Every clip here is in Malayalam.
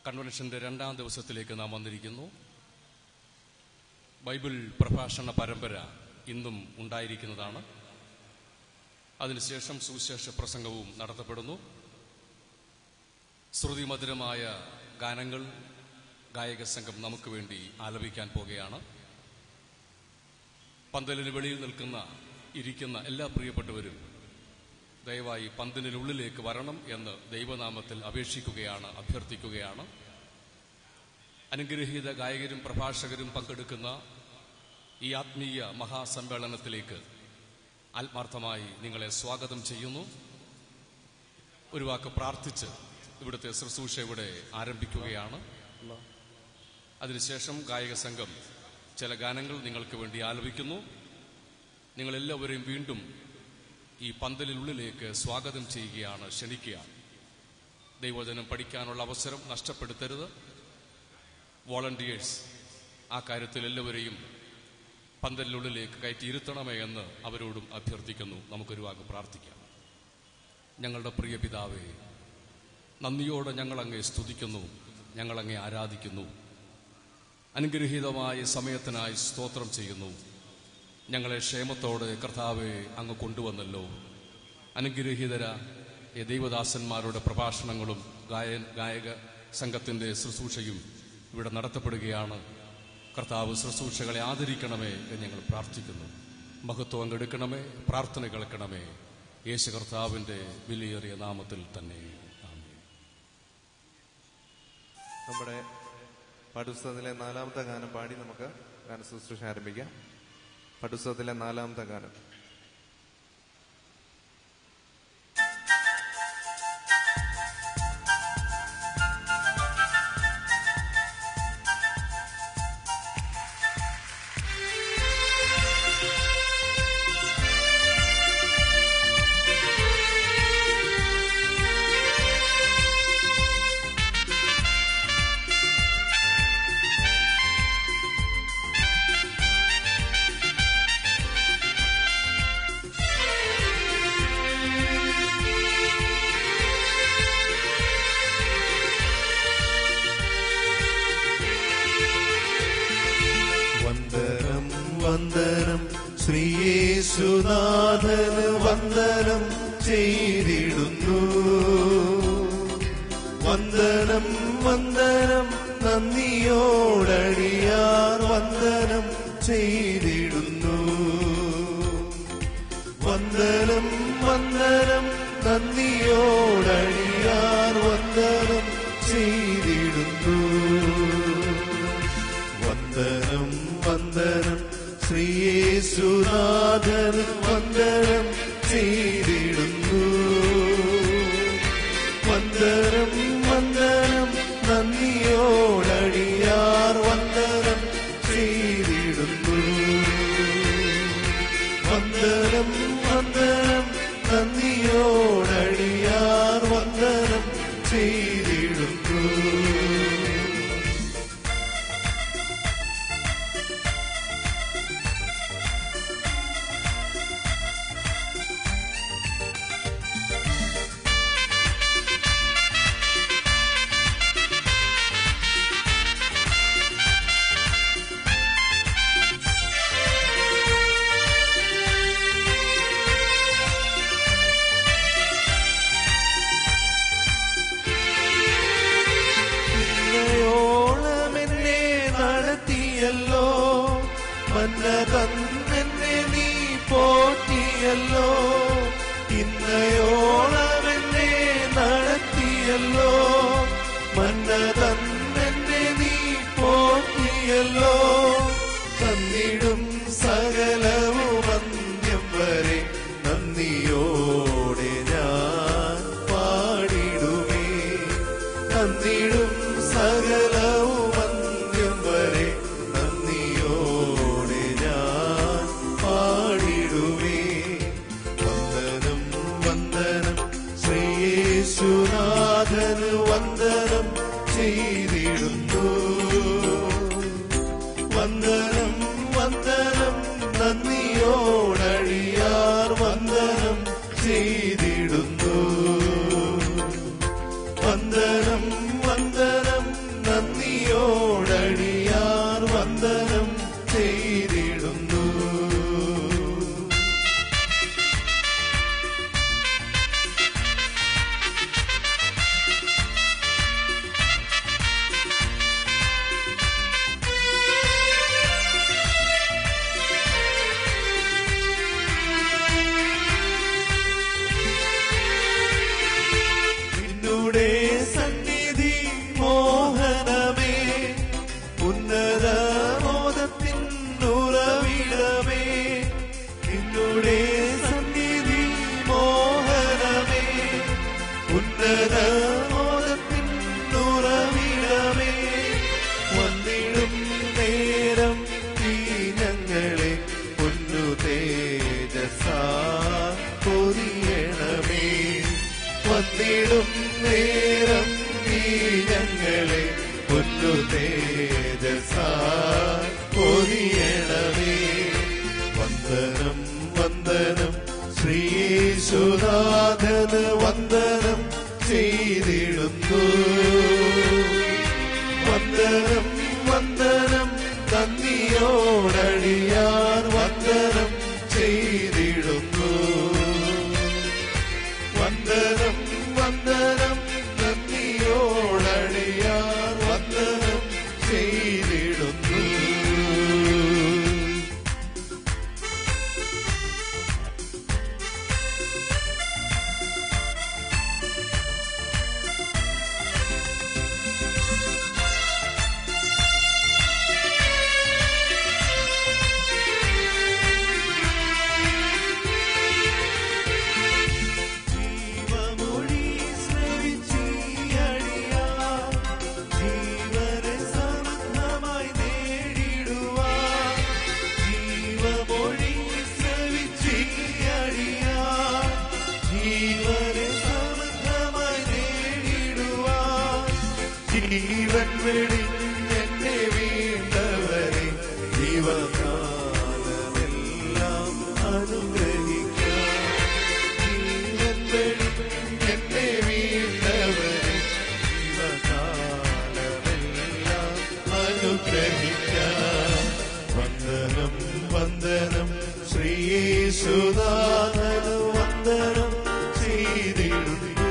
കൺവെൻഷന്റെ 2ാം ദിവസത്തിലേക്ക് നാം വന്നിരിക്കുന്നു. ബൈബിൾ പ്രഭാഷണ പരമ്പര ഇന്നും ഉണ്ടായിരിക്കുന്നതാണ്. അതിനുശേഷം സുവിശേഷ പ്രസംഗവും നടത്തപ്പെടുന്നു. ശ്രുതിമധുരമായ ഗാനങ്ങൾ ഗായക സംഘം നമുക്ക് വേണ്ടി ആലപിക്കാൻ പോകുകയാണ്. പന്തലിന് വെളിയിൽ ഇരിക്കുന്ന എല്ലാ പ്രിയപ്പെട്ടവരും ദയവായി പന്തലിനുള്ളിലേക്ക് വരണം എന്ന് ദൈവനാമത്തിൽ അഭ്യർത്ഥിക്കുകയാണ്. അനുഗ്രഹീത ഗായകരും പ്രഭാഷകരും പങ്കെടുക്കുന്ന ഈ ആത്മീയ മഹാസമ്മേളനത്തിലേക്ക് ആത്മാർത്ഥമായി നിങ്ങളെ സ്വാഗതം ചെയ്യുന്നു. ഒരു വാക്ക് പ്രാർത്ഥിച്ച് ഇവിടുത്തെ ശുശ്രൂഷ ഇവിടെ ആരംഭിക്കുകയാണ്. അതിനുശേഷം ഗായക സംഘം ചില ഗാനങ്ങൾ നിങ്ങൾക്ക് വേണ്ടി ആലപിക്കുന്നു. നിങ്ങളെല്ലാവരെയും വീണ്ടും ഈ പന്തലിനുള്ളിലേക്ക് സ്വാഗതം ചെയ്യുകയാണ്, ക്ഷണിക്കുകയാണ്. ദൈവവചനം പഠിക്കാനുള്ള അവസരം നഷ്ടപ്പെടുത്തരുത്. വോളണ്ടിയേഴ്സ് ആ കാര്യത്തിൽ എല്ലാവരെയും പന്തലിനുള്ളിലേക്ക് കയറ്റിയിരുത്തണമേ എന്ന് അവരോടും അഭ്യർത്ഥിക്കുന്നു. നമുക്കൊരു വാക്ക് പ്രാർത്ഥിക്കാം. ഞങ്ങളുടെ പ്രിയ പിതാവേ, നന്ദിയോടെ ഞങ്ങളങ്ങേ സ്തുതിക്കുന്നു, ഞങ്ങളങ്ങേ ആരാധിക്കുന്നു. അനുഗ്രഹീതമായ സമയത്തിനായി സ്തോത്രം ചെയ്യുന്നു. ഞങ്ങളെ ക്ഷേമത്തോടെ കർത്താവെ അങ്ങ് കൊണ്ടുവന്നല്ലോ. അനുഗ്രഹീതരായ ദൈവദാസന്മാരുടെ പ്രഭാഷണങ്ങളും ഗായക സംഘത്തിന്റെ ശുശ്രൂഷയും ഇവിടെ നടത്തപ്പെടുകയാണ്. കർത്താവ് ശുശ്രൂഷകളെ ആദരിക്കണമേ എന്ന് ഞങ്ങൾ പ്രാർത്ഥിക്കുന്നു. മഹത്വം എടുക്കണമേ, പ്രാർത്ഥന കേൾക്കണമേ. യേശു കർത്താവിന്റെ വിലയേറിയ നാമത്തിൽ തന്നെ ആമേൻ. നമ്മുടെ പാഠപുസ്തകത്തിലെ 4ാമത്തെ ഗാനം പാടി നമുക്ക് ഗാന ശുശ്രൂഷ ആരംഭിക്കാം. പാഠപുസ്തകത്തിലെ 4ാമത്തെ ഗാനം. വന്ദനം ശ്രീയേശുനാഥന് വന്ദനം ചെയ്തിടുന്നു. വന്ദനം വന്ദനം നന്ദിയോടടിയാർ വന്ദനം ചെയ്തിടുന്നു. വന്ദനം വന്ദനം നന്ദിയോടടിയാർ വന്ദനം ചെയ്തിടുന്നു. വന്ദനം വന്ദനം ശ്രീയേശുനാഥന് വന്ദനം ചെയ്തിടുന്നു. വന്ദനം വന്ദനം നന്ദിയോടടിയാർ വന്ദനം ചെയ്തിടുന്നു. വന്ദനം വന്ദനം നന്ദിയോടടിയാർ വന്ദനം ചെയ്തിടുന്നു. തന്നെ നീ പോറ്റിയല്ലോ, ഇന്നയോളമെന്നെ നടത്തിയല്ലോ. മന്ന തന്നെ നീ പോറ്റിയല്ലോ. തന്നിടും സകലവും അന്ത്യം വരെ നന്ദിയോടെ ഞാൻ പാടിടുമേ. തന്നിടും സകലവും അന്ത്യം വരെ നന്ദിയോടെ ഞാൻ പാടിടുമേ. വന്ദനം വന്ദനം ശ്രീയേശുനാഥന് വന്ദനം ചെയ്തിടുന്നു. വന്ദനം വന്ദനം നന്ദിയോടടിയാർ വന്ദനം ചെയ്തിടുന്നു. വന്ദനം വന്ദനം തേജസാൽ പൊതിയണമേ. വന്ദനം വന്ദനം ശ്രീയേശുനാഥന് വന്ദനം ചെയ്തിടുന്നു. വന്ദനം വന്ദനം നന്ദിയോടടിയാൻ വന്ദനം ചെയ്തിടുന്നു. വന്ദനം വന്ദനം നന്ദിയോടടിയാൻ വന്ദനം ചെയ്തിടുന്നു. ജീവൻ വെടിഞ്ഞെന്നെ വീണ്ടവരെ ജീവകാലമെല്ലാം അനുഗ്രഹിക്കാം. ജീവൻ വെടിഞ്ഞെന്നെ വീണ്ടവരെ ജീവകാലമെല്ലാം അനുഗ്രഹിക്കാം. വന്ദനം വന്ദനം ശ്രീയേശുനാഥന് വന്ദനം ചെയ്തിടുന്നു.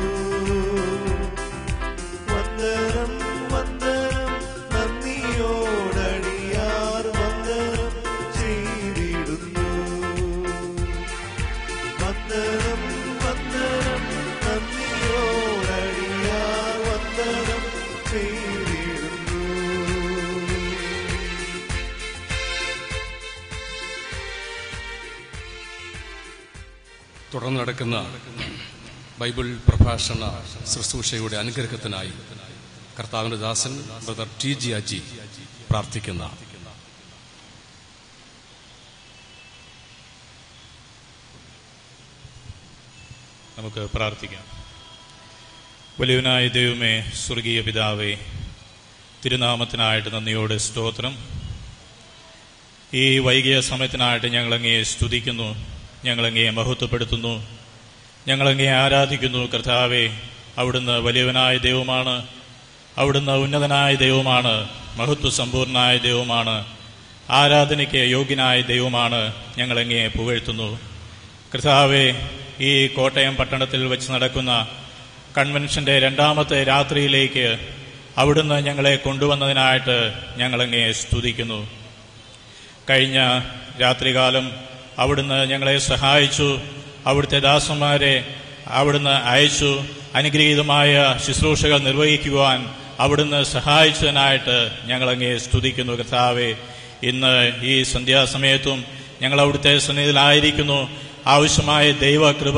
വന്ദനം വന്ദനം നന്ദിയോടടിയാർ വന്ദനം ചെയ്തിടുന്നു. വന്ദനം വന്ദനം നന്ദിയോടടിയാർ വന്ദനം ചെയ്തിടുന്നു. തുടർന്ന് നടക്കുന്ന ബൈബിൾ പ്രഭാഷണ ശുശ്രൂഷയുടെ അനുഗ്രഹത്തിനായി കർത്താവിന്റെ ദാസൻ ബ്രദർ TG അജി പ്രാർത്ഥിക്കുന്ന നമുക്ക് പ്രാർത്ഥിക്കാം. വലിയവനായ ദൈവമേ, സ്വർഗീയ പിതാവേ, തിരുനാമത്തിനായിട്ട് നന്ദിയോടെ സ്തോത്രം. ഈ വൈകിയ സമയത്തിനായിട്ട് ഞങ്ങളങ്ങയെ സ്തുതിക്കുന്നു, ഞങ്ങളങ്ങയെ മഹത്വപ്പെടുത്തുന്നു, ഞങ്ങളങ്ങയെ ആരാധിക്കുന്നു. കർത്താവേ, അവിടുന്ന് വലിയവനായ ദൈവമാണ്, അവിടുന്ന് ഉന്നതനായ ദൈവമാണ്, മഹത്വസമ്പൂർണനായ ദൈവമാണ്, ആരാധനയ്ക്ക് യോഗ്യനായ ദൈവമാണ്. ഞങ്ങളങ്ങയെ പുകഴ്ത്തുന്നു. കർത്താവേ, ഈ കോട്ടയം പട്ടണത്തിൽ വെച്ച് നടക്കുന്ന കൺവെൻഷന്റെ രണ്ടാമത്തെ രാത്രിയിലേക്ക് അവിടുന്ന് ഞങ്ങളെ കൊണ്ടുവന്നതിനായിട്ട് ഞങ്ങളങ്ങയെ സ്തുതിക്കുന്നു. കഴിഞ്ഞ രാത്രികാലം അവിടുന്ന് ഞങ്ങളെ സഹായിച്ചു, അവിടുത്തെ ദാസന്മാരെ അവിടുന്ന് അയച്ചു, അനുഗ്രഹീതമായ ശുശ്രൂഷകൾ നിർവഹിക്കുവാൻ അവിടുന്ന് സഹായിച്ചതിനായിട്ട് ഞങ്ങളങ്ങയെ സ്തുതിക്കുന്നു. കർത്താവേ, ഇന്ന് ഈ സന്ധ്യാസമയത്തും ഞങ്ങൾ അവിടുത്തെ സന്നിധിയിലായിരിക്കുന്നു. ആവശ്യമായ ദൈവകൃപ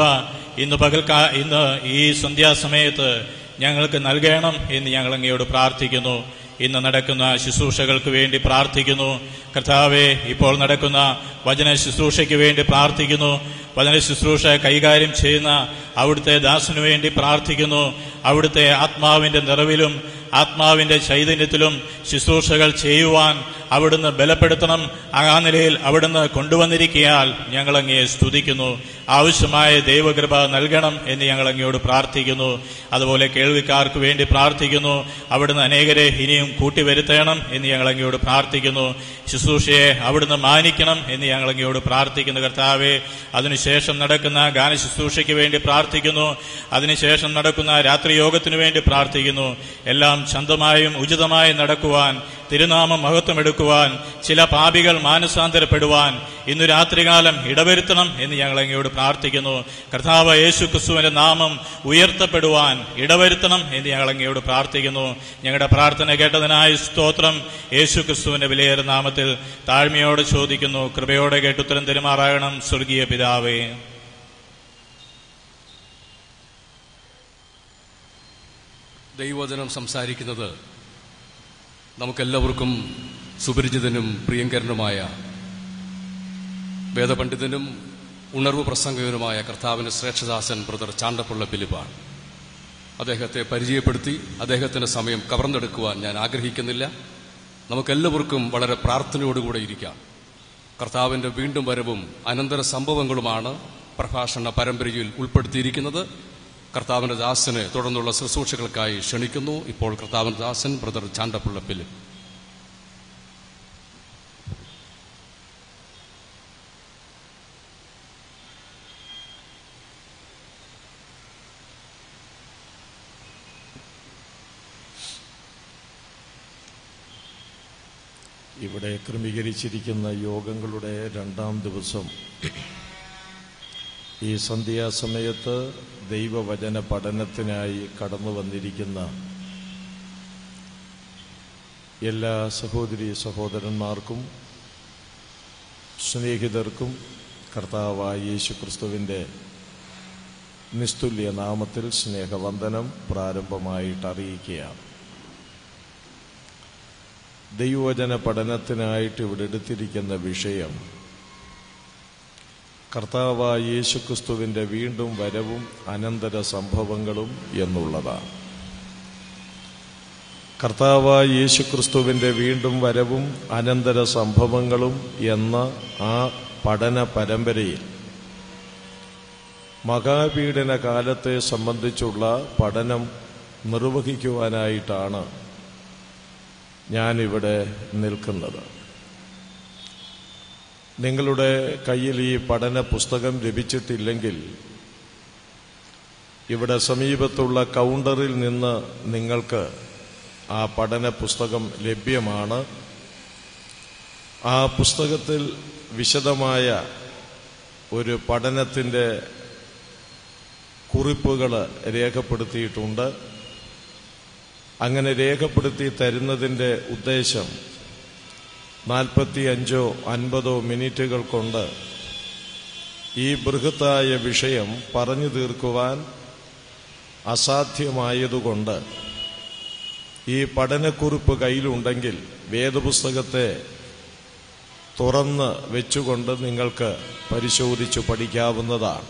ഇന്ന് ഈ സന്ധ്യാസമയത്ത് ഞങ്ങൾക്ക് നൽകണം എന്ന് ഞങ്ങളങ്ങയോട് പ്രാർത്ഥിക്കുന്നു. ഇന്ന് നടക്കുന്ന ശുശ്രൂഷകൾക്ക് വേണ്ടി പ്രാർത്ഥിക്കുന്നു. കർത്താവെ, ഇപ്പോൾ നടക്കുന്ന വചന ശുശ്രൂഷയ്ക്ക് വേണ്ടി പ്രാർത്ഥിക്കുന്നു. വചന ശുശ്രൂഷ കൈകാര്യം ചെയ്യുന്ന അവിടുത്തെ ദാസനു വേണ്ടി പ്രാർത്ഥിക്കുന്നു. അവിടുത്തെ ആത്മാവിന്റെ നിറവിലും ആത്മാവിന്റെ ചൈതന്യത്തിലും ശുശ്രൂഷകൾ ചെയ്യുവാൻ അവിടുന്ന് ബലപ്പെടുത്തണം. ആ നിലയിൽ അവിടുന്ന് കൊണ്ടുവന്നിരിക്കയാൽ ഞങ്ങളങ്ങയെ സ്തുതിക്കുന്നു. ആവശ്യമായ ദൈവകൃപ നൽകണം എന്ന് ഞങ്ങളങ്ങയോട് പ്രാർത്ഥിക്കുന്നു. അതുപോലെ കേൾവിക്കാർക്ക് വേണ്ടി പ്രാർത്ഥിക്കുന്നു. അവിടുന്ന് അനേകരെ ഇനിയും കൂട്ടിവരുത്തണം എന്ന് ഞങ്ങളങ്ങയോട് പ്രാർത്ഥിക്കുന്നു. ശുശ്രൂഷയെ അവിടുന്ന് മാനിക്കണം എന്ന് ഞങ്ങളങ്ങയോട് പ്രാർത്ഥിക്കുന്നു. കർത്താവെ, അതിനുശേഷം നടക്കുന്ന ഗാന ശുശ്രൂഷയ്ക്ക് വേണ്ടി പ്രാർത്ഥിക്കുന്നു. അതിനുശേഷം നടക്കുന്ന രാത്രിയോഗത്തിനു വേണ്ടി പ്രാർത്ഥിക്കുന്നു. എല്ലാം ശാന്തമായും ഉചിതമായും നടക്കുവാൻ, തിരുനാമം മഹത്വമെടുക്കുവാൻ, ചില പാപികൾ മാനസാന്തരപ്പെടുവാൻ ഇന്നു രാത്രികാലം ഇടവരുത്തണം എന്ന് ഞങ്ങൾ അങ്ങയോട് പ്രാർത്ഥിക്കുന്നു. കർത്താവ് യേശു ക്രിസ്തുവിന്റെ നാമം ഉയർത്തപ്പെടുവാൻ ഇടവരുത്തണം എന്ന് ഞങ്ങൾ അങ്ങയോട് പ്രാർത്ഥിക്കുന്നു. ഞങ്ങളുടെ പ്രാർത്ഥന കേട്ടതിനായി സ്തോത്രം. യേശു ക്രിസ്തുവിന്റെ വിലയേറിയ നാമത്തിൽ താഴ്മയോടെ ചോദിക്കുന്നു. കൃപയോടെ കേട്ടുത്തരം തെരുമാറാകണം സ്വർഗീയ പിതാവേ. ദൈവവചനം സംസാരിക്കുന്നത് നമുക്കെല്ലാവർക്കും സുപരിചിതനും പ്രിയങ്കരനുമായ വേദപണ്ഡിതനും ഉണർവ് പ്രസംഗകനുമായ കർത്താവിന്റെ ശ്രേഷ്ഠദാസൻ ബ്രദർ ചാണ്ടപ്പുള്ള ഫിലിപ്പാണ്. അദ്ദേഹത്തെ പരിചയപ്പെടുത്തി അദ്ദേഹത്തിന്റെ സമയം കവർന്നെടുക്കുവാൻ ഞാൻ ആഗ്രഹിക്കുന്നില്ല. നമുക്കെല്ലാവർക്കും വളരെ പ്രാർത്ഥനയോടുകൂടെ ഇരിക്കാം. കർത്താവിന്റെ വീണ്ടും വരവും അനന്തര സംഭവങ്ങളുമാണ് പ്രഭാഷണ പരമ്പരയിൽ ഉൾപ്പെടുത്തിയിരിക്കുന്നത്. കർത്താവിന്റെ ദാസനെ തുടർന്നുള്ള ശുശ്രൂഷകൾക്കായി ക്ഷണിക്കുന്നു. ഇപ്പോൾ കർത്താവിന്റെ ദാസൻ ബ്രദർ ചാണ്ടപ്പുള്ളപ്പിൽ. ഇവിടെ ക്രമീകരിച്ചിരിക്കുന്ന യോഗങ്ങളുടെ രണ്ടാം ദിവസം ഈ സന്ധ്യാസമയത്ത് ദൈവവചന പഠനത്തിനായി കടന്നു വന്നിരിക്കുന്ന എല്ലാ സഹോദരീ സഹോദരന്മാർക്കും സ്നേഹിതർക്കും കർത്താവായ യേശുക്രിസ്തുവിൻ്റെ നിസ്തുല്യ നാമത്തിൽ സ്നേഹവന്ദനം പ്രാരംഭമായിട്ട് അറിയിക്കുകയാണ്. ദൈവവചന പഠനത്തിനായിട്ട് ഇവിടെ എടുത്തിരിക്കുന്ന വിഷയം കർത്താവായ യേശുക്രിസ്തുവിന്റെ വീണ്ടും വരവും അനന്തര സംഭവങ്ങളും എന്നുള്ളതാണ്. കർത്താവായ യേശുക്രിസ്തുവിന്റെ വീണ്ടും വരവും അനന്തര സംഭവങ്ങളും എന്ന ആ പഠന പരമ്പരയിൽ മഹാപീഡന കാലത്തെ സംബന്ധിച്ചുള്ള പഠനം നിർവഹിക്കുവാനായിട്ടാണ് ഞാനിവിടെ നിൽക്കുന്നത്. നിങ്ങളുടെ കയ്യിൽ ഈ പഠന പുസ്തകം ലഭിച്ചിട്ടില്ലെങ്കിൽ ഇവിടെ സമീപത്തുള്ള കൗണ്ടറിൽ നിന്ന് നിങ്ങൾക്ക് ആ പഠന പുസ്തകം ലഭ്യമാണ്. ആ പുസ്തകത്തിൽ വിശദമായ ഒരു പഠനത്തിൻ്റെ കുറിപ്പുകൾ രേഖപ്പെടുത്തിയിട്ടുണ്ട്. അങ്ങനെ രേഖപ്പെടുത്തി തരുന്നതിൻ്റെ ഉദ്ദേശം 45-50 മിനിറ്റുകൾ കൊണ്ട് ഈ ബൃഹത്തായ വിഷയം പറഞ്ഞു തീർക്കുവാൻ അസാധ്യമായതുകൊണ്ട് ഈ പഠനക്കുറിപ്പ് കയ്യിലുണ്ടെങ്കിൽ വേദപുസ്തകത്തെ തുറന്ന് വെച്ചുകൊണ്ട് നിങ്ങൾക്ക് പരിശോധിച്ചു പഠിക്കാവുന്നതാണ്.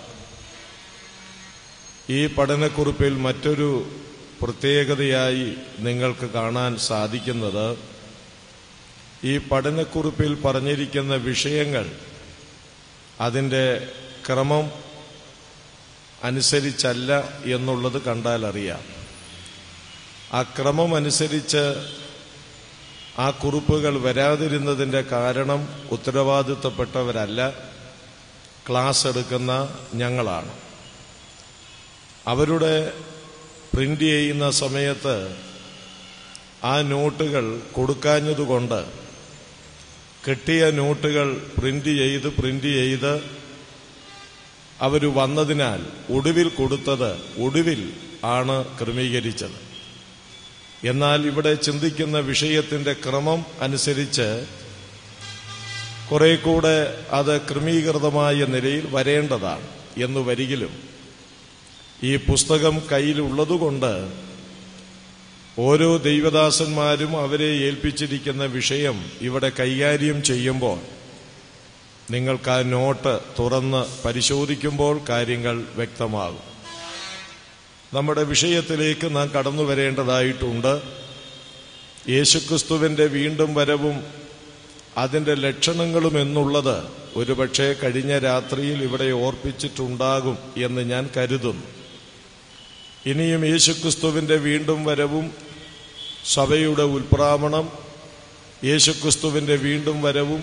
ഈ പഠനക്കുറിപ്പിൽ മറ്റൊരു പ്രത്യേകതയായി നിങ്ങൾക്ക് കാണാൻ സാധിക്കുന്നത് ഈ പഠനക്കുറിപ്പിൽ പറഞ്ഞിരിക്കുന്ന വിഷയങ്ങൾ അതിൻ്റെ ക്രമം അനുസരിച്ചല്ല എന്നുള്ളത് കണ്ടാൽ അറിയാം. ആ ക്രമം അനുസരിച്ച് ആ കുറിപ്പുകൾ വരാതിരുന്നതിൻ്റെ കാരണം ഉത്തരവാദിത്തപ്പെട്ടവരല്ല, ക്ലാസ് എടുക്കുന്ന ഞങ്ങളാണ്. അവരുടെ പ്രിന്റ് ചെയ്യുന്ന സമയത്ത് ആ നോട്ടുകൾ കൊടുക്കാഞ്ഞതുകൊണ്ട് കിട്ടിയ നോട്ടുകൾ പ്രിന്റ് ചെയ്ത് അവർ വന്നതിനാൽ ഒടുവിൽ കൊടുത്തത് ഒടുവിൽ ആണ് ക്രമീകരിച്ചത്. എന്നാൽ ഇവിടെ ചിന്തിക്കുന്ന വിഷയത്തിന്റെ ക്രമം അനുസരിച്ച് കുറെ കൂടെ അത് ക്രമീകൃതമായ നിലയിൽ വരേണ്ടതാണ് എന്ന് വരികിലും ഈ പുസ്തകം കയ്യിലുള്ളതുകൊണ്ട് ഓരോ ദൈവദാസന്മാരും അവരെ ഏൽപ്പിച്ചിരിക്കുന്ന വിഷയം ഇവിടെ കൈകാര്യം ചെയ്യുമ്പോൾ നിങ്ങൾക്ക് ആ നോട്ട് തുറന്ന് പരിശോധിക്കുമ്പോൾ കാര്യങ്ങൾ വ്യക്തമാകും. നമ്മുടെ വിഷയത്തിലേക്ക് നാം കടന്നു വരേണ്ടതായിട്ടുണ്ട്. യേശുക്രിസ്തുവിന്റെ വീണ്ടും വരവും അതിന്റെ ലക്ഷണങ്ങളും എന്നുള്ളത് ഒരുപക്ഷെ കഴിഞ്ഞ രാത്രിയിൽ ഇവിടെ ഓർപ്പിച്ചിട്ടുണ്ടാകും എന്ന് ഞാൻ കരുതുന്നു. ഇനിയും യേശുക്രിസ്തുവിന്റെ വീണ്ടും വരവും സഭയുടെ ഉൽപ്രാവണം, യേശുക്രിസ്തുവിന്റെ വീണ്ടും വരവും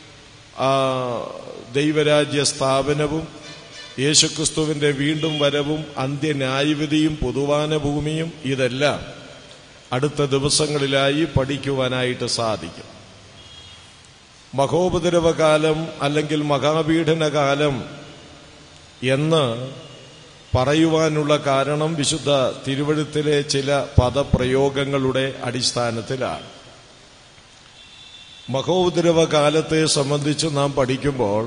ദൈവരാജ്യ സ്ഥാപനവും, യേശുക്രിസ്തുവിന്റെ വീണ്ടും വരവും അന്ത്യന്യായവിധിയും പൊതുവാന ഭൂമിയും ഇതെല്ലാം അടുത്ത ദിവസങ്ങളിലായി പഠിക്കുവാനായിട്ട് സാധിക്കും. മഹോപദ്രവകാലം അല്ലെങ്കിൽ മഹാപീഡനകാലം എന്ന് പറയുവാനുള്ള കാരണം വിശുദ്ധ തിരുവെഴുത്തിലെ ചില പദപ്രയോഗങ്ങളുടെ അടിസ്ഥാനത്തിലാണ്. മഹോപദ്രവകാലത്തെ സംബന്ധിച്ച് നാം പഠിക്കുമ്പോൾ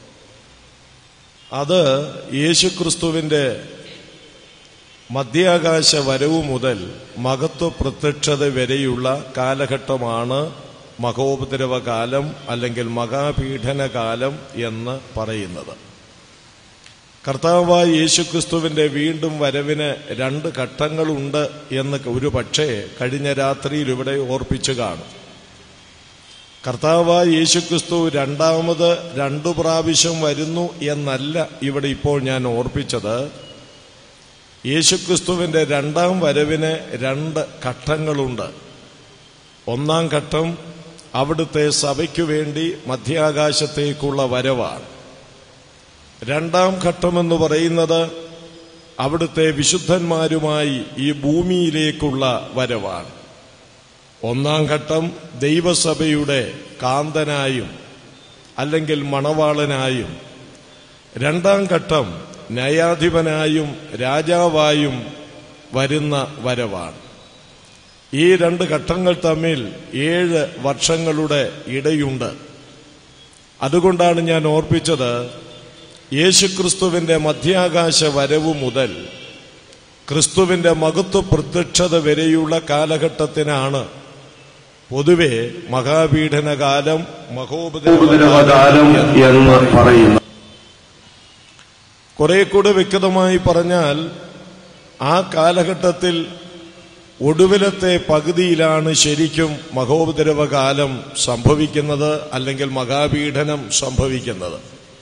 അത് യേശുക്രിസ്തുവിന്റെ മധ്യാകാശ വരവ് മുതൽ മഹത്വ പ്രത്യക്ഷത വരെയുള്ള കാലഘട്ടമാണ് മഹോപദ്രവകാലം അല്ലെങ്കിൽ മഹാപീഡനകാലം എന്ന് പറയുന്നത്. കർത്താവായ യേശുക്രിസ്തുവിന്റെ വീണ്ടും വരവിന് 2 ഘട്ടങ്ങളുണ്ട് എന്ന് ഒരു പക്ഷേ കഴിഞ്ഞ രാത്രിയിൽ ഇവിടെ ഓർപ്പിച്ചു കാണും. കർത്താവായ യേശുക്രിസ്തു രണ്ടാമത് 2 പ്രാവശ്യം വരുന്നു എന്നല്ല ഇവിടെ ഇപ്പോൾ ഞാൻ ഓർപ്പിച്ചത്. യേശുക്രിസ്തുവിന്റെ 2ാം വരവിന് 2 ഘട്ടങ്ങളുണ്ട്. 1-ാം ഘട്ടം അവിടുത്തെ സഭയ്ക്കു വേണ്ടി മധ്യാകാശത്തേക്കുള്ള വരവാണ്. 2-ാം ഘട്ടമെന്ന് പറയുന്നത് അവിടുത്തെ വിശുദ്ധന്മാരുമായി ഈ ഭൂമിയിലേക്കുള്ള വരവാണ്. 1-ാം ഘട്ടം ദൈവസഭയുടെ കാന്തനായും അല്ലെങ്കിൽ മണവാളനായും, 2-ാം ഘട്ടം ന്യായാധിപനായും രാജാവായും വരുന്ന വരവാണ്. ഈ 2 ഘട്ടങ്ങൾ തമ്മിൽ 7 വർഷങ്ങളുടെ ഇടയുണ്ട്. അതുകൊണ്ടാണ് ഞാൻ ഓർപ്പിച്ചത്, യേശുക്രിസ്തുവിന്റെ മധ്യാകാശ വരവ് മുതൽ ക്രിസ്തുവിന്റെ മഹത്വ പ്രത്യക്ഷത വരെയുള്ള കാലഘട്ടത്തിനാണ് പൊതുവെ മഹാപീഡനകാലം, മഹോപദ്രവകാലം എന്ന് പറയുന്നു. കുറെ കൂടെ വ്യക്തമായി പറഞ്ഞാൽ ആ കാലഘട്ടത്തിൽ ഒടുവിലത്തെ പകുതിയിലാണ് ശരിക്കും മഹോപദ്രവകാലം സംഭവിക്കുന്നത്, അല്ലെങ്കിൽ മഹാപീഡനം സംഭവിക്കുന്നത്.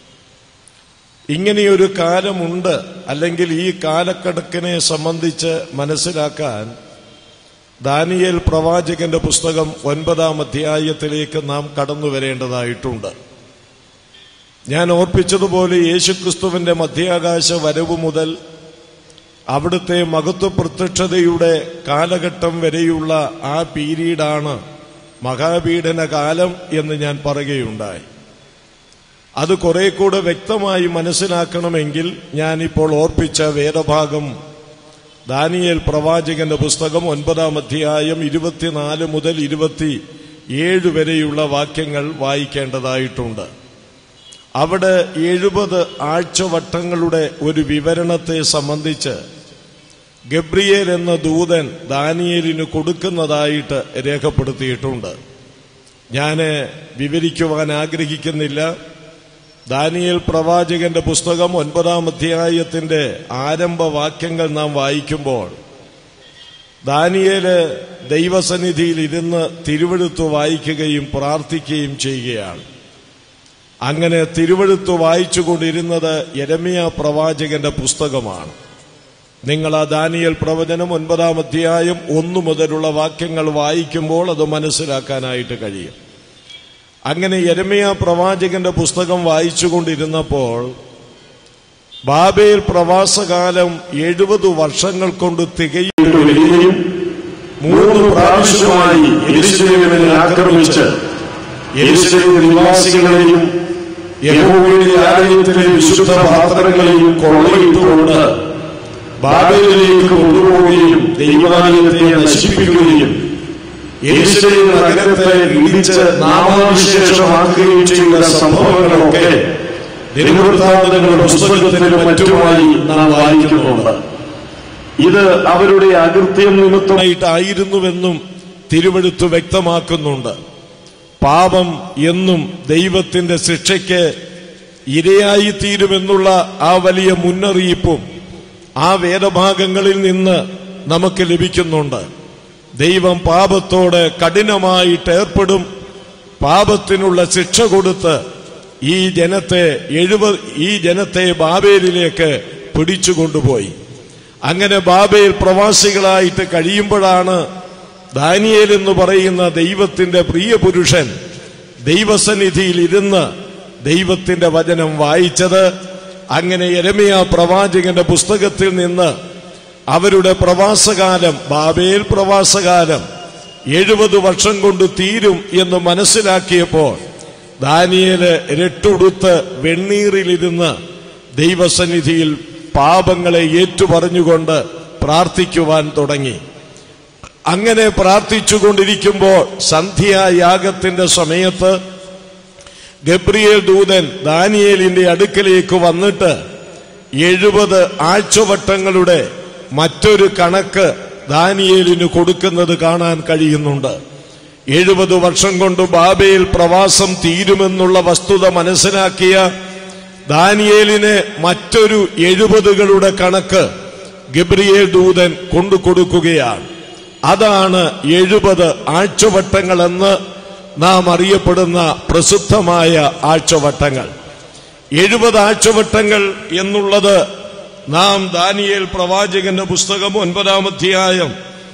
ഇങ്ങനെയൊരു കാലമുണ്ട്, അല്ലെങ്കിൽ ഈ കാലക്കണക്കിനെ സംബന്ധിച്ച് മനസ്സിലാക്കാൻ ദാനിയേൽ പ്രവാചകന്റെ പുസ്തകം 9-ാം അധ്യായത്തിലേക്ക് നാം കടന്നു വരേണ്ടതായിട്ടുണ്ട്. ഞാൻ ഓർപ്പിച്ചതുപോലെ യേശുക്രിസ്തുവിന്റെ മധ്യാകാശ വരവ് മുതൽ അവിടുത്തെ മഹത്വ പ്രത്യക്ഷതയുടെ കാലഘട്ടം വരെയുള്ള ആ പീരീഡാണ് മഹാപീഡന കാലം എന്ന് ഞാൻ പറയുകയുണ്ടായി. അത് കുറെ കൂടെ വ്യക്തമായി മനസ്സിലാക്കണമെങ്കിൽ ഞാനിപ്പോൾ ഓർപ്പിച്ച വേദഭാഗം ദാനിയേൽ പ്രവാചകന്റെ പുസ്തകം 9-ാം അധ്യായം 24 മുതൽ 27 വരെയുള്ള വാക്യങ്ങൾ വായിക്കേണ്ടതായിട്ടുണ്ട്. അവിടെ 70 ആഴ്ചവട്ടങ്ങളുടെ ഒരു വിവരണത്തെ സംബന്ധിച്ച് ഗബ്രിയേൽ എന്ന ദൂതൻ ദാനിയേലിന് കൊടുക്കുന്നതായിട്ട് രേഖപ്പെടുത്തിയിട്ടുണ്ട്. ഞാൻ വിവരിക്കുവാൻ ആഗ്രഹിക്കുന്നില്ല. ദാനിയേൽ പ്രവാചകന്റെ പുസ്തകം 9-ാം അധ്യായത്തിന്റെ ആരംഭവാക്യങ്ങൾ നാം വായിക്കുമ്പോൾ ദാനിയേല് ദൈവസന്നിധിയിൽ ഇരുന്ന് തിരുവെഴുത്ത് വായിക്കുകയും പ്രാർത്ഥിക്കുകയും ചെയ്യുകയാണ്. അങ്ങനെ തിരുവെഴുത്ത് വായിച്ചുകൊണ്ടിരുന്നത് യെരമ്യാ പ്രവാചകന്റെ പുസ്തകമാണ്. നിങ്ങൾ ആ ദാനിയേൽ പ്രവചനം 9-ാം അധ്യായം 1 മുതലുള്ള വാക്യങ്ങൾ വായിക്കുമ്പോൾ അത് മനസ്സിലാക്കാനായിട്ട് കഴിയും. അങ്ങനെ യെരമ്യാ പ്രവാചകന്റെ പുസ്തകം വായിച്ചുകൊണ്ടിരുന്നപ്പോൾ ബാബേൽ പ്രവാസകാലം 70 വർഷങ്ങൾ കൊണ്ട് തികയുകയും 3 പ്രാവശ്യമായി യെരൂശലേമിനെ ആക്രമിച്ച് യെരൂശലേം നിവാസികളെയും യഹോവയുടെ ആലയത്തിലെ വിശുദ്ധ പാത്രങ്ങളെയും കൊള്ളയിട്ടുകൊണ്ട് ബാബേലിലേക്ക് കൊണ്ടുപോവുകയും ദൈവാലയത്തെ നശിപ്പിക്കുകയും യെരൂശലേം നഗരത്തെ ഇടിച്ച് നാമാവിശേഷമാക്കുകയും ചെയ്യുന്ന സംഭവങ്ങളൊക്കെ ദിനവൃത്താന്തങ്ങളുടെ പുസ്തകത്തിലും മറ്റുമായി നാം വായിക്കുന്നുണ്ട്. ഇത് അവരുടെ അകൃത്യം നിമിത്തമായിട്ടായിരുന്നുവെന്നും തിരുവെഴുത്ത് വ്യക്തമാക്കുന്നുണ്ട്. പാപം എന്നും ദൈവത്തിന്റെ ശിക്ഷയ്ക്ക് ഇരയായിത്തീരുമെന്നുള്ള ആ വലിയ മുന്നറിയിപ്പും ആ വേദഭാഗങ്ങളിൽ നിന്ന് നമുക്ക് ലഭിക്കുന്നുണ്ട്. ദൈവം പാപത്തോട് കഠിനമായിട്ട് ഏർപ്പെടും, പാപത്തിനുള്ള ശിക്ഷ കൊടുത്ത് ഈ ജനത്തെ ബാബേലിലേക്ക് പിടിച്ചുകൊണ്ടുപോയി. അങ്ങനെ ബാബേൽ പ്രവാസികളായിട്ട് കഴിയുമ്പോഴാണ് ദാനിയേൽ എന്ന് പറയുന്ന ദൈവത്തിന്റെ പ്രിയ പുരുഷൻ ദൈവസന്നിധിയിൽ ഇരുന്ന് ദൈവത്തിന്റെ വചനം വായിച്ചത്. അങ്ങനെ യെരമ്യാ പ്രവാചകന്റെ പുസ്തകത്തിൽ നിന്ന് അവരുടെ പ്രവാസകാലം, ബാബേൽ പ്രവാസകാലം 70 വർഷം കൊണ്ട് തീരും എന്ന് മനസ്സിലാക്കിയപ്പോൾ ദാനിയേല് രട്ടുടുത്ത് വെണ്ണീറിലിരുന്ന് ദൈവസന്നിധിയിൽ പാപങ്ങളെ ഏറ്റുപറഞ്ഞുകൊണ്ട് പ്രാർത്ഥിക്കുവാൻ തുടങ്ങി. അങ്ങനെ പ്രാർത്ഥിച്ചുകൊണ്ടിരിക്കുമ്പോൾ സന്ധ്യായാഗത്തിന്റെ സമയത്ത് ഗബ്രിയേൽ ദൂതൻ ദാനിയേലിന്റെ അടുക്കലേക്ക് വന്നിട്ട് 70 ആഴ്ചവട്ടങ്ങളുടെ മറ്റൊരു കണക്ക് ദാനിയേലിന് കൊടുക്കുന്നത് കാണാൻ കഴിയുന്നുണ്ട്. 70 വർഷം കൊണ്ട് ബാബേൽ പ്രവാസം തീരുമെന്നുള്ള വസ്തുത മനസ്സിലാക്കിയ ദാനിയേലിന് മറ്റൊരു 70കളുടെ കണക്ക് ഗബ്രിയേൽ ദൂതൻ കൊണ്ടുകൊടുക്കുകയാണ്. അതാണ് 70 ആഴ്ചവട്ടങ്ങളെന്ന് നാം അറിയപ്പെടുന്ന പ്രസിദ്ധമായ ആഴ്ചവട്ടങ്ങൾ. 70 ആഴ്ചവട്ടങ്ങൾ എന്നുള്ളത് നാം ദാനിയേൽ പ്രവാചകന്റെ പുസ്തകം 9-ാം അധ്യായം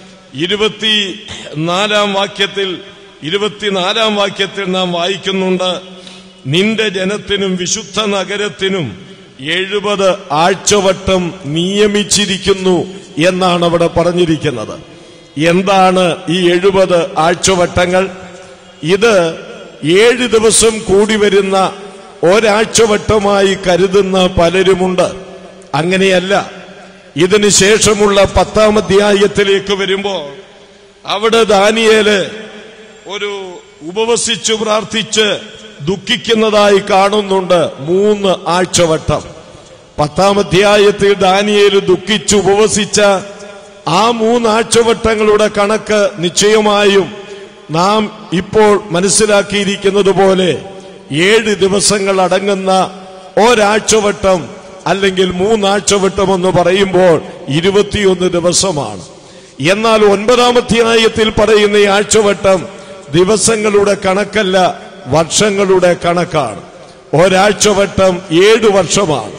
24-ാം വാക്യത്തിൽ നാം വായിക്കുന്നുണ്ട്. നിന്റെ ജനത്തിനും വിശുദ്ധ നഗരത്തിനും 70 ആഴ്ചവട്ടം നിയമിച്ചിരിക്കുന്നു എന്നാണ് അവിടെ പറഞ്ഞിരിക്കുന്നത്. എന്താണ് ഈ 70 ആഴ്ചവട്ടങ്ങൾ? ഇത് 7 ദിവസം കൂടി വരുന്ന ഒരാഴ്ചവട്ടമായി കരുതുന്ന പലരുമുണ്ട്. അങ്ങനെയല്ല. ഇതിനു ശേഷമുള്ള 10-ാം അധ്യായത്തിലേക്ക് വരുമ്പോൾ അവിടെ ദാനിയേല് ഒരു ഉപവസിച്ചു പ്രാർത്ഥിച്ച് ദുഃഖിക്കുന്നതായി കാണുന്നുണ്ട്. 3 ആഴ്ചവട്ടം. 10-ാം അധ്യായത്തിൽ ദാനിയേല് ദുഃഖിച്ചു ഉപവസിച്ച ആ 3 ആഴ്ചവട്ടങ്ങളുടെ കണക്ക് നിശ്ചയമായും നാം ഇപ്പോൾ മനസ്സിലാക്കിയിരിക്കുന്നത് പോലെ 7 ദിവസങ്ങൾ അടങ്ങുന്ന ഒരാഴ്ചവട്ടം അല്ലെങ്കിൽ 3 ആഴ്ചവട്ടം എന്ന് പറയുമ്പോൾ 21 ദിവസമാണ്. എന്നാൽ 9-ാം അധ്യായത്തിൽ പറയുന്ന ഈ ആഴ്ചവട്ടം ദിവസങ്ങളുടെ കണക്കല്ല, വർഷങ്ങളുടെ കണക്കാണ്. ഒരാഴ്ചവട്ടം 7 വർഷമാണ്.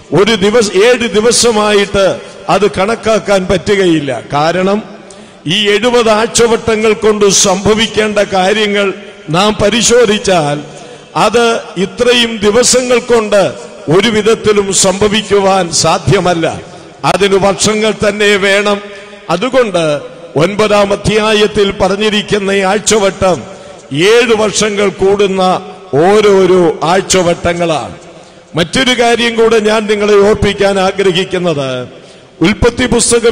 7 ദിവസമായിട്ട് അത് കണക്കാക്കാൻ പറ്റുകയില്ല. കാരണം ഈ 70 ആഴ്ചവട്ടങ്ങൾ കൊണ്ട് സംഭവിക്കേണ്ട കാര്യങ്ങൾ നാം പരിശോധിച്ചാൽ അത് ഇത്രയും ദിവസങ്ങൾ കൊണ്ട് ഒരു വിധത്തിലും സംഭവിക്കുവാൻ സാധ്യമല്ല. അതിന് വർഷങ്ങൾ തന്നെ വേണം. അതുകൊണ്ട് 9-ാം അധ്യായത്തിൽ പറഞ്ഞിരിക്കുന്ന ഈ ആഴ്ചവട്ടം 7 വർഷങ്ങൾ കൂടുന്ന ഓരോരോ ആഴ്ചവട്ടങ്ങളാണ്. മറ്റൊരു കാര്യം കൂടെ ഞാൻ നിങ്ങളെ ഓർപ്പിക്കാൻ ആഗ്രഹിക്കുന്നത്, ഉൽപ്പത്തി പുസ്തകം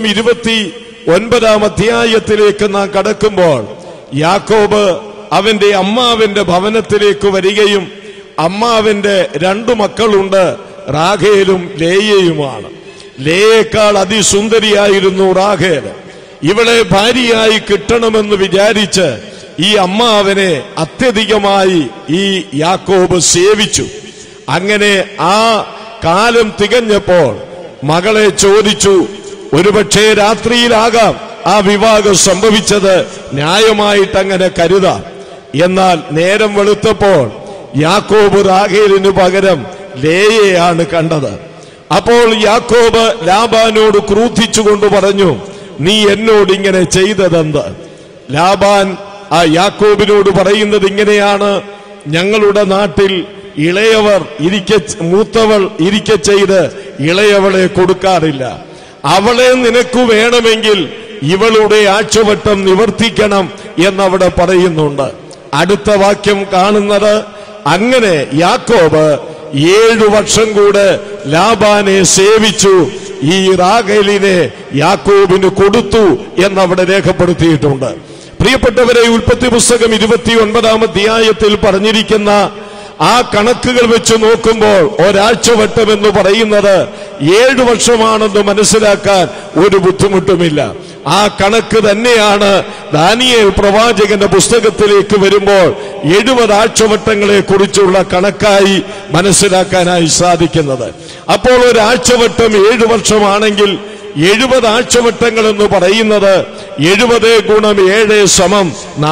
29-ാം അധ്യായത്തിലേക്ക് നാം കടക്കുമ്പോൾ യാക്കോബ് അവന്റെ അമ്മാവിന്റെ ഭവനത്തിലേക്ക് വരികയും അമ്മാവിന്റെ 2 മക്കളുണ്ട്, റാഹേലും ലേയയുമാണ്. ലേയേക്കാൾ അതിസുന്ദരിയായിരുന്നു റാഹേൽ. ഇവളെ ഭാര്യയായി കിട്ടണമെന്ന് വിചാരിച്ച് ഈ അമ്മാവനെ അത്യധികമായി ഈ യാക്കോബ് സേവിച്ചു. അങ്ങനെ ആ കാലം തികഞ്ഞപ്പോൾ മകളെ ചോദിച്ചു. ഒരുപക്ഷെ രാത്രിയിലാകാം ആ വിവാഹം സംഭവിച്ചത്, ന്യായമായിട്ടങ്ങനെ കരുതാം. എന്നാൽ നേരം വെളുത്തപ്പോൾ യാക്കോബ് റാഹേലിനു പകരം ലേയയാണ് കണ്ടത്. അപ്പോൾ യാക്കോബ് ലാബാനോട് ക്രൂദ്ധിച്ചുകൊണ്ട് പറഞ്ഞു, നീ എന്നോട് ഇങ്ങനെ ചെയ്തതെന്ത്? ലാബാൻ ആ യാക്കോബിനോട് പറയുന്നത് ഇങ്ങനെയാണ്, ഞങ്ങളുടെ നാട്ടിൽ ഇളയവർ മൂത്തവൾ ഇരിക്കെ ചെയ്ത് ഇളയവളെ കൊടുക്കാറില്ല. അവളെ നിനക്ക് വേണമെങ്കിൽ ഇവളുടെ ആഴ്ചവട്ടം നിവർത്തിക്കണം എന്നവിടെ പറയുന്നുണ്ട്. അടുത്ത വാക്യം കാണുന്നത്, അങ്ങനെ യാക്കോബ് 7 വർഷം കൂടെ ലാബാനെ സേവിച്ചു, ഈ റാഹേലിനെ യാക്കോബിന് കൊടുത്തു എന്നവിടെ രേഖപ്പെടുത്തിയിട്ടുണ്ട്. പ്രിയപ്പെട്ടവരെ, ഉൽപ്പത്തി പുസ്തകം 29-ാം അധ്യായത്തിൽ പറഞ്ഞിരിക്കുന്ന ആ കണക്കുകൾ വെച്ച് നോക്കുമ്പോൾ ഒരാഴ്ചവട്ടം എന്ന് പറയുന്നത് 7 വർഷമാണെന്ന് മനസ്സിലാക്കാൻ ഒരു ബുദ്ധിമുട്ടുമില്ല. ആ കണക്ക് തന്നെയാണ് ദാനിയേൽ പ്രവാചകന്റെ പുസ്തകത്തിലേക്ക് വരുമ്പോൾ 70 ആഴ്ചവട്ടങ്ങളെ കുറിച്ചുള്ള കണക്കായി മനസ്സിലാക്കാനായി സാധിക്കുന്നത്. അപ്പോൾ ഒരാഴ്ചവട്ടം 7 വർഷമാണെങ്കിൽ 70 ആഴ്ചവട്ടങ്ങൾ എന്ന് പറയുന്നത് 70 ഗുണം 7 സമം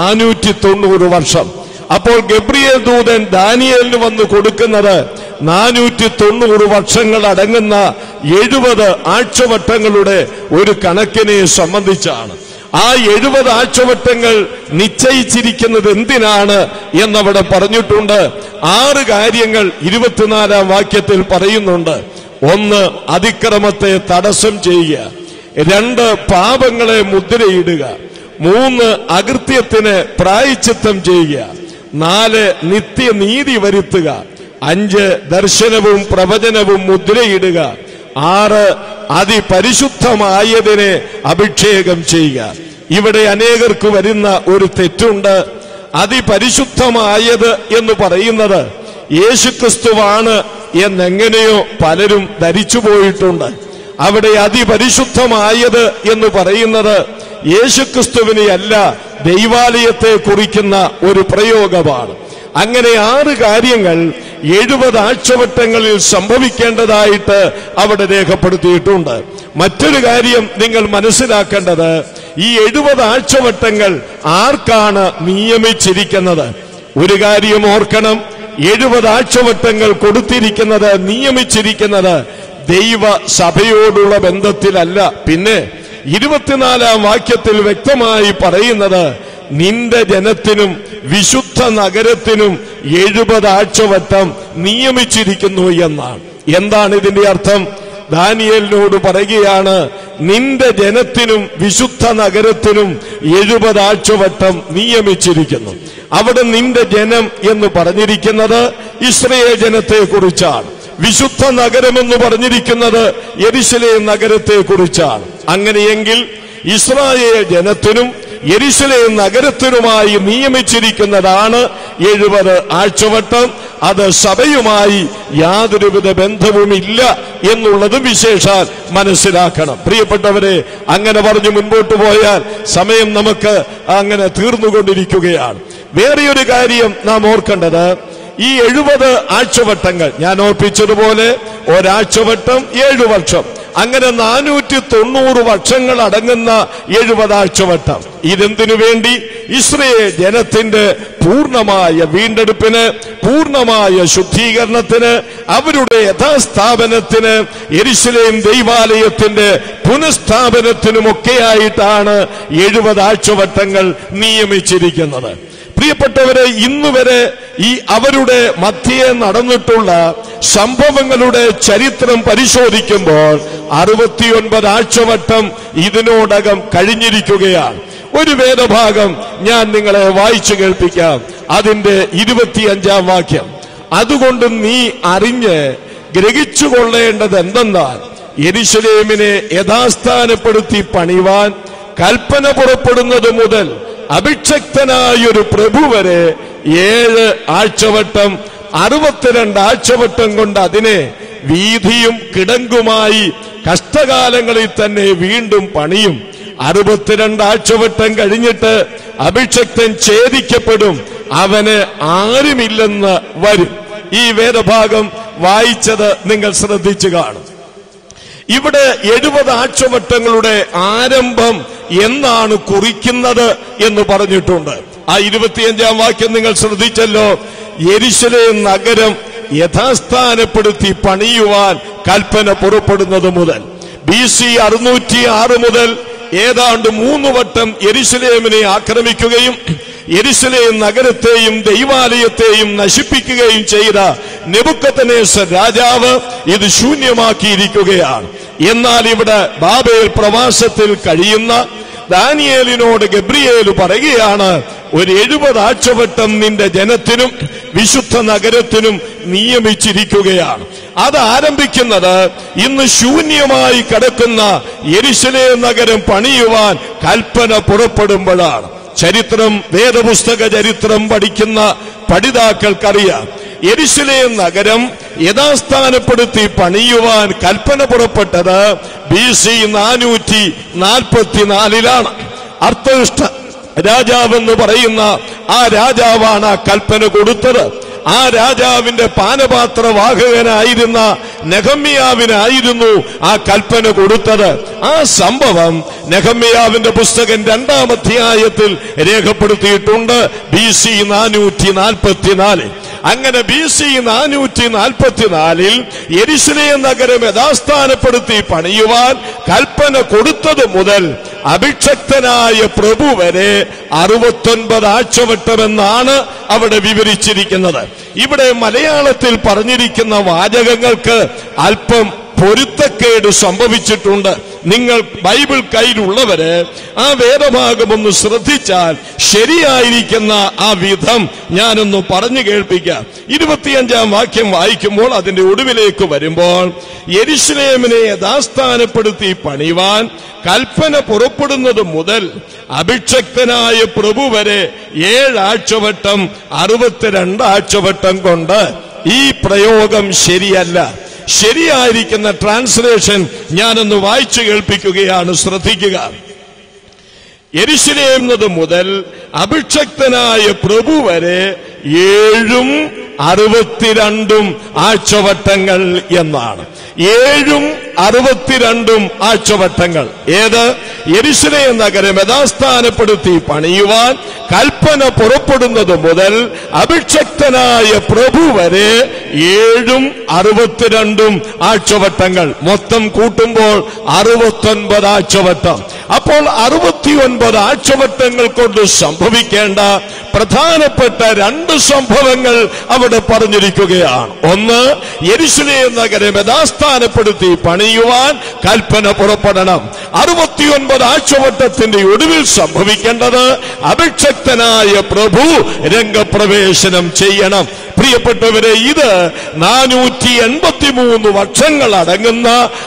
490 വർഷം. അപ്പോൾ ഗബ്രിയേൽ ദൂതൻ ദാനിയേലിന് വന്ന് കൊടുക്കുന്നത് 490 വർഷങ്ങൾ അടങ്ങുന്ന 70 ആഴ്ചവട്ടങ്ങളുടെ ഒരു കണക്കിനെ സംബന്ധിച്ചാണ്. ആ 70 ആഴ്ചവട്ടങ്ങൾ നിശ്ചയിച്ചിരിക്കുന്നത് എന്തിനാണ് എന്നവിടെ പറഞ്ഞിട്ടുണ്ട്. 6 കാര്യങ്ങൾ 24-ാം വാക്യത്തിൽ പറയുന്നുണ്ട്. 1, അതിക്രമത്തെ തടസ്സം ചെയ്യുക. 2, പാപങ്ങളെ മുദ്രയിടുക. 3, അകൃത്യത്തിന് പ്രായശ്ചിത്തം ചെയ്യുക. 4, നിത്യനീതി വരുത്തുക. 5, ദർശനവും പ്രവചനവും മുദ്രയിടുക. 6, അതിപരിശുദ്ധമായതിനെ അഭിഷേകം ചെയ്യുക. ഇവിടെ അനേകർക്ക് വരുന്ന ഒരു തെറ്റുണ്ട്. അതിപരിശുദ്ധമായത് എന്ന് പറയുന്നത് യേശുക്രിസ്തുവാണ് എന്നെങ്ങനെയോ പലരും ധരിച്ചു പോയിട്ടുണ്ട്. അവിടെ അതിപരിശുദ്ധമായത് എന്ന് പറയുന്നത് യേശുക്രിസ്തുവിനെയല്ല, ദൈവാലയത്തെ കുറിക്കുന്ന ഒരു പ്രയോഗമാണ്. അങ്ങനെ 6 കാര്യങ്ങൾ 70 ആഴ്ചവട്ടങ്ങളിൽ സംഭവിക്കേണ്ടതായിട്ട് അവിടെ രേഖപ്പെടുത്തിയിട്ടുണ്ട്. മറ്റൊരു കാര്യം നിങ്ങൾ മനസ്സിലാക്കേണ്ടത്, ഈ 70 ആഴ്ചവട്ടങ്ങൾ ആർക്കാണ് നിയമിച്ചിരിക്കുന്നത്? ഒരു കാര്യം ഓർക്കണം, 70 ആഴ്ചവട്ടങ്ങൾ കൊടുത്തിരിക്കുന്നത്, നിയമിച്ചിരിക്കുന്നത് ദൈവ സഭയോടുള്ള ബന്ധത്തിലല്ല. പിന്നെ 24-ാം വാക്യത്തിൽ വ്യക്തമായി പറയുന്നത് നിന്റെ ജനത്തിനും വിശുദ്ധ നഗരത്തിനും 70 ആഴ്ചവട്ടം നിയമിച്ചിരിക്കുന്നു എന്നാണ്. എന്താണ് ഇതിന്റെ അർത്ഥം? ദാനിയേലിനോട് പറയുകയാണ്, നിന്റെ ജനത്തിനും വിശുദ്ധ നഗരത്തിനും 70 ആഴ്ചവട്ടം നിയമിച്ചിരിക്കുന്നു. അവിടെ നിന്റെ ജനം എന്ന് പറഞ്ഞിരിക്കുന്നത് ഇസ്രായേൽ ജനത്തെ കുറിച്ചാണ്. വിശുദ്ധ നഗരമെന്ന് പറഞ്ഞിരിക്കുന്നത് യെരുശലേം നഗരത്തെ കുറിച്ചാണ്. അങ്ങനെയെങ്കിൽ ഇസ്രായേൽ ജനത്തിനും യെരുശലേം നഗരത്തിനുമായി നിയമിച്ചിരിക്കുന്നതാണ് 70 ആഴ്ചവട്ടം. അത് സഭയുമായി യാതൊരുവിധ ബന്ധവുമില്ല എന്നുള്ളത് വിശേഷാൽ മനസ്സിലാക്കണം. പ്രിയപ്പെട്ടവരെ, അങ്ങനെ പറഞ്ഞു മുൻപോട്ട് പോയാൽ സമയം നമുക്ക് അങ്ങനെ തീർന്നുകൊണ്ടിരിക്കുകയാണ്. വേറെയൊരു കാര്യം നാം ഓർക്കേണ്ടത്, ഈ 70 ആഴ്ചവട്ടങ്ങൾ ഞാൻ ഓർപ്പിച്ചതുപോലെ ഒരാഴ്ചവട്ടം 7 വർഷം, അങ്ങനെ 490 വർഷങ്ങൾ അടങ്ങുന്ന 70 ആഴ്ചവട്ടം. ഇതെന്തിനു വേണ്ടി? ഇസ്രായേൽ ജനത്തിന്റെ പൂർണ്ണമായ വീണ്ടെടുപ്പിന്, പൂർണ്ണമായ ശുദ്ധീകരണത്തിന്, അവരുടെ യഥാസ്ഥാപനത്തിന്, യെരുശലേം ദൈവാലയത്തിന്റെ പുനഃസ്ഥാപനത്തിനുമൊക്കെയായിട്ടാണ് 70 ആഴ്ചവട്ടങ്ങൾ നിയമിച്ചിരിക്കുന്നത്. പ്രിയപ്പെട്ടവരെ, ഇന്നുവരെ ഈ അവരുടെ മധ്യേ നടന്നിട്ടുള്ള സംഭവങ്ങളുടെ ചരിത്രം പരിശോധിക്കുമ്പോൾ 69 ആഴ്ചവട്ടം ഇതിനോടകം കഴിഞ്ഞിരിക്കുകയാണ്. ഒരു വേദഭാഗം ഞാൻ നിങ്ങളെ വായിച്ചു കേൾപ്പിക്കാം. അതിന്റെ 25-ാം വാക്യം. അതുകൊണ്ട് നീ അറിഞ്ഞ് ഗ്രഹിച്ചുകൊള്ളേണ്ടത് എന്തെന്നാൽ യെരുശലേമിനെ യഥാസ്ഥാനപ്പെടുത്തി പണിവാൻ കൽപ്പന പുറപ്പെടുന്നത് മുതൽ അഭിഷക്തനായൊരു പ്രഭു വരെ 7 ആഴ്ചവട്ടം 62 ആഴ്ചവട്ടം കൊണ്ട് അതിനെ വീഥിയും കിടങ്ങുമായി കഷ്ടകാലങ്ങളിൽ തന്നെ വീണ്ടും പണിയും. 62 ആഴ്ചവട്ടം കഴിഞ്ഞിട്ട് അഭിഷക്തൻ ഛേദിക്കപ്പെടും, അവന് ആരുമില്ലെന്ന് വരും. ഈ വേദഭാഗം വായിച്ചത് നിങ്ങൾ ശ്രദ്ധിച്ചു കാണും. ഇവിടെ 70 ആഴ്ചവട്ടങ്ങളുടെ ആരംഭം എന്നാണ് കുറിക്കുന്നത് എന്ന് പറഞ്ഞിട്ടുണ്ട്. ആ 25-ാം വാക്യം നിങ്ങൾ ശ്രദ്ധിച്ചല്ലോ. യെരുശലേം നഗരം യഥാസ്ഥാനപ്പെടുത്തി പണിയുവാൻ കൽപ്പന പുറപ്പെടുന്നത് മുതൽ BC 606 മുതൽ ഏതാണ്ട് 3 വട്ടം യെരുശലേമിനെ ആക്രമിക്കുകയും യെരുശലേം നഗരത്തെയും ദൈവാലയത്തെയും നശിപ്പിക്കുകയും ചെയ്ത നെബൂഖദ്നേസർ രാജാവ് ഇത് ശൂന്യമാക്കിയിരിക്കുകയാണ്. എന്നാൽ ഇവിടെ ബാബേൽ പ്രവാസത്തിൽ കഴിയുന്ന ദാനിയേലിനോട് ഗബ്രിയേൽ പറയുകയാണ്, ഒരു 70 ആഴ്ചവട്ടം നിന്റെ ജനത്തിനും വിശുദ്ധ നഗരത്തിനും നിയമിച്ചിരിക്കുകയാണ്. അത് ആരംഭിക്കുന്നത് ഇന്ന് ശൂന്യമായി കിടക്കുന്ന യെരുശലേം നഗരം പണിയുവാൻ കൽപ്പന പുറപ്പെടുമ്പോഴാണ്. ചരിത്രം, വേദപുസ്തക ചരിത്രം പഠിക്കുന്ന പഠിതാക്കൾക്കറിയാം, യെരുശലേം നഗരം യഥാസ്ഥാനപ്പെടുത്തി പണിയുവാൻ കൽപ്പന പുറപ്പെട്ടത് BC 444-ലാണ്. അർത്തഷ്ഠ രാജാവെന്ന് പറയുന്ന ആ രാജാവാണ് ആ കൽപ്പന കൊടുത്തത്. ആ രാജാവിന്റെ പാനപാത്രവാഹകനായിരുന്ന നെഹമ്യാവിനായിരുന്നു ആ കൽപ്പന കൊടുത്തത്. ആ സംഭവം നെഹമ്യാവിന്റെ പുസ്തകം 2-ാം അധ്യായത്തിൽ രേഖപ്പെടുത്തിയിട്ടുണ്ട്. BC 444. അങ്ങനെ BC 444 യെരുശലേം നഗരം യഥാസ്ഥാനപ്പെടുത്തി പണിയുവാൻ കൽപ്പന കൊടുത്തത് മുതൽ അഭിഷക്തനായ പ്രഭു വരെ 69 ആഴ്ചവട്ടമെന്നാണ് അവിടെ വിവരിച്ചിരിക്കുന്നത്. ഇവിടെ മലയാളത്തിൽ പറഞ്ഞിരിക്കുന്ന വാചകങ്ങൾക്ക് അല്പം പൊരുത്തക്കേട് സംഭവിച്ചിട്ടുണ്ട്. നിങ്ങൾ ബൈബിൾ കയ്യിലുള്ളവര് ആ വേദഭാഗം ഒന്ന് ശ്രദ്ധിച്ചാൽ ശരിയായിരിക്കുന്ന ആ വിധം ഞാനൊന്ന് പറഞ്ഞു കേൾപ്പിക്കാം. 25-ാം വാക്യം വായിക്കുമ്പോൾ അതിന്റെ ഒടുവിലേക്ക് വരുമ്പോൾ യെരുശലേമിനെ യഥാസ്ഥാനപ്പെടുത്തി പണിവാൻ കൽപ്പന പുറപ്പെടുന്നത് മുതൽ അഭിഷക്തനായ പ്രഭു വരെ 7 ആഴ്ചവട്ടം 62 ആഴ്ചവട്ടം കൊണ്ട് ഈ പ്രയോഗം ശരിയല്ല. ശരിയായിരിക്കുന്ന ട്രാൻസ്ലേഷൻ ഞാനൊന്ന് വായിച്ചു കേൾപ്പിക്കുകയാണ്, ശ്രദ്ധിക്കുക. യെരുശലേം മുതൽ അഭിഷക്തനായ പ്രഭു വരെ 7 62 ആഴ്ചവട്ടങ്ങൾ എന്നാണ്. 7 62 ആഴ്ചവട്ടങ്ങൾ. ഏത്? യെരൂശലേം നഗരം യഥാസ്ഥാനപ്പെടുത്തി പണിയുവാൻ കൽപ്പന പുറപ്പെടുന്നത് മുതൽ അഭിഷക്തനായ പ്രഭു വരെ 7 62 ആഴ്ചവട്ടങ്ങൾ. മൊത്തം കൂട്ടുമ്പോൾ 69 ആഴ്ചവട്ടം. അപ്പോൾ 69 ആഴ്ചവട്ടങ്ങൾ കൊണ്ട് സംഭവിക്കേണ്ട പ്രധാനപ്പെട്ട 2 സംഭവങ്ങൾ അവിടെ പറഞ്ഞിരിക്കുകയാണ്. ഒന്ന്, യെരൂശലേം നഗരം യഥാസ്ഥാനപ്പെടുത്തി പണിയുവാൻ കൽപ്പന പുറപ്പെടണം. 69 ആഴ്ചവട്ടത്തിന്റെ ഒടുവിൽ സംഭവിക്കേണ്ടത് അഭിഷക്തനായ പ്രഭു രംഗപ്രവേശനം ചെയ്യണം. പ്രിയപ്പെട്ടവരെ, ഇത് 483 വർഷങ്ങൾ അടങ്ങുന്ന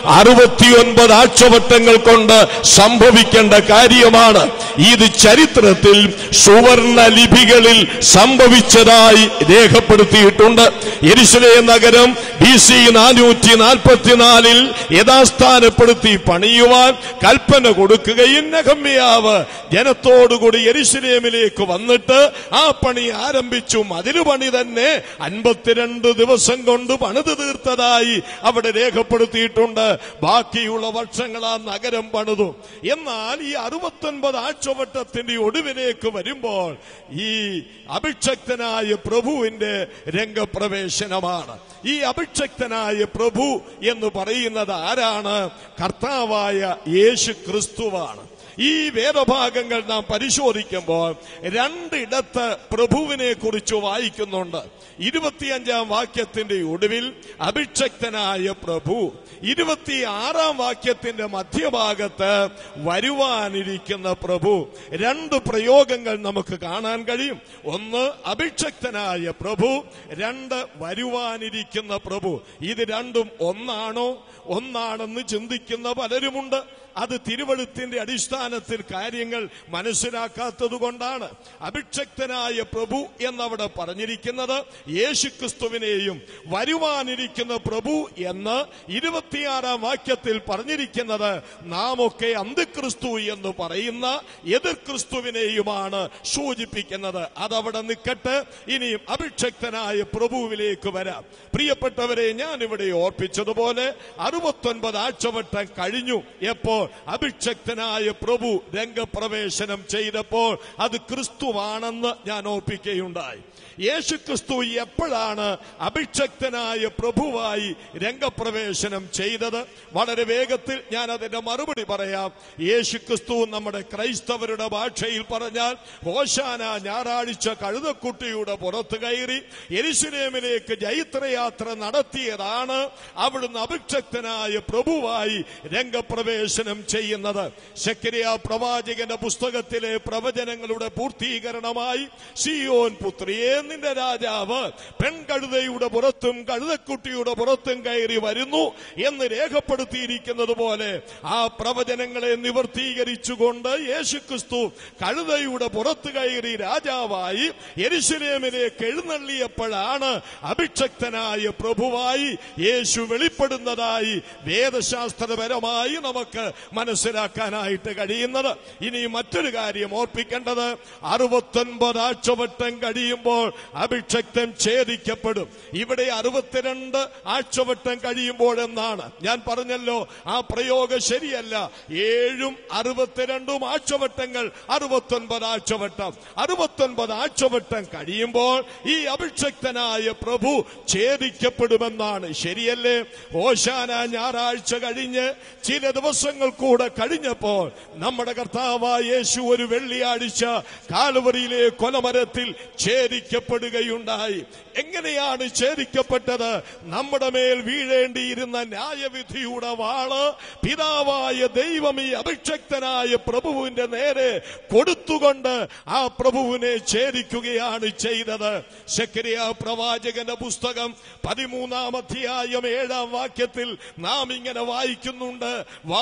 69 ആഴ്ചവട്ടങ്ങൾ കൊണ്ട് സംഭവിക്കേണ്ട കാര്യമാണ്. ഇത് ചരിത്രത്തിൽ സുവർണ ലിപികളിൽ സംഭവിച്ചതായി രേഖപ്പെടുത്തിയിട്ടുണ്ട്. യെരൂശലേം നഗരം BC 444 യഥാസ്ഥാനപ്പെടുത്തി പണിയുവാൻ കൽപ്പന കൊടുക്കുകയും നെഹമ്യാവ് ജനത്തോടുകൂടി യെരൂശലേമിലേക്ക് വന്നിട്ട് ആ പണി ആരംഭിച്ചു. മതിലുപണി തന്നെ 52 ദിവസം കൊണ്ട് പണിത് തീർത്തതായി അവിടെ രേഖപ്പെടുത്തിയിട്ടുണ്ട്. ബാക്കിയുള്ള വർഷങ്ങൾ ആ നഗരം പണിതു. എന്നാൽ ഈ 69 ആഴ്ചവട്ടത്തിന്റെ ഒടുവിലേക്ക് വരുമ്പോൾ ഈ അഭിഷക്തനായ പ്രഭുവിന്റെ രംഗപ്രവേശനമാണ്. ഈ അഭിഷക്തനായ പ്രഭു എന്ന് പറയുന്നത് ആരാണ്? കർത്താവായ യേശു ക്രിസ്തുവാണ്. ഈ വേദഭാഗങ്ങൾ നാം പരിശോധിക്കുമ്പോൾ 2 ഇടത്ത് പ്രഭുവിനെ കുറിച്ച് വായിക്കുന്നുണ്ട്. 25-ാം വാക്യത്തിന്റെ ഒടുവിൽ അഭിഷക്തനായ പ്രഭു, 26-ാം വാക്യത്തിന്റെ മധ്യഭാഗത്ത് വരുവാനിരിക്കുന്ന പ്രഭു. 2 പ്രയോഗങ്ങൾ നമുക്ക് കാണാൻ കഴിയും. ഒന്ന്, അഭിഷക്തനായ പ്രഭു. 2, വരുവാനിരിക്കുന്ന പ്രഭു. ഇത് രണ്ടും ഒന്നാണോ? ഒന്നാണെന്ന് ചിന്തിക്കുന്ന പലരുമുണ്ട്. അത് തിരുവെഴുത്തിന്റെ അടിസ്ഥാനത്തിൽ കാര്യങ്ങൾ മനസ്സിലാക്കാത്തത് കൊണ്ടാണ്. അഭിഷക്തനായ പ്രഭു എന്നവിടെ പറഞ്ഞിരിക്കുന്നത് യേശുക്രിസ്തുവിനെയും, വരുവാനിരിക്കുന്ന പ്രഭു എന്ന് 26-ാം വാക്യത്തിൽ പറഞ്ഞിരിക്കുന്നത് നാം ഒക്കെ അന്തിക്രിസ്തു എന്ന് പറയുന്ന എതിർ ക്രിസ്തുവിനെയുമാണ് സൂചിപ്പിക്കുന്നത്. അതവിടെ നിൽക്കട്ടെ. ഇനിയും അഭിഷക്തനായ പ്രഭുവിലേക്ക് വരാം. പ്രിയപ്പെട്ടവരെ, ഞാനിവിടെ ഓർപ്പിച്ചതുപോലെ 69 ആഴ്ചവട്ടം കഴിഞ്ഞു. എപ്പോൾ? അഭിഷക്തനായ പ്രഭു രംഗപ്രവേശനം ചെയ്തപ്പോൾ അത് ക്രിസ്തുവാണെന്ന് ഞാൻ ഓർപ്പിക്കുകയുണ്ടായി. യേശുക്രിസ്തു എപ്പോഴാണ് അഭിഷക്തനായ പ്രഭുവായി രംഗപ്രവേശനം ചെയ്തത്? വളരെ വേഗത്തിൽ ഞാൻ അതിന്റെ മറുപടി പറയാം. യേശുക്രിസ്തു നമ്മുടെ ക്രൈസ്തവരുടെ ഭാഷയിൽ പറഞ്ഞാൽ ഹോശാന ഞായറാഴ്ച കഴുതക്കുട്ടിയുടെ പുറത്ത് കയറി യെരൂശലേമിലേക്ക് ജൈത്രയാത്ര നടത്തിയതാണ് അവിടുന്ന് അഭിഷക്തനായ പ്രഭുവായി രംഗപ്രവേശനം ചെയ്യുന്നത്. സെഖര്യാ പ്രവാചകന്റെ പുസ്തകത്തിലെ പ്രവചനങ്ങളുടെ പൂർത്തീകരണമായി സിയോൻ പുത്രിയെ, നിന്റെ രാജാവ് പെൺകഴുതയുടെ പുറത്തും കഴുതക്കുട്ടിയുടെ പുറത്തും കയറി വരുന്നു എന്ന് രേഖപ്പെടുത്തിയിരിക്കുന്നത് പോലെ ആ പ്രവചനങ്ങളെ നിവർത്തീകരിച്ചുകൊണ്ട് യേശുക്രിസ്തു കഴുതയുടെ പുറത്ത് കയറി രാജാവായി യെരൂശലേമിലേക്ക് എഴുന്നള്ളിയപ്പോഴാണ് അഭിഷക്തനായ പ്രഭുവായി യേശു വെളിപ്പെടുന്നതായി വേദശാസ്ത്രപരമായി നമുക്ക് മനസ്സിലാക്കാനായിട്ട് കഴിയുന്നത്. ഇനി മറ്റൊരു കാര്യം ഓർപ്പിക്കേണ്ടത്, 69 ആഴ്ചവട്ടം കഴിയുമ്പോൾ അഭിഷക്തൻ ഛേദിക്കപ്പെടും. ഇവിടെ 62 ആഴ്ചവട്ടം കഴിയുമ്പോഴെന്നാണ് ഞാൻ പറഞ്ഞല്ലോ. ആ പ്രയോഗം ശരിയല്ല. 7 62 ആഴ്ചവട്ടങ്ങൾ 69 ആഴ്ചവട്ടം. 69 ആഴ്ചവട്ടം കഴിയുമ്പോൾ ഈ അഭിഷക്തനായ പ്രഭു ഛേദിക്കപ്പെടുമെന്നാണ്. ശരിയല്ലേ? ഹോശാന ഞായറാഴ്ച കഴിഞ്ഞ് ചില ദിവസങ്ങൾ കൂടെ കഴിഞ്ഞപ്പോൾ നമ്മുടെ കർത്താവായ യേശു ഒരു വെള്ളിയാഴ്ച കാൽവരിയിലെ കൊലമരത്തിൽ ഛേദിക്കപ്പെടുകയുണ്ടായി. എങ്ങനെയാണ് ഛേദിക്കപ്പെട്ടത്? നമ്മുടെ മേൽ വീഴേണ്ടിയിരുന്ന ന്യായവിധിയുടെ വാള് പിതാവായ ദൈവം ഈ അഭിഷക്തനായ പ്രഭുവിന്റെ നേരെ കൊടുത്തുകൊണ്ട് ആ പ്രഭുവിനെ ഛേദിക്കുകയാണ് ചെയ്തത്. സെഖര്യാ പ്രവാചകന്റെ പുസ്തകം 13-ാം അധ്യായം 7-ാം വാക്യത്തിൽ നാം ഇങ്ങനെ വായിക്കുന്നുണ്ട്, വാളേ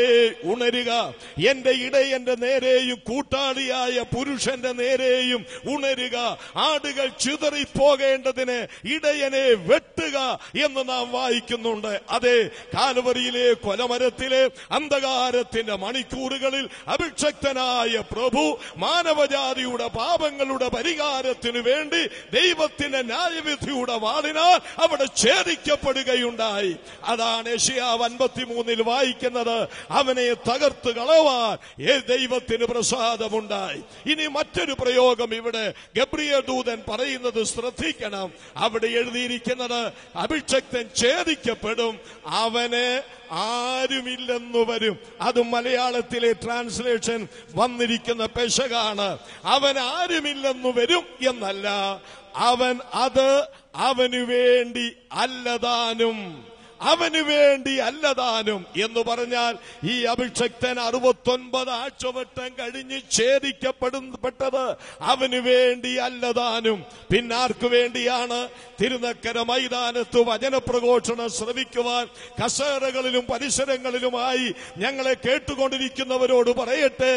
ഉണരുക. എന്റെ ഇടയന്റെ നേരെയും കൂട്ടാളിയായ പുരുഷന്റെ നേരെയും ഉണരുക. ആടുകൾ ചിതറിപ്പോകേണ്ടതിന് ഇടയനെ വെട്ടുക എന്ന് നാം വായിക്കുന്നുണ്ട്. അതെ, കാൽവരിയിലെ കൊലമരത്തിലെ അന്ധകാരത്തിന്റെ മണിക്കൂറുകളിൽ അഭിഷക്തനായ പ്രഭു മാനവജാതിയുടെ പാപങ്ങളുടെ പരിഹാരത്തിനു വേണ്ടി ദൈവത്തിന്റെ ന്യായവിധിയുടെ വാളിനാൽ അവിടെ ഛേദിക്കപ്പെടുകയുണ്ടായി. അതാണ് യെശയ്യാവ് 53 വായിക്കുന്നത്. അവനെ തകർത്ത് കളവാൻ ദൈവത്തിന് പ്രസാദമുണ്ടായി. ഇനി മറ്റൊരു പ്രയോഗം ഇവിടെ ഗബ്രിയേൽ ദൂതൻ പറയുന്നത് ശ്രദ്ധിക്കണം. അവിടെ എഴുതിയിരിക്കുന്നത് അഭിഷക്തൻ ഛേദിക്കപ്പെടും, അവന് ആരുമില്ലെന്നു വരും. അത് മലയാളത്തിലെ ട്രാൻസ്ലേഷൻ വന്നിരിക്കുന്ന പെശകാണ്. അവൻ ആരുമില്ലെന്നു വരും എന്നല്ല, അവൻ അത് അവനു വേണ്ടി അല്ലതാനും, അവന് വേണ്ടി അല്ലതാനും എന്ന് പറഞ്ഞാൽ ഈ അഭിഷക്തൻ 69 ആഴ്ചവട്ടം കഴിഞ്ഞ് ഛേദിക്കപ്പെട്ടത് അവന് വേണ്ടി അല്ലതാനും. പിന്നാർക്ക് വേണ്ടിയാണ്? തിരുനക്കര മൈതാനത്ത് വചനപ്രഘോഷണം ശ്രവിക്കുവാൻ കസേരകളിലും പരിസരങ്ങളിലുമായി ഞങ്ങളെ കേട്ടുകൊണ്ടിരിക്കുന്നവരോട് പറയട്ടെ,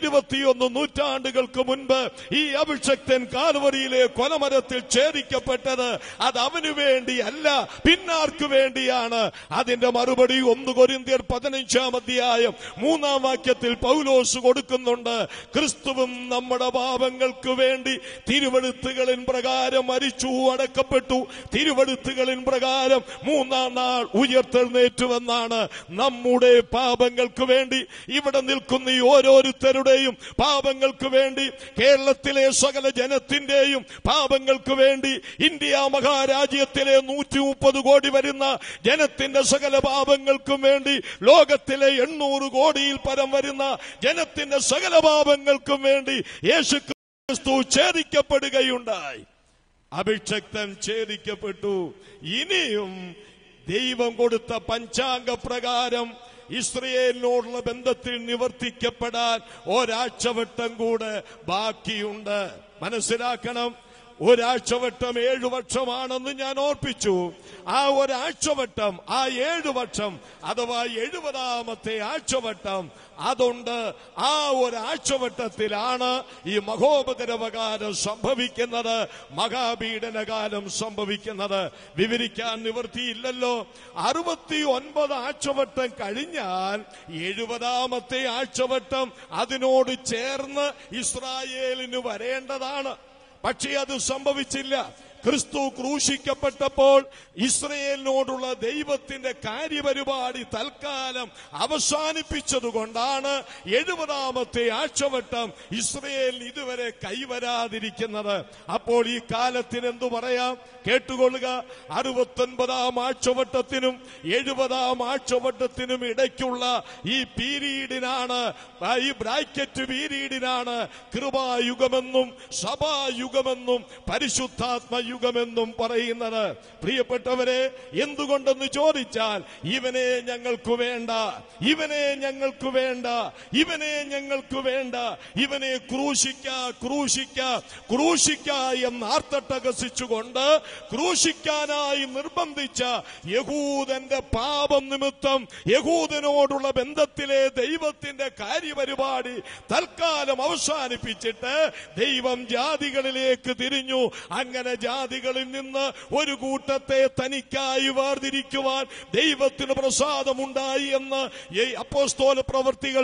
21 നൂറ്റാണ്ടുകൾക്ക് മുൻപ് ഈ അഭിഷക്തൻ കാൽവരിയിലെ കൊലമരത്തിൽ ഛേദിക്കപ്പെട്ടത് അത് അവനു വേണ്ടി അല്ല, പിന്നാർക്ക് വേണ്ടിയാണ്. അതിന്റെ മറുപടി 1 കൊരിന്ത്യർ 15 അധ്യായം 3 വാക്യത്തിൽ പൗലോസ് കൊടുക്കുന്നുണ്ട്. ക്രിസ്തുവും നമ്മുടെ പാപങ്ങൾക്ക് വേണ്ടി തിരുവെഴുത്തുകളിൻ പ്രകാരം മരിച്ചു, അടക്കപ്പെട്ടു, തിരുവെഴുത്തുകളിൻ പ്രകാരം 3-ാം നാൾ ഉയർത്തെഴുന്നേറ്റുവെന്നാണ്. നമ്മുടെ പാപങ്ങൾക്ക് വേണ്ടി, ഇവിടെ നിൽക്കുന്ന ഈ ഓരോരുത്തരുടെയും പാപങ്ങൾക്ക് വേണ്ടി, കേരളത്തിലെ സകല ജനത്തിന്റെയും പാപങ്ങൾക്ക് വേണ്ടി, ഇന്ത്യ മഹാരാജ്യത്തിലെ 130 കോടി വരുന്ന ജനത്തിന്റെ സകല പാപങ്ങൾക്കും വേണ്ടി, ലോകത്തിലെ 800 കോടിയിൽ പരം വരുന്ന ജനത്തിന്റെ സകല പാപങ്ങൾക്കും വേണ്ടി യേശു ക്രിസ്തു ഛേദിക്കപ്പെടുകയുണ്ടായി. അഭിഷക്തൻ ഛേദിക്കപ്പെട്ടു. ഇനിയും ദൈവം കൊടുത്ത പഞ്ചാംഗ പ്രകാരം ഇസ്രയേലിനോടുള്ള ബന്ധത്തിൽ നിവർത്തിക്കപ്പെടാൻ ഒരാഴ്ചവട്ടം കൂടെ ബാക്കിയുണ്ട്. മനസ്സിലാക്കണം, ഒരാഴ്ചവട്ടം 7 വർഷമാണെന്ന് ഞാൻ ഓർപ്പിച്ചു. ആ ഒരാഴ്ചവട്ടം, ആ 7 വർഷം അഥവാ 70ാമത്തെ ആഴ്ചവട്ടം അതുണ്ട്. ആ ഒരാഴ്ചവട്ടത്തിലാണ് ഈ മഹോപദ്രവകാലം സംഭവിക്കുന്നത്, മഹാപീഡനകാലം സംഭവിക്കുന്നത്. വിവരിക്കാൻ നിവൃത്തിയില്ലല്ലോ. 69 ആഴ്ചവട്ടം കഴിഞ്ഞാൽ 70ാമത്തെ ആഴ്ചവട്ടം അതിനോട് ചേർന്ന് ഇസ്രായേലിന് വരേണ്ടതാണ്. പക്ഷേ അത് സംഭവിച്ചില്ല. ക്രിസ്തു ക്രൂശിക്കപ്പെട്ടപ്പോൾ ഇസ്രയേലിനോടുള്ള ദൈവത്തിന്റെ കാര്യപരിപാടി തൽക്കാലം അവസാനിപ്പിച്ചതുകൊണ്ടാണ് 70ാമത്തെ ആഴ്ചവട്ടം ഇസ്രയേലിന് ഇതുവരെ കൈവരാതിരിക്കുന്നത്. അപ്പോൾ ഈ കാലത്തിന് എന്തു പറയാം? കേട്ടുകൊള്ളുക. 69ാം ആഴ്ചവട്ടത്തിനും 70ാം ആഴ്ചവട്ടത്തിനും ഇടയ്ക്കുള്ള ഈ പീരീഡിനാണ്, ഈ ബ്രാക്കറ്റ് പീരീഡിനാണ് കൃപായുഗമെന്നും സഭായുഗമെന്നും പരിശുദ്ധാത്മ യുഗമെന്നും പറയുന്നത്. പ്രിയപ്പെട്ടവരെ, എന്തുകൊണ്ടെന്ന് ചോദിച്ചാൽ, ഇവനെ ഞങ്ങൾക്ക് വേണ്ട, ഇവനെ ഞങ്ങൾക്ക് വേണ്ട, ഇവനെ ഞങ്ങൾക്ക് വേണ്ട, ഇവനെ ക്രൂശിക്ക ക്രൂശിക്ക ക്രൂശിക്ക എന്ന് ആർത്തട്ടഹസിച്ചുകൊണ്ട് ക്രൂശിക്കാനായി നിർബന്ധിച്ച യഹൂദന്റെ പാപം നിമിത്തം യഹൂദനോടുള്ള ബന്ധത്തിലെ ദൈവത്തിന്റെ കാര്യപരിപാടി തൽക്കാലം അവസാനിപ്പിച്ചിട്ട് ദൈവം ജാതികളിലേക്ക് തിരിഞ്ഞു. അങ്ങനെ ജാതികളിൽ നിന്ന് ഒരു കൂട്ടത്തെ തനിക്കായി വേർതിരിക്കുവാൻ ദൈവത്തിന് പ്രസാദമുണ്ടായി എന്ന് അപ്പോസ്തല പ്രവൃത്തികൾ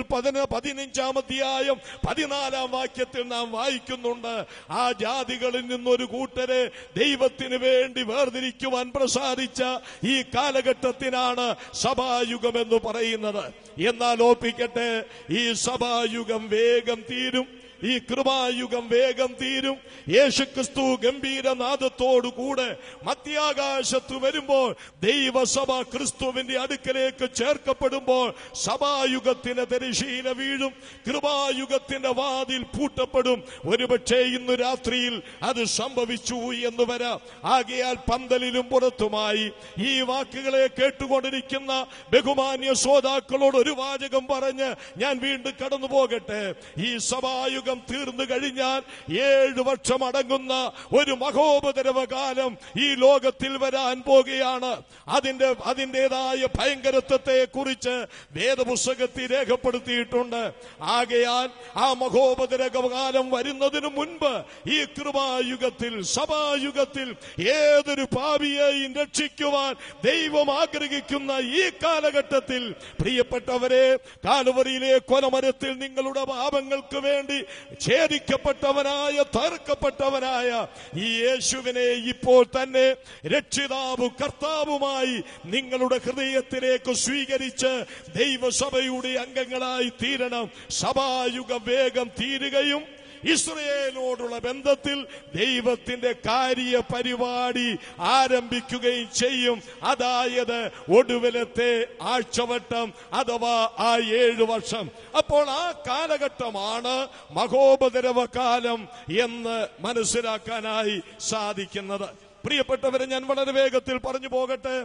15 അധ്യായം 14 വാക്യത്തിൽ നാം വായിക്കുന്നുണ്ട്. ആ ജാതികളിൽ നിന്നൊരു കൂട്ടരെ ദൈവത്തിന് വേണ്ടി വേർതിരിക്കുവാൻ പ്രസാദിച്ച ഈ കാലഘട്ടത്തിനാണ് സഭായുഗം എന്ന് പറയുന്നത്. എന്നാൽ ഓർപ്പിക്കട്ടെ, ഈ സഭായുഗം വേഗം തീരും, ഈ കൃപായുഗം വേഗം തീരും. യേശുക്രിസ്തു ഗംഭീരനാദത്തോടുകൂടെ മധ്യാകാശത്ത് വരുമ്പോൾ, ദൈവസഭ ക്രിസ്തുവിന്റെ അടുക്കലേക്ക് ചേർക്കപ്പെടുമ്പോൾ സഭായുഗത്തിന്റെ തിരശീല വീഴും, കൃപായുഗത്തിന്റെ വാതിൽ പൂട്ടപ്പെടും. ഒരുപക്ഷെ ഇന്ന് രാത്രിയിൽ അത് സംഭവിച്ചു എന്ന് വരാം. ആകയാൽ പന്തലിലും പുറത്തുമായി ഈ വാക്കുകളെ കേട്ടുകൊണ്ടിരിക്കുന്ന ബഹുമാന്യ ശ്രോതാക്കളോട് ഒരു വാചകം പറഞ്ഞ് ഞാൻ വീണ്ടും കടന്നു പോകട്ടെ. ഈ സഭായുഗം സഭായുഗം തീർന്നു കഴിഞ്ഞാൽ 7 വർഷം അടങ്ങുന്ന ഒരു മഹോപദ്രവകാലം ഈ ലോകത്തിൽ വരാൻ പോകുകയാണ്. അതിൻ്റെതായ ഭയങ്കരത്വത്തെ കുറിച്ച് വേദപുസ്തകത്തിൽ രേഖപ്പെടുത്തിയിട്ടുണ്ട്. ആകയാൽ ആ മഹോപദ്രവകാലം വരുന്നതിനു മുൻപ് ഈ കൃപായുഗത്തിൽ, സഭായുഗത്തിൽ ഏതൊരു പാപിയെയും രക്ഷിക്കുവാൻ ദൈവം ആഗ്രഹിക്കുന്ന ഈ കാലഘട്ടത്തിൽ പ്രിയപ്പെട്ടവരെ, കാൽവരിയിലെ കൊലമരത്തിൽ നിങ്ങളുടെ പാപങ്ങൾക്ക് വേണ്ടി ഛേദിക്കപ്പെട്ടവനായ, തകർക്കപ്പെട്ടവനായ ഈ യേശുവിനെ ഇപ്പോൾ തന്നെ രക്ഷിതാവും കർത്താവുമായി നിങ്ങളുടെ ഹൃദയത്തിലേക്ക് സ്വീകരിച്ച് ദൈവസഭയുടെ അംഗങ്ങളായി തീരണം. സഭായുഗം വേഗം തീരുകയും ഇസ്രയേലിനോടുള്ള ബന്ധത്തിൽ ദൈവത്തിന്റെ കാര്യ പരിപാടി ആരംഭിക്കുകയും ചെയ്യും. അതായത് ഒടുവിലത്തെ ആഴ്ചവട്ടം അഥവാ ആ 7 വർഷം. അപ്പോൾ ആ കാലഘട്ടമാണ് മഹോപദ്രവകാലം എന്ന് മനസ്സിലാക്കാനായി സാധിക്കുന്നത്. പ്രിയപ്പെട്ടവരെ, ഞാൻ വളരെ വേഗത്തിൽ പറഞ്ഞു പോകട്ടെ.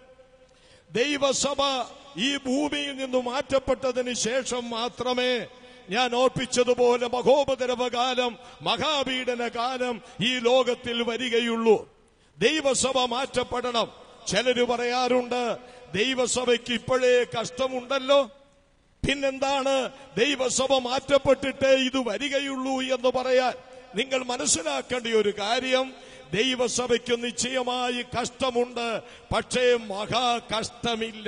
ദൈവസഭ ഈ ഭൂമിയിൽ നിന്ന് മാറ്റപ്പെട്ടതിന് ശേഷം മാത്രമേ, ഞാൻ ഓർപ്പിച്ചതുപോലെ, മഹോപദ്രവകാലം, മഹാപീഡന കാലം ഈ ലോകത്തിൽ വരികയുള്ളൂ. ദൈവസഭ മാറ്റപ്പെടണം. ചിലര് പറയാറുണ്ട്, ദൈവസഭയ്ക്ക് ഇപ്പോഴേ കഷ്ടമുണ്ടല്ലോ, പിന്നെന്താണ് ദൈവസഭ മാറ്റപ്പെട്ടിട്ടേ ഇത് വരികയുള്ളൂ എന്ന് പറയാൻ. നിങ്ങൾ മനസ്സിലാക്കേണ്ട ഒരു കാര്യം, ദൈവസഭയ്ക്ക് നിശ്ചയമായി കഷ്ടമുണ്ട്, പക്ഷേ മഹാകഷ്ടമില്ല.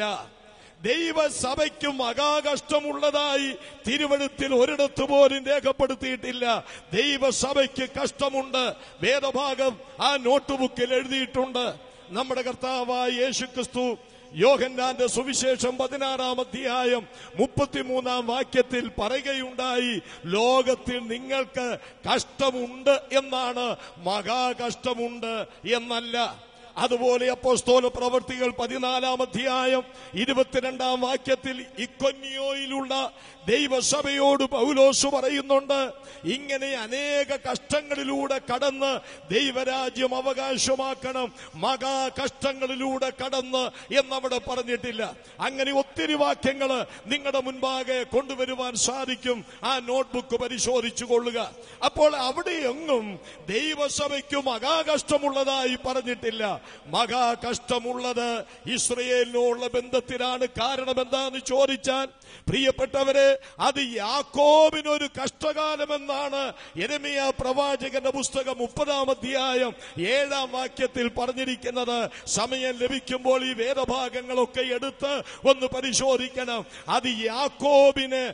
ദൈവസഭയ്ക്ക് മഹാകഷ്ടമുള്ളതായി തിരുവെഴുത്തിൽ ഒരിടത്ത് പോലും രേഖപ്പെടുത്തിയിട്ടില്ല. ദൈവസഭയ്ക്ക് കഷ്ടമുണ്ട്. വേദഭാഗം ആ നോട്ട് ബുക്കിൽ എഴുതിയിട്ടുണ്ട്. നമ്മുടെ കർത്താവായ യേശുക്രിസ്തു യോഹന്നാന്റെ സുവിശേഷം 16-ാം അധ്യായം 33-ാം വാക്യത്തിൽ പറയുകയുണ്ടായി, ലോകത്തിൽ നിങ്ങൾക്ക് കഷ്ടമുണ്ട് എന്നാണ്, മഹാകഷ്ടമുണ്ട് എന്നല്ല. അതുപോലെ അപ്പോസ്തല പ്രവൃത്തികൾ 14-ാം അധ്യായം 22-ാം വാക്യത്തിൽ ഇക്കൊന്യോയിലുള്ള ദൈവസഭയോട് പൗലോസ് പറയുന്നുണ്ട്, ഇങ്ങനെ അനേക കഷ്ടങ്ങളിലൂടെ കടന്ന് ദൈവരാജ്യം അവകാശമാക്കണം, മഹാകഷ്ടങ്ങളിലൂടെ കടന്ന് എന്നവിടെ പറഞ്ഞിട്ടില്ല. അങ്ങനെ ഒത്തിരി വാക്യങ്ങൾ നിങ്ങളുടെ മുൻപാകെ കൊണ്ടുവരുവാൻ സാധിക്കും. ആ നോട്ട്ബുക്ക് പരിശോധിച്ചു കൊള്ളുക. അപ്പോൾ അവിടെയെങ്ങും ദൈവസഭയ്ക്ക് മഹാകഷ്ടമുള്ളതായി പറഞ്ഞിട്ടില്ല. മഹാകഷ്ടമുള്ളത് ഇസ്രയേലിനോടുള്ള ബന്ധത്തിലാണ്. കാരണം എന്താന്ന് ചോദിച്ചാൽ, പ്രിയപ്പെട്ടവരെ, അത് യാക്കോബിനൊരു കഷ്ടകാലമെന്നാണ് യെരമ്യ പ്രവാചകന്റെ പുസ്തകം 30-ാം അധ്യായം 7-ാം വാക്യത്തിൽ പറഞ്ഞിരിക്കുന്നത്. സമയം ലഭിക്കുമ്പോൾ ഈ വേദഭാഗങ്ങളൊക്കെ എടുത്ത് ഒന്ന് പരിശോധിക്കണം. അത് യാക്കോബിന്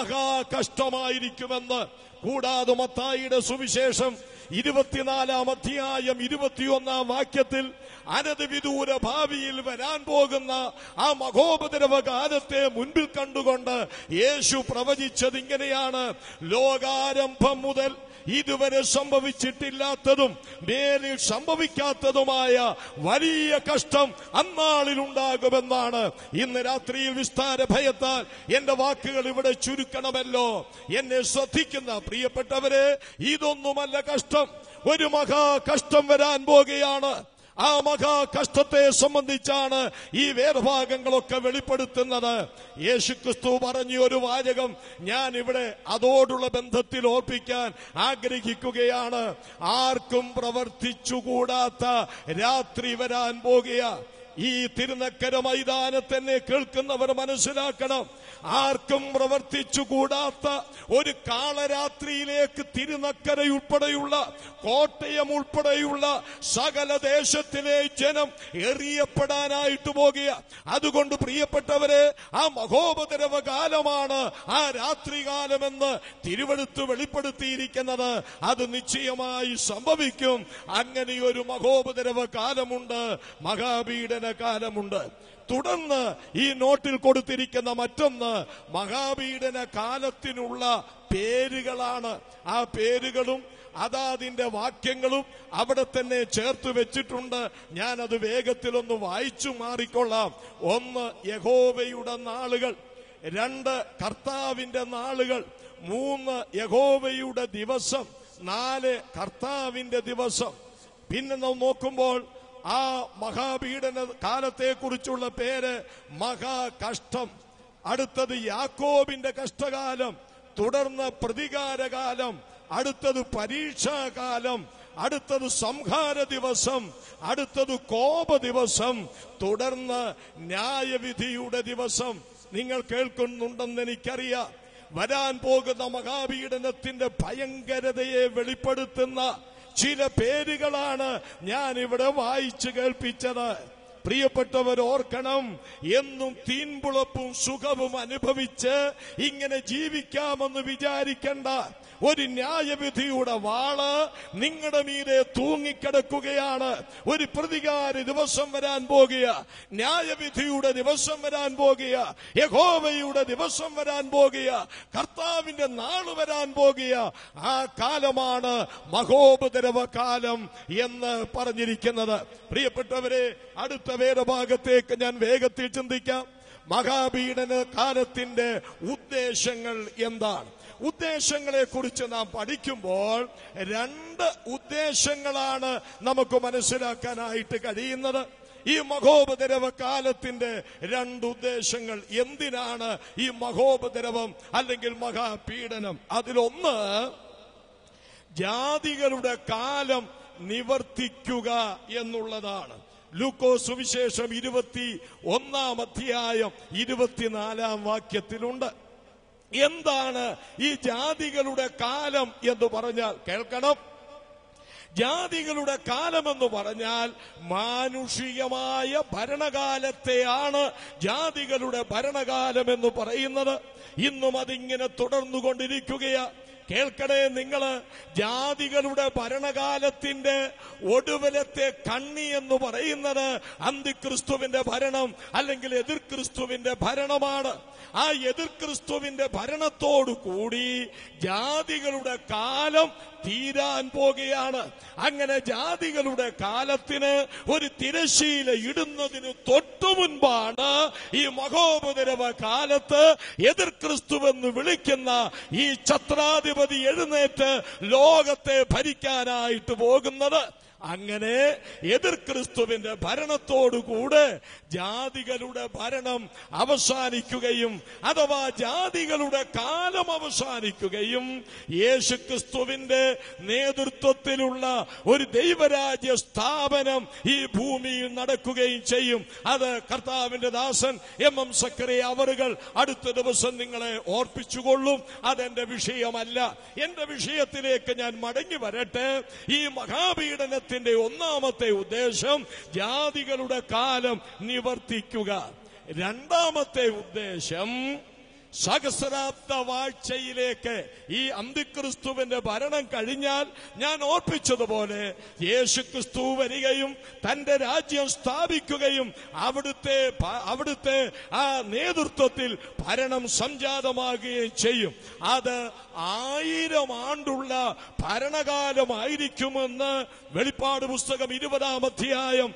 മഹാകഷ്ടമായിരിക്കുമെന്ന്. കൂടാതെ മത്തായിയുടെ സുവിശേഷം 24-ാം അധ്യായം 21-ാം വാക്യത്തിൽ അനധിവിദൂര ഭാവിയിൽ വരാൻ പോകുന്ന ആ മഹോപദ്രവ കാലത്തെ മുൻപിൽ കണ്ടുകൊണ്ട് യേശു പ്രവചിച്ചത് ഇങ്ങനെയാണ്, ലോകാരംഭം മുതൽ ഇതുവരെ സംഭവിച്ചിട്ടില്ലാത്തതും മേലിൽ സംഭവിക്കാത്തതുമായ വലിയ കഷ്ടം അന്നാളിലുണ്ടാകുമെന്നാണ്. ഇന്ന് രാത്രിയിൽ വിസ്താര ഭയത്താൽ എന്റെ വാക്കുകൾ ഇവിടെ ചുരുക്കണമല്ലോ. എന്നെ ശ്രദ്ധിക്കുന്ന പ്രിയപ്പെട്ടവരെ, ഇതൊന്നുമല്ല കഷ്ടം. ഒരു മഹാകഷ്ടം വരാൻ പോകുകയാണ്. ആ മഹാകഷ്ടത്തെ സംബന്ധിച്ചാണ് ഈ വേദഭാഗങ്ങളൊക്കെ വെളിപ്പെടുത്തുന്നത്. യേശുക്രിസ്തു പറഞ്ഞ ഒരു വാചകം ഞാൻ ഇവിടെ അതോടുള്ള ബന്ധത്തിൽ ഓർപ്പിക്കാൻ ആഗ്രഹിക്കുകയാണ്. ആർക്കും പ്രവർത്തിച്ചുകൂടാത്ത രാത്രി വരാൻ പോകുക. ഈ തിരുനക്കര മൈതാനത്തന്നെ കേൾക്കുന്നവർ മനസ്സിലാക്കണം, ആർക്കും പ്രവർത്തിച്ചുകൂടാത്ത ഒരു കാളരാത്രിയിലേക്ക് തിരുനക്കരയുൾപ്പെടെയുള്ള കോട്ടയം ഉൾപ്പെടെയുള്ള സകല ദേശത്തിലെ ജനം എറിയപ്പെടാനായിട്ട് പോകുക. അതുകൊണ്ട് പ്രിയപ്പെട്ടവരെ, ആ മഹോപദ്രവ കാലമാണ് ആ രാത്രികാലമെന്ന് തിരുവെഴുത്ത് വെളിപ്പെടുത്തിയിരിക്കുന്നത്. അത് നിശ്ചയമായി സംഭവിക്കും. അങ്ങനെയൊരു മഹോപദ്രവ കാലമുണ്ട്, മഹാപീഡന കാലമുണ്ട്. തുടർന്ന് ഈ നോട്ടിൽ കൊടുത്തിരിക്കുന്ന മറ്റൊന്ന് മഹാപീഡന കാലത്തിനുള്ള പേരുകളാണ്. ആ പേരുകളും അതാതിന്റെ വാക്യങ്ങളും അവിടെ തന്നെ ചേർത്ത് വെച്ചിട്ടുണ്ട്. ഞാനത് വേഗത്തിലൊന്ന് വായിച്ചു മാറിക്കൊള്ളാം. 1 യഹോവയുടെ നാളുകൾ, 2 കർത്താവിന്റെ നാളുകൾ, 3 യഹോവയുടെ ദിവസം, 4 കർത്താവിന്റെ ദിവസം. പിന്നെ നാം നോക്കുമ്പോൾ ആ മഹാപീഡന കാലത്തെ കുറിച്ചുള്ള പേര് മഹാകഷ്ടം. അടുത്തത് യാക്കോബിന്റെ കഷ്ടകാലം, തുടർന്ന് പ്രതികാരകാലം, അടുത്തത് പരീക്ഷാകാലം, അടുത്തത് സംഹാര ദിവസം, അടുത്തത് കോപ ദിവസം, തുടർന്ന് ന്യായവിധിയുടെ ദിവസം. നിങ്ങൾ കേൾക്കുന്നുണ്ടെന്ന് എനിക്കറിയാം. വരാൻ പോകുന്ന മഹാപീഡനത്തിന്റെ ഭയങ്കരതയെ വെളിപ്പെടുത്തുന്ന ചില പേരുകളാണ് ഞാൻ ഇവിടെ വായിച്ചു കേൾപ്പിച്ചത്. പ്രിയപ്പെട്ടവർ ഓർക്കണം, എന്നും തീൻപുളപ്പും സുഖവും അനുഭവിച്ച് ഇങ്ങനെ ജീവിക്കാമെന്ന് വിചാരിക്കണ്ട. ഒരു ന്യായവിധിയുടെ വാള് നിങ്ങളുടെ മീതെ തൂങ്ങിക്കിടക്കുകയാണ്. ഒരു പ്രതികാര ദിവസം വരാൻ പോകുക, ന്യായവിധിയുടെ ദിവസം വരാൻ പോകുക, യഹോവയുടെ ദിവസം വരാൻ പോകുക, കർത്താവിന്റെ നാള് വരാൻ പോകുക. ആ കാലമാണ് മഹോപദ്രവ കാലം എന്ന് പറഞ്ഞിരിക്കുന്നത്. പ്രിയപ്പെട്ടവരെ, അടുത്ത വേദഭാഗത്തേക്ക് ഞാൻ വേഗത്തിൽ ചിന്തിക്കാം. മഹാപീഡന കാലത്തിന്റെ ഉദ്ദേശങ്ങൾ എന്താണ്? ഉദ്ദേശങ്ങളെ കുറിച്ച് നാം പഠിക്കുമ്പോൾ 2 ഉദ്ദേശങ്ങളാണ് നമുക്ക് മനസ്സിലാക്കാനായിട്ട് കഴിയുന്നത്. ഈ മഹോപദ്രവ കാലത്തിന്റെ 2 ഉദ്ദേശങ്ങൾ. എന്തിനാണ് ഈ മഹോപദ്രവം അല്ലെങ്കിൽ മഹാപീഡനം? അതിലൊന്ന്, ജാതികളുടെ കാലം നിവർത്തിക്കുക എന്നുള്ളതാണ്. ലൂക്കോസ് സുവിശേഷം 21 അധ്യായം 24 വാക്യത്തിലുണ്ട്. എന്താണ് ഈ ജാതികളുടെ കാലം എന്ന് പറഞ്ഞാൽ? കേൾക്കണം. ജാതികളുടെ കാലമെന്ന് പറഞ്ഞാൽ മാനുഷികമായ ഭരണകാലത്തെയാണ് ജാതികളുടെ ഭരണകാലം എന്ന് പറയുന്നത്. ഇന്നും അതിങ്ങനെ തുടർന്നുകൊണ്ടിരിക്കുകയാ. കേൾക്കണേ നിങ്ങള്, ജാതികളുടെ ഭരണകാലത്തിന്റെ ഒടുവിലത്തെ കണ്ണി എന്ന് പറയുന്നത് അന്തിക്രിസ്തുവിന്റെ ഭരണം അല്ലെങ്കിൽ എതിർ ക്രിസ്തുവിന്റെ ഭരണമാണ്. ആ എതിർ ക്രിസ്തുവിന്റെ ഭരണത്തോടു കൂടി ജാതികളുടെ കാലം തീരാൻ പോകുകയാണ്. അങ്ങനെ ജാതികളുടെ കാലത്തിന് ഒരു തിരശ്ശീല ഇടുന്നതിന് തൊട്ടു മുൻപാണ് ഈ മഹോപദ്രവ കാലത്ത് എതിർ ക്രിസ്തുവെന്ന് വിളിക്കുന്ന ഈ ഛത്രാധിപതി എഴുന്നേറ്റ് ലോകത്തെ ഭരിക്കാനായിട്ട് പോകുന്നത്. അങ്ങനെ എതിർ ക്രിസ്തുവിന്റെ ഭരണത്തോടുകൂടെ ജാതികളുടെ ഭരണം അവസാനിക്കുകയും അഥവാ ജാതികളുടെ കാലം അവസാനിക്കുകയും യേശുക്രിസ്തുവിന്റെ നേതൃത്വത്തിലുള്ള ഒരു ദൈവരാജ്യ സ്ഥാപനം ഈ ഭൂമിയിൽ നടക്കുകയും ചെയ്യും. അത് കർത്താവിന്റെ ദാസൻ എം സക്കറിയ അവറുകൾ അടുത്ത ദിവസം നിങ്ങളെ ഓർപ്പിച്ചുകൊള്ളും. അതെന്റെ വിഷയമല്ല. എന്റെ വിഷയത്തിലേക്ക് ഞാൻ മടങ്ങി വരട്ടെ. ഈ മഹാപീഡനത്തിൽ ഒന്നാമത്തെ ഉദ്ദേശം ജാതികളുടെ കാലം നിവർത്തിക്കുക. രണ്ടാമത്തെ ഉദ്ദേശം സഹസ്രാബ്ദ വാഴ്ചയിലേക്ക് ഈ അന്തിക്രിസ്തുവിന്റെ ഭരണം കഴിഞ്ഞാൽ ഞാൻ ഓർപ്പിച്ചതുപോലെ യേശുക്രിസ്തു വരികയും തന്റെ രാജ്യം സ്ഥാപിക്കുകയും അവിടുത്തെ ആ നേതൃത്വത്തിൽ ഭരണം സംജാതമാകുകയും ചെയ്യും. അത് 1000 ആണ്ടുള്ള ഭരണകാലമായിരിക്കുമെന്ന് വെളിപ്പാട് പുസ്തകം 20 അധ്യായം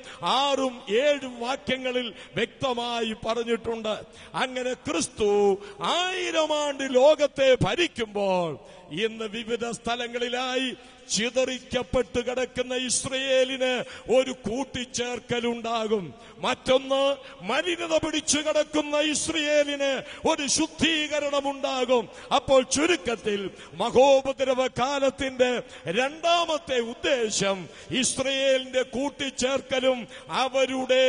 6-7 വാക്യങ്ങളിൽ വ്യക്തമായി പറഞ്ഞിട്ടുണ്ട്. അങ്ങനെ ക്രിസ്തു 1000 ആണ്ട് ലോകത്തെ ഭരിക്കുമ്പോൾ ഇന്ന് വിവിധ സ്ഥലങ്ങളിലായി ചിതറിക്കപ്പെട്ട് കിടക്കുന്ന ഇസ്രയേലിന് ഒരു കൂട്ടിച്ചേർക്കലുണ്ടാകും. മറ്റൊന്ന്, മലിനത പിടിച്ചു കിടക്കുന്ന ഇസ്രയേലിന് ഒരു ശുദ്ധീകരണമുണ്ടാകും. അപ്പോൾ ചുരുക്കത്തിൽ മഹോപദ്രവ കാലത്തിന്റെ രണ്ടാമത്തെ ഉദ്ദേശം ഇസ്രയേലിന്റെ കൂട്ടിച്ചേർക്കലും അവരുടെ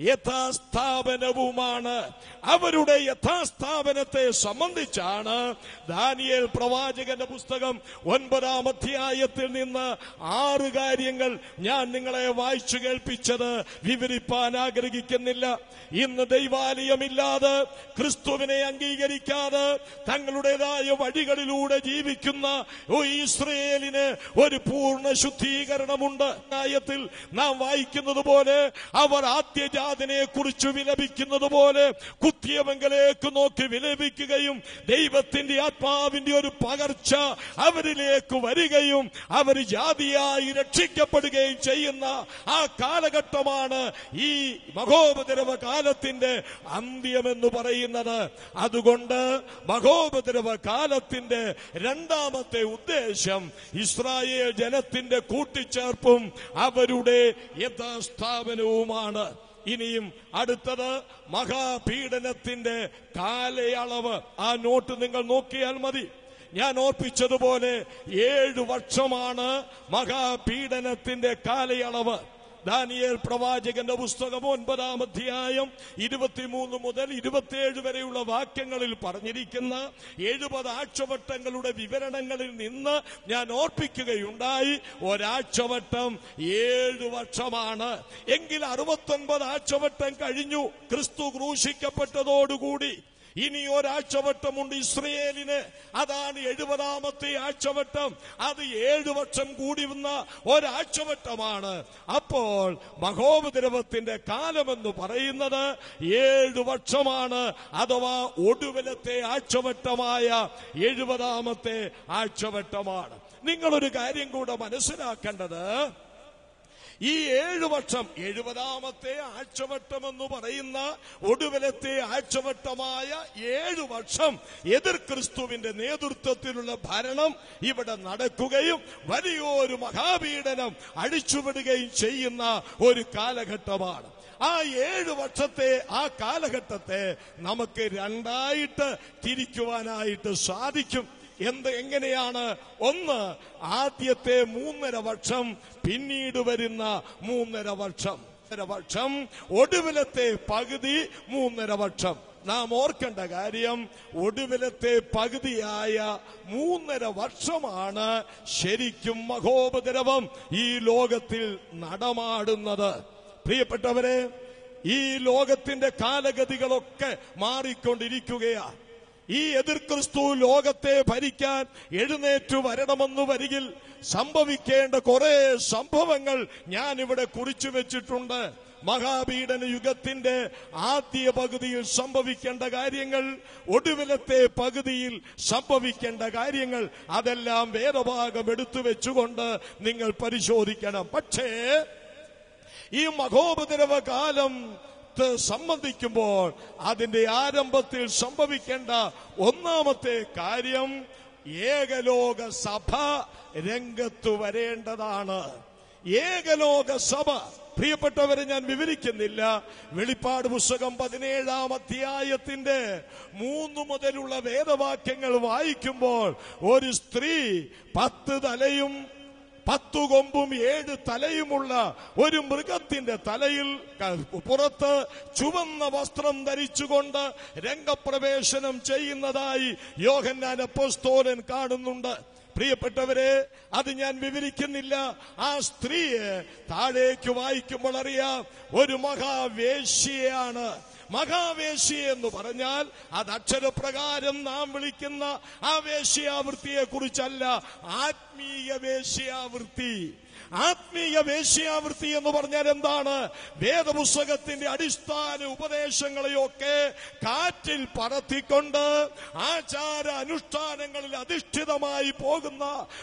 യഥാസ്ഥാപനവുമാണ്. അവരുടെ യഥാസ്ഥാപനത്തെ സംബന്ധിച്ചാണ് ദാനിയേൽ പ്രവാചകന്റെ പുസ്തകം 9 അധ്യായത്തിൽ നിന്ന് 6 കാര്യങ്ങൾ ഞാൻ നിങ്ങളെ വായിച്ചു കേൾപ്പിച്ചത്. വിവരിപ്പാൻ ആഗ്രഹിക്കുന്നില്ല. ഇന്ന് ദൈവാലയമില്ലാതെ, ക്രിസ്തുവിനെ അംഗീകരിക്കാതെ തങ്ങളുടേതായ വഴികളിലൂടെ ജീവിക്കുന്ന ഇസ്രയേലിന് ഒരു പൂർണ്ണ ശുദ്ധീകരണമുണ്ട്. ന്യായത്തിൽ നാം വായിക്കുന്നത് പോലെ അവർ ആദ്യജാതനെ കുറിച്ച് വിലപിക്കുന്നത് പോലെ കുത്തിയവങ്കലേക്ക് നോക്കി വിലപിക്കുകയും ദൈവത്തിന്റെ ആത്മാവിന്റെ ഒരു പകർച്ച അവരിലേക്ക് വരികയും അവർ ജാതിയായി രക്ഷിക്കപ്പെടുകയും ചെയ്യുന്ന ആ കാലഘട്ടമാണ് ഈ മഹോപദ്രവ കാലത്തിന്റെ അന്ത്യമെന്ന് പറയുന്നത്. അതുകൊണ്ട് മഹോപദ്രവ കാലത്തിന്റെ രണ്ടാമത്തെ ഉദ്ദേശം ഇസ്രായേൽ ജനത്തിന്റെ കൂട്ടിച്ചേർപ്പും അവരുടെ യഥാസ്ഥാപനവുമാണ്. ഇനിയും അടുത്തത് മഹാപീഡനത്തിന്റെ കാലയളവ്. ആ നോട്ട് നിങ്ങൾ നോക്കിയാൽ മതി. ഞാൻ ഓർപ്പിച്ചതുപോലെ 7 വർഷമാണ് മഹാപീഡനത്തിന്റെ കാലയളവ്. ദാനിയേൽ പ്രവാചകന്റെ പുസ്തകം 9-ാം അധ്യായം 23 മുതൽ 27 വരെയുള്ള വാക്യങ്ങളിൽ പറഞ്ഞിരിക്കുന്ന 70 ആഴ്ചവട്ടങ്ങളുടെ വിവരണങ്ങളിൽ നിന്ന് ഞാൻ ഓർപ്പിക്കുകയുണ്ടായി. ഒരാഴ്ചവട്ടം 7 വർഷമാണ് എങ്കിൽ 69 ആഴ്ചവട്ടം കഴിഞ്ഞു ക്രിസ്തു ക്രൂശിക്കപ്പെട്ടതോടുകൂടി. ഇനി ഒരാഴ്ചവട്ടമുണ്ട് ഇസ്രയേലിന്. അതാണ് 70-ാമത്തെ ആഴ്ചവട്ടം. അത് 7 വർഷം കൂടി വന്ന ഒരാഴ്ചവട്ടമാണ്. അപ്പോൾ മഹോപദ്രവത്തിന്റെ കാലമെന്ന് പറയുന്നത് 7 വർഷമാണ്. അഥവാ ഒടുവിലത്തെ ആഴ്ചവട്ടമായ 70-ാമത്തെ ആഴ്ചവട്ടമാണ്. നിങ്ങളൊരു കാര്യം കൂടെ മനസ്സിലാക്കേണ്ടത്, ഈ 7 വർഷം 70-ാമത്തെ ആഴ്ചവട്ടമെന്ന് പറയുന്ന ഒടുവിലത്തെ ആഴ്ചവട്ടമായ 7 വർഷം എതിർ ക്രിസ്തുവിന്റെ നേതൃത്വത്തിലുള്ള ഭരണം ഇവിടെ നടക്കുകയും വലിയൊരു മഹാപീഡനം അഴിച്ചുവിടുകയും ചെയ്യുന്ന ഒരു കാലഘട്ടമാണ്. ആ 7 വർഷത്തെ ആ കാലഘട്ടത്തെ നമുക്ക് രണ്ടായിട്ട് തിരിക്കുവാനായിട്ട് സാധിക്കും. എങ്ങനെയാണ്? ഒന്ന്, ആദ്യത്തെ 3.5 വർഷം, പിന്നീട് വരുന്ന 3.5 വർഷം. വർഷം ഒടുവിലത്തെ പകുതി 3.5 വർഷം. നാം ഓർക്കേണ്ട കാര്യം, ഒടുവിലത്തെ പകുതിയായ 3.5 വർഷമാണ് ശരിക്കും മഹോപദ്രവം ഈ ലോകത്തിൽ നടമാടുന്നത്. പ്രിയപ്പെട്ടവരെ, ഈ ലോകത്തിന്റെ കാലഗതികളൊക്കെ മാറിക്കൊണ്ടിരിക്കുകയാണ്. ഈ എതിർ ക്രിസ്തു ലോകത്തെ ഭരിക്കാൻ എഴുന്നേറ്റു വരണമെന്ന് വരികിൽ സംഭവിക്കേണ്ട കുറെ സംഭവങ്ങൾ ഞാൻ ഇവിടെ കുറിച്ചു വെച്ചിട്ടുണ്ട്. മഹാപീഡന യുഗത്തിന്റെ ആദ്യ പകുതിയിൽ സംഭവിക്കേണ്ട കാര്യങ്ങൾ, ഒടുവിലത്തെ പകുതിയിൽ സംഭവിക്കേണ്ട കാര്യങ്ങൾ, അതെല്ലാം വേദഭാഗം എടുത്തു വെച്ചുകൊണ്ട് നിങ്ങൾ പരിശോധിക്കണം. പക്ഷേ ഈ മഹോപദ്രവ കാലം സംബന്ധിക്കുമ്പോൾ അതിന്റെ ആരംഭത്തിൽ സംഭവിക്കേണ്ട ഒന്നാമത്തെ കാര്യം, ഏകലോക സഭ രംഗത്തു വരേണ്ടതാണ്. ഏകലോക സഭ, പ്രിയപ്പെട്ടവരെ, ഞാൻ വിവരിക്കുന്നില്ല. വെളിപ്പാട് പുസ്തകം 17-ാം അധ്യായത്തിന്റെ 3 മുതലുള്ള വേദവാക്യങ്ങൾ വായിക്കുമ്പോൾ ഒരു സ്ത്രീ 10 തലയും 10 കൊമ്പും 7 തലയുമുള്ള ഒരു മൃഗത്തിന്റെ തലയിൽ പുറത്ത് ചുവന്ന വസ്ത്രം ധരിച്ചുകൊണ്ട് രംഗപ്രവേശനം ചെയ്യുന്നതായി യോഹന്നാൻ അപ്പോസ്തലൻ കാണുന്നുണ്ട്. പ്രിയപ്പെട്ടവരെ, അത് ഞാൻ വിവരിക്കുന്നില്ല. ആ സ്ത്രീയെ താഴേക്ക് വായിക്കുമ്പോൾ അറിയാം, ഒരു മഹാവേശ്യയാണ്. മഹാവേശ്യ എന്ന് പറഞ്ഞാൽ അത് അക്ഷരപ്രകാരം നാം വിളിക്കുന്ന ആ വേശ്യാവൃത്തിയെ കുറിച്ചല്ല, ആത്മീയ വേശ്യാവൃത്തി. ആത്മീയ വേശ്യാവൃത്തി എന്ന് പറഞ്ഞാൽ എന്താണ്? വേദപുസ്തകത്തിന്റെ അടിസ്ഥാന ഉപദേശങ്ങളെയൊക്കെ കാറ്റിൽ പറത്തിക്കൊണ്ട് ആചാര അനുഷ്ഠാനങ്ങളിൽ അധിഷ്ഠിതമായി പോകുന്ന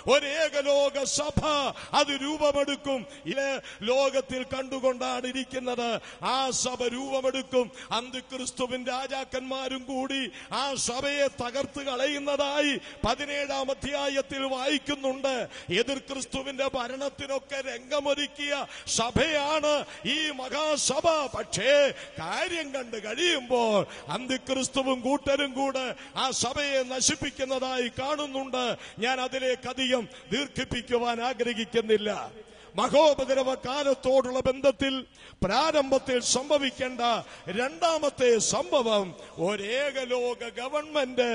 ഒരേകലോക സഭ അത് രൂപമെടുക്കും. ഇത് ലോകത്തിൽ കണ്ടുകൊണ്ടാണ് ഇരിക്കുന്നത്. ആ സഭ രൂപമെടുക്കും. അന്തിക്രിസ്തുവിന്റെ രാജാക്കന്മാരും കൂടി ആ സഭയെ തകർത്ത് കളയുന്നതായി 17-ാം അധ്യായത്തിൽ വായിക്കുന്നുണ്ട്. എതിർ ക്രിസ്തുവിന്റെ ഭരണത്തിനൊക്കെ രംഗമൊരുക്കിയ സഭയാണ് ഈ മഹാസഭ. പക്ഷേ കാര്യം കണ്ടു കഴിയുമ്പോൾ അന്തിക്രിസ്തുവും കൂട്ടരും കൂടെ ആ സഭയെ നശിപ്പിക്കുന്നതായി കാണുന്നുണ്ട്. ഞാൻ അതിലേക്ക് അധികം ദീർഘിപ്പിക്കുവാൻ ആഗ്രഹിക്കുന്നില്ല. മഹോപദ്രവ കാലത്തോടുള്ള ബന്ധത്തിൽ പ്രാരംഭത്തിൽ സംഭവിക്കേണ്ട രണ്ടാമത്തെ സംഭവം, ഒരേകലോക ഗവൺമെന്റ്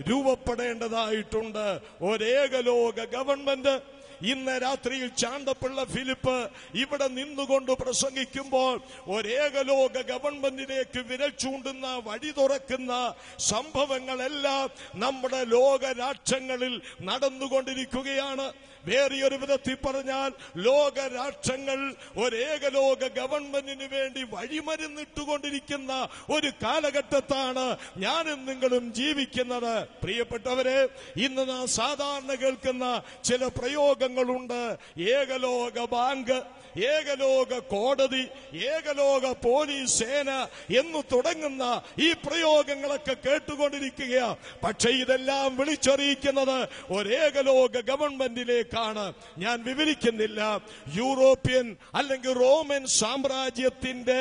രൂപപ്പെടേണ്ടതായിട്ടുണ്ട്. ഒരേകലോക ഗവൺമെന്റ്. ഇന്ന് രാത്രിയിൽ ചാണ്ടപ്പിള്ള ഫിലിപ്പ് ഇവിടെ നിന്നുകൊണ്ട് പ്രസംഗിക്കുമ്പോൾ ഒരേകലോക ഗവൺമെന്റിലേക്ക് വിരൽ ചൂണ്ടുന്ന, വഴി തുറക്കുന്ന സംഭവങ്ങളെല്ലാം നമ്മുടെ ലോകരാഷ്ട്രങ്ങളിൽ നടന്നുകൊണ്ടിരിക്കുകയാണ്. വേറെയൊരു വിധത്തിൽ പറഞ്ഞാൽ ലോകരാഷ്ട്രങ്ങൾ ഒരേകലോക ഗവൺമെന്റിന് വേണ്ടി വഴിമരുന്നിട്ടുകൊണ്ടിരിക്കുന്ന ഒരു കാലഘട്ടത്താണ് ഞാനും നിങ്ങളും ജീവിക്കുന്നത്. പ്രിയപ്പെട്ടവരെ, ഇന്ന് നാം സാധാരണ കേൾക്കുന്ന ചില പ്രയോഗങ്ങളുണ്ട്. ഏകലോക ബാങ്ക്, ഏകലോക കോടതി, ഏകലോക പോലീസ് സേന എന്ന് തുടങ്ങുന്ന ഈ പ്രയോഗങ്ങളൊക്കെ കേട്ടുകൊണ്ടിരിക്കുകയാണ്. പക്ഷെ ഇതെല്ലാം വിളിച്ചറിയിക്കുന്നത് ഒരേകലോക ഗവൺമെന്റിലേക്കാണ്. കാര്യങ്ങളിലേക്കാണ്. ഞാൻ വിവരിക്കുന്നില്ല. യൂറോപ്യൻ അല്ലെങ്കിൽ റോമൻ സാമ്രാജ്യത്തിന്റെ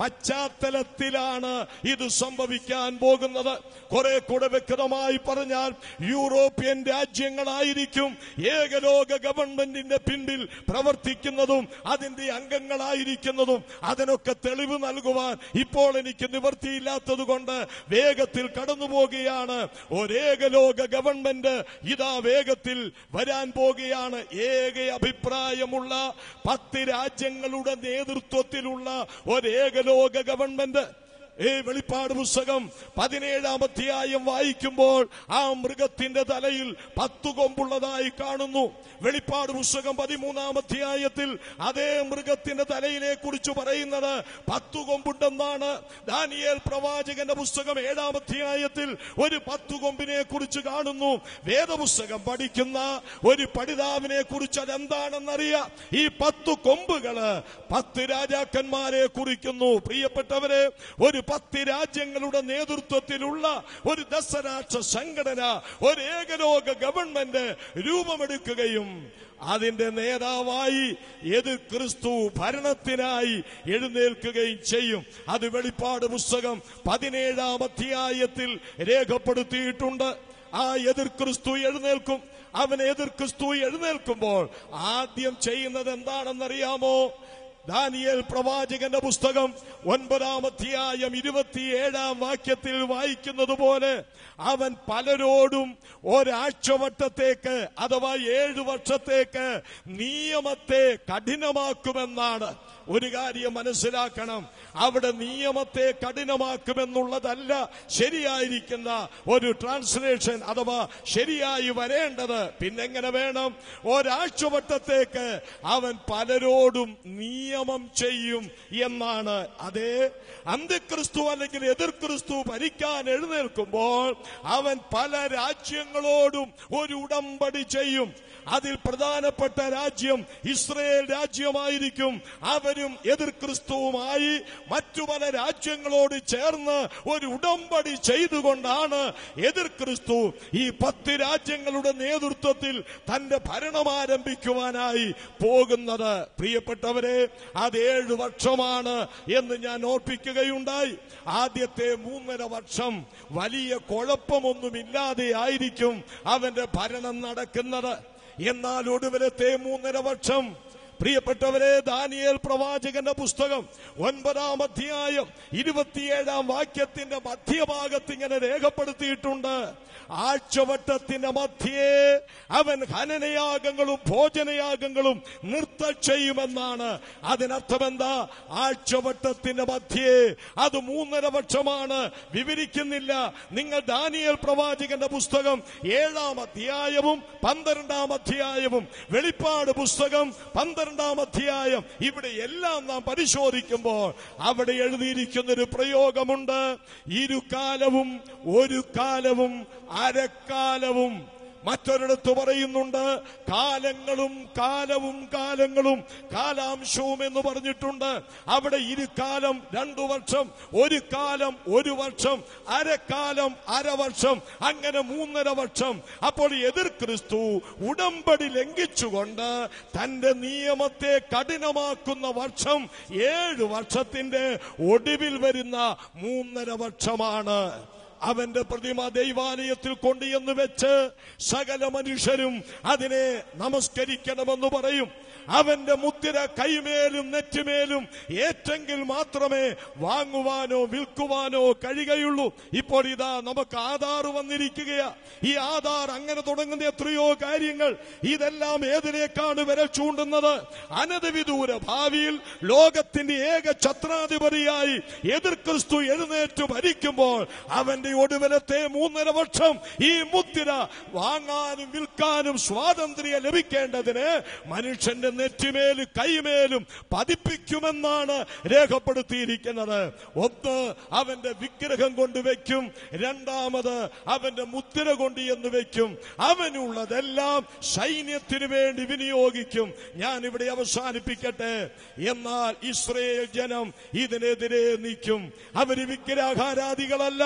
പശ്ചാത്തലത്തിലാണ് ഇത് സംഭവിക്കാൻ പോകുന്നത്. കുറെ കൂടെ വ്യക്തമായി പറഞ്ഞാൽ യൂറോപ്യൻ രാജ്യങ്ങളായിരിക്കും ഏകലോക ഗവൺമെന്റിന്റെ പിന്നിൽ പ്രവർത്തിക്കുന്നതും അതിന്റെ അംഗങ്ങളായിരിക്കുന്നതും. അതിനൊക്കെ തെളിവ് നൽകുവാൻ ഇപ്പോൾ എനിക്ക് നിവൃത്തിയില്ലാത്തത് കൊണ്ട് വേഗത്തിൽ കടന്നുപോകുകയാണ്. ഒരേകലോക ഗവൺമെന്റ് ഇതാ വേഗത്തിൽ വരാൻ പോകുകയാണ്. ഏക അഭിപ്രായമുള്ള 10 രാജ്യങ്ങളുടെ നേതൃത്വത്തിലുള്ള ഒരേകലോക ഗവൺമെന്റ്. വെളിപ്പാട് പുസ്തകം 17-ാം അധ്യായം വായിക്കുമ്പോൾ ആ മൃഗത്തിന്റെ തലയിൽ 10 കൊമ്പുള്ളതായി കാണുന്നു. വെളിപ്പാട് പുസ്തകം 13-ാം അധ്യായത്തിൽ അതേ മൃഗത്തിന്റെ തലയിലെ കുറിച്ച് പറയുന്നത് 10 കൊമ്പുണ്ടെന്നാണ്. ദാനിയേൽ പ്രവാചകന്റെ പുസ്തകം 7-ാം അധ്യായത്തിൽ ഒരു 10 കൊമ്പിനെ കുറിച്ച് കാണുന്നു. വേദപുസ്തകം പഠിക്കുന്ന ഒരു പഠിതാവിനെ കുറിച്ച് അതെന്താണെന്നറിയാം. ഈ 10 കൊമ്പുകള് 10 രാജാക്കന്മാരെ കുറിക്കുന്നു. പ്രിയപ്പെട്ടവരെ, ഒരു 10 രാജ്യങ്ങളുടെ നേതൃത്വത്തിലുള്ള ഒരു ദശരാഷ്ട്ര സംഘടന, ഒരു ഏകലോക ഗവൺമെന്റ് രൂപമെടുക്കുകയും അതിന്റെ നേതാവായി എതിർ ക്രിസ്തു ഭരണത്തിനായി എഴുന്നേൽക്കുകയും ചെയ്യും. അത് വെളിപ്പാട് പുസ്തകം 17-ാം അധ്യായത്തിൽ രേഖപ്പെടുത്തിയിട്ടുണ്ട്. ആ എതിർ ക്രിസ്തു എഴുന്നേൽക്കും. അവൻ എതിർ ക്രിസ്തു എഴുന്നേൽക്കുമ്പോൾ ആദ്യം ചെയ്യുന്നത് എന്താണെന്നറിയാമോ? ദാനിയേൽ പ്രവാചകന്റെ പുസ്തകം 9-ാം അധ്യായം 27-ാം വാക്യത്തിൽ വായിക്കുന്നത് പോലെ അവൻ പലരോടും ഒരാഴ്ചവട്ടത്തേക്ക് അഥവാ 7 വർഷത്തേക്ക് നിയമത്തെ കഠിനമാക്കുമെന്നാണ്. ഒരു കാര്യം മനസ്സിലാക്കണം, അവിടെ നിയമത്തെ കഠിനമാക്കുമെന്നുള്ളതല്ല ശരിയായിരിക്കുന്ന ഒരു ട്രാൻസ്ലേഷൻ അഥവാ ശരിയായി വരേണ്ടത്. പിന്നെങ്ങനെ വേണം? ഒരാഴ്ചവട്ടത്തേക്ക് അവൻ പലരോടും നിയമം ചെയ്യും എന്നാണ്. അതേ, അന്ത്യക്രിസ്തു അല്ലെങ്കിൽ എതിർ ക്രിസ്തു ഭരിക്കാൻ എഴുന്നേൽക്കുമ്പോൾ അവൻ പല രാജ്യങ്ങളോടും ഒരു ഉടമ്പടി ചെയ്യും. അതിൽ പ്രധാനപ്പെട്ട രാജ്യം ഇസ്രയേൽ രാജ്യമായിരിക്കും. അവരും എതിർ ക്രിസ്തുവുമായി മറ്റു പല രാജ്യങ്ങളോട് ചേർന്ന് ഒരു ഉടമ്പടി ചെയ്തുകൊണ്ടാണ് എതിർ ക്രിസ്തു ഈ 10 രാജ്യങ്ങളുടെ നേതൃത്വത്തിൽ തന്റെ ഭരണം ആരംഭിക്കുവാനായി പോകുന്നത്. പ്രിയപ്പെട്ടവരെ, അത് 7 വർഷമാണ് എന്ന് ഞാൻ ഓർപ്പിക്കുകയുണ്ടായി. ആദ്യത്തെ 3.5 വർഷം വലിയ കുഴപ്പമൊന്നുമില്ലാതെ ആയിരിക്കും അവന്റെ ഭരണം നടക്കുന്നത്. എന്നാൽ ഒടുവിലത്തെ 3.5 വർഷം, പ്രിയപ്പെട്ടവരെ, ദാനിയേൽ പ്രവാചകന്റെ പുസ്തകം 9-ാം അധ്യായം 27-ാം വാക്യത്തിന്റെ മധ്യഭാഗത്ത് ഇങ്ങനെ രേഖപ്പെടുത്തിയിട്ടുണ്ട്. ആഴ്ചവട്ടത്തിന്റെ മധ്യേ അവൻ ഹനനയാഗങ്ങളും ഭോജനയാഗങ്ങളും നിർത്തച്ചെയ്യുമെന്നാണ്. അതിനർത്ഥം എന്താ? ആഴ്ചവട്ടത്തിന്റെ മധ്യേ അത് 3.5 വർഷമാണ്. വിവരിക്കുന്നില്ല. നിങ്ങൾ ദാനിയേൽ പ്രവാചകന്റെ പുസ്തകം 7-ാം അധ്യായവും 12-ാം അധ്യായവും വെളിപ്പാട് പുസ്തകം 12-ാം അധ്യായം ഇവിടെ എല്ലാം നാം പരിശോധിക്കുമ്പോൾ അവിടെ എഴുതിയിരിക്കുന്നൊരു പ്രയോഗമുണ്ട്. ഇരുകാലവും ഒരു കാലവും അരക്കാലവും. മറ്റൊരിടത്ത് പറയുന്നുണ്ട് കാലങ്ങളും കാലവും കാലങ്ങളും കാലാംശവും എന്ന് പറഞ്ഞിട്ടുണ്ട്. അവിടെ ഇരുകാലം 2 വർഷം, ഒരു കാലം 1 വർഷം, അരക്കാലം അരവർഷം, അങ്ങനെ 3.5 വർഷം. അപ്പോൾ എതിർ ക്രിസ്തു ഉടമ്പടി ലംഘിച്ചുകൊണ്ട് തന്റെ നിയമത്തെ കഠിനമാക്കുന്ന വർഷം 7 വർഷത്തിന്റെ ഒടുവിൽ വരുന്ന 3.5 വർഷമാണ്. അവന്റെ പ്രതിമ ദൈവാലയത്തിൽ കൊണ്ടുചെന്ന് വെച്ച് സകല മനുഷ്യരും അതിനെ നമസ്കരിക്കണമെന്ന് പറയും. അവന്റെ മുദ്ര കൈമേലും നെറ്റുമേലും ഏറ്റെങ്കിൽ മാത്രമേ വാങ്ങുവാനോ വിൽക്കുവാനോ കഴിയുകയുള്ളൂ. ഇപ്പോൾ ഇതാ നമുക്ക് ആധാർ വന്നിരിക്കുകയാ. ഈ ആധാർ അങ്ങനെ തുടങ്ങുന്ന എത്രയോ കാര്യങ്ങൾ. ഇതെല്ലാം ഏതിലേക്കാണ് വിരൽ ചൂണ്ടുന്നത്? അനധിവിദൂര ഭാവിയിൽ ലോകത്തിന്റെ ഏക ഛത്രാധിപതിയായി എതിർ ക്രിസ്തു എഴുന്നേറ്റ് ഭരിക്കുമ്പോൾ അവന്റെ ഒടുവിലത്തെ 3.5 വർഷം ഈ മുദ്ര വാങ്ങാനും വിൽക്കാനും സ്വാതന്ത്ര്യം ലഭിക്കേണ്ടതിന് മനുഷ്യന്റെ നെറ്റിമേലും കൈമേലും പതിപ്പിക്കുമെന്നാണ് രേഖപ്പെടുത്തിയിരിക്കുന്നത്. ഒന്ന്, അവന്റെ വിഗ്രഹം കൊണ്ടുവയ്ക്കും. രണ്ടാമത്, അവന്റെ മുദ്ര കൊണ്ട് എന്ന് വയ്ക്കും. അവനുള്ളതെല്ലാം സൈന്യത്തിനു വേണ്ടി വിനിയോഗിക്കും. ഞാൻ ഇവിടെ അവസാനിപ്പിക്കട്ടെ. എന്നാൽ ഇസ്രയേൽ ജനം ഇതിനെതിരെ നിൽക്കും. അവര് വിഗ്രഹാരാധികളല്ല.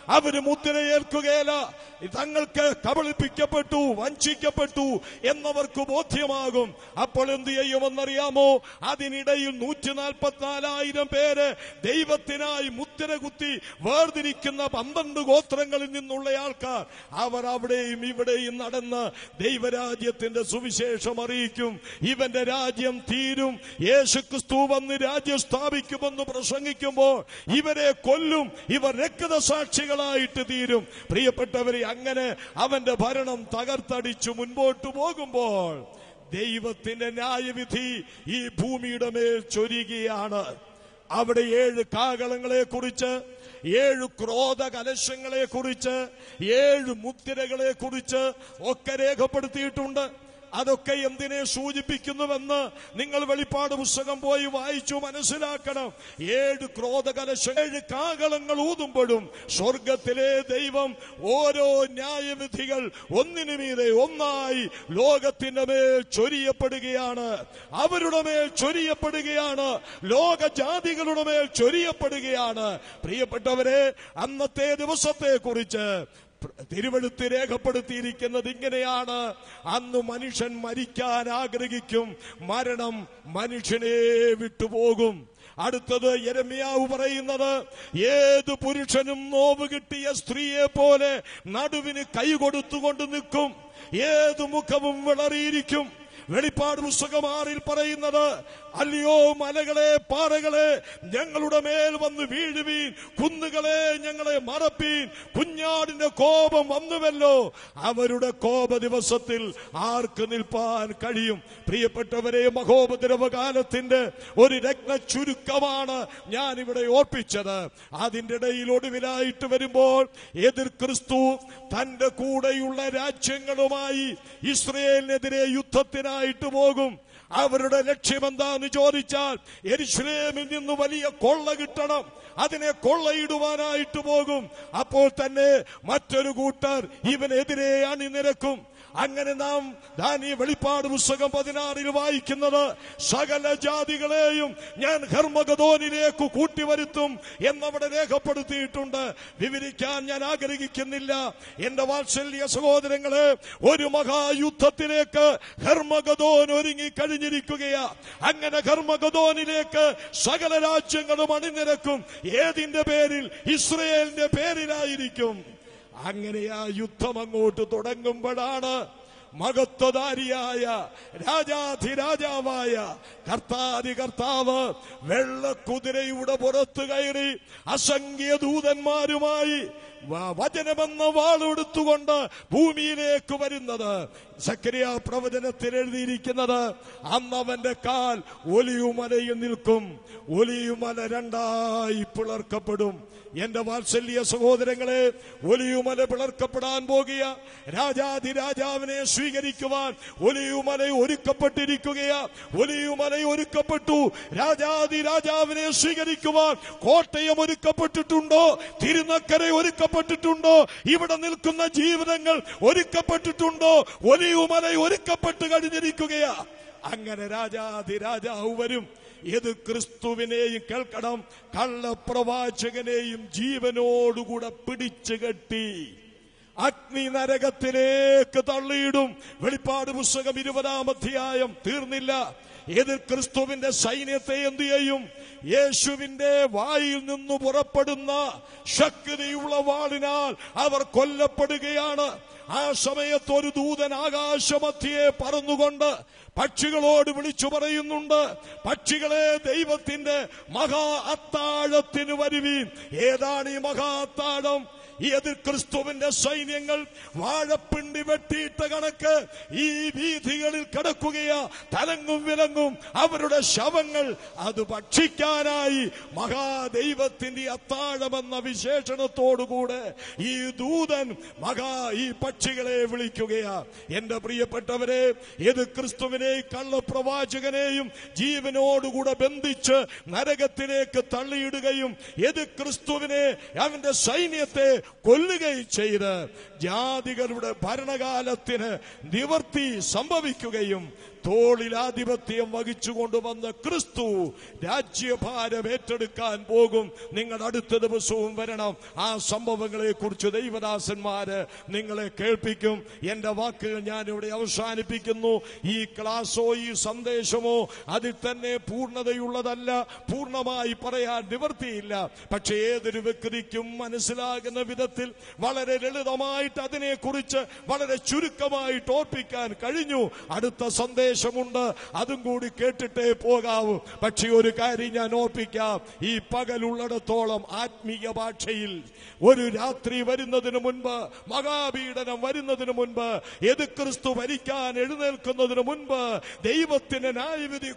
അവര് മുദ്രയേൽക്കുകയില്ല. തങ്ങൾക്ക് കബളിപ്പിക്കപ്പെട്ടു, വഞ്ചിക്കപ്പെട്ടു എന്നവർക്ക് ബോധ്യമാകും. അപ്പോൾ എന്ത് ചെയ്യുമെന്നറിയാമോ? അതിനിടയിൽ 144,000 പേര് ദൈവത്തിനായി മുദ്ര കുത്തി വേർതിരിക്കുന്ന 12 ഗോത്രങ്ങളിൽ നിന്നുള്ള ആൾക്കാർ, അവർ അവിടെയും ഇവിടെയും നടന്ന് ദൈവരാജ്യത്തിന്റെ സുവിശേഷം അറിയിക്കും. ഇവന്റെ രാജ്യം തീരും, യേശുക്രിസ്തു വന്ന് രാജ്യം സ്ഥാപിക്കുമെന്ന് പ്രസംഗിക്കുമ്പോൾ ഇവരെ കൊല്ലും, ഇവർ രക്തസാക്ഷികളായിട്ട് തീരും. പ്രിയപ്പെട്ടവരെ, അങ്ങനെ അവന്റെ ഭരണം തകർത്തടിച്ചു മുൻപോട്ട് പോകുമ്പോൾ ദൈവത്തിന്റെ ന്യായവിധി ഈ ഭൂമിയുടെ മേൽ ചൊരിയുകയാണ്. അവിടെ 7 കാഹളങ്ങളെ കുറിച്ച്, 7 ക്രോധ കലശങ്ങളെ കുറിച്ച്, 7 മുദ്രകളെ കുറിച്ച് ഒക്കെ രേഖപ്പെടുത്തിയിട്ടുണ്ട്. അതൊക്കെ എന്തിനെ സൂചിപ്പിക്കുന്നുവെന്ന് നിങ്ങൾ വെളിപ്പാട് പുസ്തകം പോയി വായിച്ചു മനസ്സിലാക്കണം. 7 ക്രോധകലശം, 7 കാഹളങ്ങൾ ഊതുമ്പോഴും സ്വർഗത്തിലെ ദൈവം ഓരോ ന്യായവിധികൾ ഒന്നിനു മീതെ ഒന്നായി ലോകത്തിന്റെ മേൽ ചൊരിയപ്പെടുകയാണ്, അവരുടെ മേൽ ചൊരിയപ്പെടുകയാണ്, ലോകജാതികളുടെ മേൽ ചൊരിയപ്പെടുകയാണ്. പ്രിയപ്പെട്ടവരെ, അന്നത്തെ ദിവസത്തെ കുറിച്ച് തിരുവെഴുത്ത് രേഖപ്പെടുത്തിയിരിക്കുന്നത് ഇങ്ങനെയാണ്: അന്ന് മനുഷ്യൻ മരിക്കാൻ ആഗ്രഹിക്കും, മരണം മനുഷ്യനെ വിട്ടുപോകും. അടുത്തത് യെരമ്യാവ് പറയുന്നത്, ഏത് പുരുഷനും നോവ് കിട്ടിയ സ്ത്രീയെ പോലെ നടുവിന് കൈ കൊടുത്തുകൊണ്ട് നിൽക്കും, ഏത് മുഖവും വിളറിയിരിക്കും. വെളിപ്പാട് പുസ്തകം 6 പറയുന്നത്, അല്ലയോ മലകളെ, പാറകളെ, ഞങ്ങളുടെ മേൽ വന്ന് വീഴുവീൻ, കുന്നുകളെ ഞങ്ങളെ മറപ്പീൻ, കുഞ്ഞാടിന്റെ കോപം വന്നുവല്ലോ, അവരുടെ കോപ ദിവസത്തിൽ ആർക്ക് നിൽപ്പാൻ കഴിയും? പ്രിയപ്പെട്ടവരെ, മഹോപദ്രവകാലത്തിന്റെ ഒരു രത്ന ചുരുക്കമാണ് ഞാനിവിടെ ഓർപ്പിച്ചത്. അതിന്റെ ഇടയിൽ ഒടുവിലായിട്ട് വരുമ്പോൾ എതിർ ക്രിസ്തു തന്റെ കൂടെയുള്ള രാജ്യങ്ങളുമായി ഇസ്രയേലിനെതിരെ യുദ്ധത്തിനായിട്ട് പോകും. അവരുടെ ലക്ഷ്യം എന്താന്ന് ചോദിച്ചാൽ, യെരുശലേമിൽ നിന്ന് വലിയ കൊള്ള കിട്ടണം, അതിനെ കൊള്ളയിടുവാനായിട്ട് പോകും. അപ്പോൾ തന്നെ മറ്റൊരു കൂട്ടർ ഇവനെതിരെ അണിനിരക്കും. അങ്ങനെ നാം വെളിപ്പാട് പുസ്തകം 16 വായിക്കുന്നത്, സകല ജാതികളെയും ഞാൻ ഹർമഗദോനിലേക്ക് കൂട്ടിവരുത്തും എന്നവിടെ രേഖപ്പെടുത്തിയിട്ടുണ്ട്. വിവരിക്കാൻ ഞാൻ ആഗ്രഹിക്കുന്നില്ല. എന്റെ വാത്സല്യ സഹോദരങ്ങളെ, ഒരു മഹായുദ്ധത്തിലേക്ക് ഹർമഗദോൻ ഒരുങ്ങി കഴിഞ്ഞിരിക്കുകയാ. അങ്ങനെ ഹർമഗദോനിലേക്ക് സകല രാജ്യങ്ങളും അണിനിരക്കും. ഏതിന്റെ പേരിൽ? ഇസ്രയേലിന്റെ പേരിലായിരിക്കും. അങ്ങനെ ആ യുദ്ധം അങ്ങോട്ട് തുടങ്ങുമ്പോഴാണ് മഹത്വധാരിയായ രാജാധിരാജാവായ കർത്താധി കർത്താവ് വെള്ളക്കുതിരയുടെ പുറത്തു കയറി അസംഖ്യ ദൂതന്മാരുമായി വചനമെന്ന വാളെടുത്തുകൊണ്ട് ഭൂമിയിലേക്ക് വരുന്നത്. സക്കറിയ പ്രവചനത്തിൽ എഴുതിയിരിക്കുന്നത്, അന്ന് അവന്റെ കാൽ ഒലിവുമലയിൽ നിൽക്കും, ഒലിവുമല 2ആയി പിളർക്കപ്പെടും. എന്റെ വാത്സല്യ സഹോദരങ്ങളെ, ഒലിവുമല പിളർക്കപ്പെടാൻ പോകുക. രാജാധിരാജാവിനെ സ്വീകരിക്കുവാൻ ഒലിവുമല ഒരുക്കപ്പെട്ടിരിക്കുകയാ. ഒലിവുമല ഒരുക്കപ്പെട്ടു. രാജാധിരാജാവിനെ സ്വീകരിക്കുവാൻ കോട്ടയം ഒരുക്കപ്പെട്ടിട്ടുണ്ടോ? തിരുനക്കര ഒരുക്കപ്പെട്ടിട്ടുണ്ടോ? ഇവിടെ നിൽക്കുന്ന ജീവിതങ്ങൾ ഒരുക്കപ്പെട്ടിട്ടുണ്ടോ? ഒലിവുമല ഒരുക്കപ്പെട്ട് കഴിഞ്ഞിരിക്കുകയാ. അങ്ങനെ രാജാധിരാജാവ് വരും. ഏത് ക്രിസ്തുവിനെയും കേൾക്കണം, കള്ളപ്രവാചകനെയും ജീവനോടുകൂടെ പിടിച്ചു കെട്ടി അഗ്നി നരകത്തിലേക്ക് തള്ളിയിടും. വെളിപ്പാട് പുസ്തകം 20-ാം അധ്യായം തീർന്നില്ല. ഏത് ക്രിസ്തുവിന്റെ സൈന്യത്തെ എന്തു ചെയ്യും? യേശുവിന്റെ വായിൽ നിന്ന് പുറപ്പെടുന്ന ശക്തിയുള്ള വാളിനാൽ അവർ കൊല്ലപ്പെടുകയാണ്. ആ സമയത്ത് ഒരു ദൂതൻ ആകാശമധ്യേ പറന്നുകൊണ്ട് പക്ഷികളോട് വിളിച്ചു പറയുന്നുണ്ട്, പക്ഷികളെ, ദൈവത്തിന്റെ മഹാ അത്താഴത്തിന് വരുവീൻ. ഏതാണ് ഈ മഹാ അത്താഴം? എതിർ ക്രിസ്തുവിന്റെ സൈന്യങ്ങൾ വാഴപ്പിണ്ടി വെട്ടിയിട്ട കണക്ക് ഈ വീഥികളിൽ കിടക്കുകയാ. തലങ്ങും വിലങ്ങും അവരുടെ ശവങ്ങൾ അത് ഭക്ഷിക്കാനായി മഹാദൈവത്തിന്റെ അത്താഴമെന്ന വിശേഷണത്തോടുകൂടെ ഈ ദൂതൻ ഈ പക്ഷികളെ വിളിക്കുകയാ. എന്റെ പ്രിയപ്പെട്ടവരെ, ഏത് ക്രിസ്തുവിനെയും കള്ളപ്രവാചകനെയും ജീവനോടുകൂടെ ബന്ധിച്ച് നരകത്തിലേക്ക് തള്ളിയിടുകയും ഏത് ക്രിസ്തുവിനെ, അവന്റെ സൈന്യത്തെ കൊല്ലുകയും ചെയ്ത് ജാതികളുടെ ഭരണകാലത്തിന് നിവർത്തി സംഭവിക്കുകയും തോളിൽ ആധിപത്യം വഹിച്ചുകൊണ്ടുവന്ന ക്രിസ്തു രാജ്യഭാരം ഏറ്റെടുക്കാൻ പോകും. നിങ്ങൾ അടുത്ത ദിവസവും വരണം. ആ സംഭവങ്ങളെ കുറിച്ച് ദൈവദാസന്മാര് നിങ്ങളെ കേൾപ്പിക്കും. എന്റെ വാക്കുകൾ ഞാൻ ഇവിടെ അവസാനിപ്പിക്കുന്നു. ഈ ക്ലാസോ ഈ സന്ദേശമോ അതിൽ തന്നെ പൂർണ്ണതയുള്ളതല്ല, പൂർണ്ണമായി പറയാൻ നിവൃത്തിയില്ല. പക്ഷെ ഏതൊരു വ്യക്തിക്കും മനസ്സിലാകുന്ന വിധത്തിൽ വളരെ ലളിതമായിട്ട് അതിനെക്കുറിച്ച് വളരെ ചുരുക്കമായിട്ട് ഓർപ്പിക്കാൻ കഴിഞ്ഞു. അടുത്ത സന്ദേശമുണ്ട്, അതും കൂടി കേട്ടിട്ടേ പോകാവൂ. പക്ഷെ ഒരു കാര്യം ഞാൻ ഓർപ്പിക്കാം, ഈ പകലുള്ളിടത്തോളം ആത്മീയ ഭാഷയിൽ ഒരു രാത്രി വരുന്നതിന് മുൻപ്, മഹാപീഡനം വരുന്നതിന് മുൻപ്, ക്രിസ്തു ഭരിക്കാൻ എഴുന്നേൽക്കുന്നതിന് മുൻപ് ദൈവത്തിന്റെ ന്യായവിധി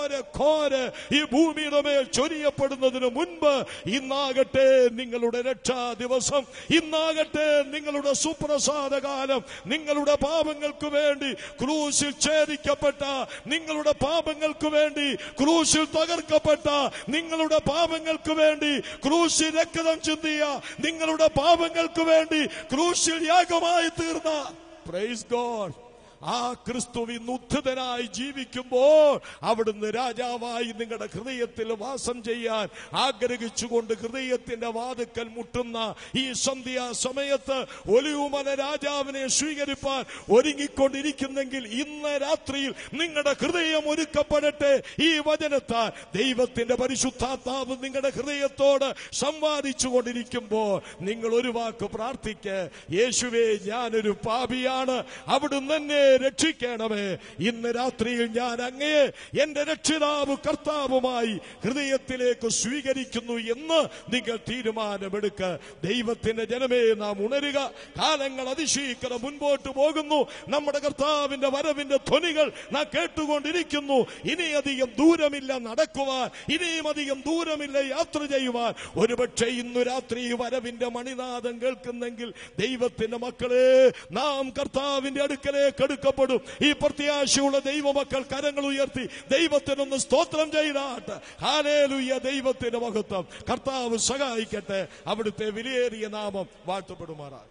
ഘോര ഈ ഭൂമിയുടെ മേൽ ചൊരിയപ്പെടുന്നതിന് മുൻപ് ഇന്നാകട്ടെ നിങ്ങളുടെ രക്ഷാ ദിവസം, ഇന്നാകട്ടെ നിങ്ങളുടെ സുപ്രസാദ കാലം. നിങ്ങളുടെ പാപങ്ങൾക്ക് വേണ്ടി ക്രൂശിൽ ഛേദിക്കപ്പെട്ട, നിങ്ങളുടെ പാപങ്ങൾക്ക് വേണ്ടി ക്രൂശിൽ തകർക്കപ്പെട്ട, നിങ്ങളുടെ പാപങ്ങൾക്ക് വേണ്ടി ക്രൂശിൽ രക്തം ചിന്തിയ, നിങ്ങളുടെ പാപങ്ങൾക്ക് വേണ്ടി ക്രൂശിൽ യാഗമായി തീർന്ന, പ്രൈസ് ഗോഡ്, ആ ക്രിസ്തുവിൻ ഉദ്ധിതനായി ജീവിക്കുമ്പോൾ അവിടുന്ന് രാജാവായി നിങ്ങളുടെ ഹൃദയത്തിൽ വാസം ചെയ്യാൻ ആഗ്രഹിച്ചുകൊണ്ട് ഹൃദയത്തിന്റെ വാതിക്കൽ മുട്ടുന്ന ഈ സന്ധ്യാ സമയത്ത് ഒലിവുമല രാജാവിനെ സ്വീകരിപ്പാൻ ഒരുങ്ങിക്കൊണ്ടിരിക്കുന്നെങ്കിൽ ഇന്ന് രാത്രിയിൽ നിങ്ങളുടെ ഹൃദയം ഒരുക്കപ്പെടട്ടെ. ഈ വചനത്താൽ ദൈവത്തിന്റെ പരിശുദ്ധാത്മാവ് നിങ്ങളുടെ ഹൃദയത്തോട് സംവാദിച്ചു കൊണ്ടിരിക്കുമ്പോൾ നിങ്ങൾ ഒരു വാക്ക് പ്രാർത്ഥിക്ക്, യേശുവേ, ഞാനൊരു പാപിയാണ്, അവിടുന്ന് എന്നെ രക്ഷിക്കണമേ. ഇന്ന് രാത്രിയിൽ ഞാൻ അങ്ങയെ എന്റെ രക്ഷിതാവ് കർത്താവുമായി ഹൃദയത്തിലേക്ക് സ്വീകരിക്കുന്നു എന്ന് നിങ്ങൾ തീരുമാനമെടുക്കുക. ദൈവത്തിന്റെ ജനമേ, നാം ഉണരുക. കാലങ്ങൾ അതിശയിക്കണം മുൻപോട്ട് പോകുന്നു. നമ്മുടെ കർത്താവിന്റെ വരവിന്റെ ധ്വനികൾ നാം കേട്ടുകൊണ്ടിരിക്കുന്നു. ഇനിയധികം ദൂരമില്ല നടക്കുവാൻ, ഇനിയും അധികം ദൂരമില്ല യാത്ര ചെയ്യുവാൻ. ഒരുപക്ഷെ ഇന്നു രാത്രി വരവിന്റെ മണിനാദം കേൾക്കുന്നെങ്കിൽ ദൈവത്തിന്റെ മക്കളെ, നാം കർത്താവിന്റെ അടുക്കലേക്ക് എടുക്കപ്പെടും. ഈ പ്രത്യാശയുള്ള ദൈവമക്കൾ കരങ്ങൾ ഉയർത്തി ദൈവത്തിനൊന്ന് സ്തോത്രം ചെയ്താട്ട്. ഹല്ലേലൂയ, ദൈവത്തിന്റെ മഹത്വം. കർത്താവ് സഹായിക്കട്ടെ. അവിടുത്തെ വിലയേറിയ നാമം വാഴ്ത്തപ്പെടുമാറാണ്.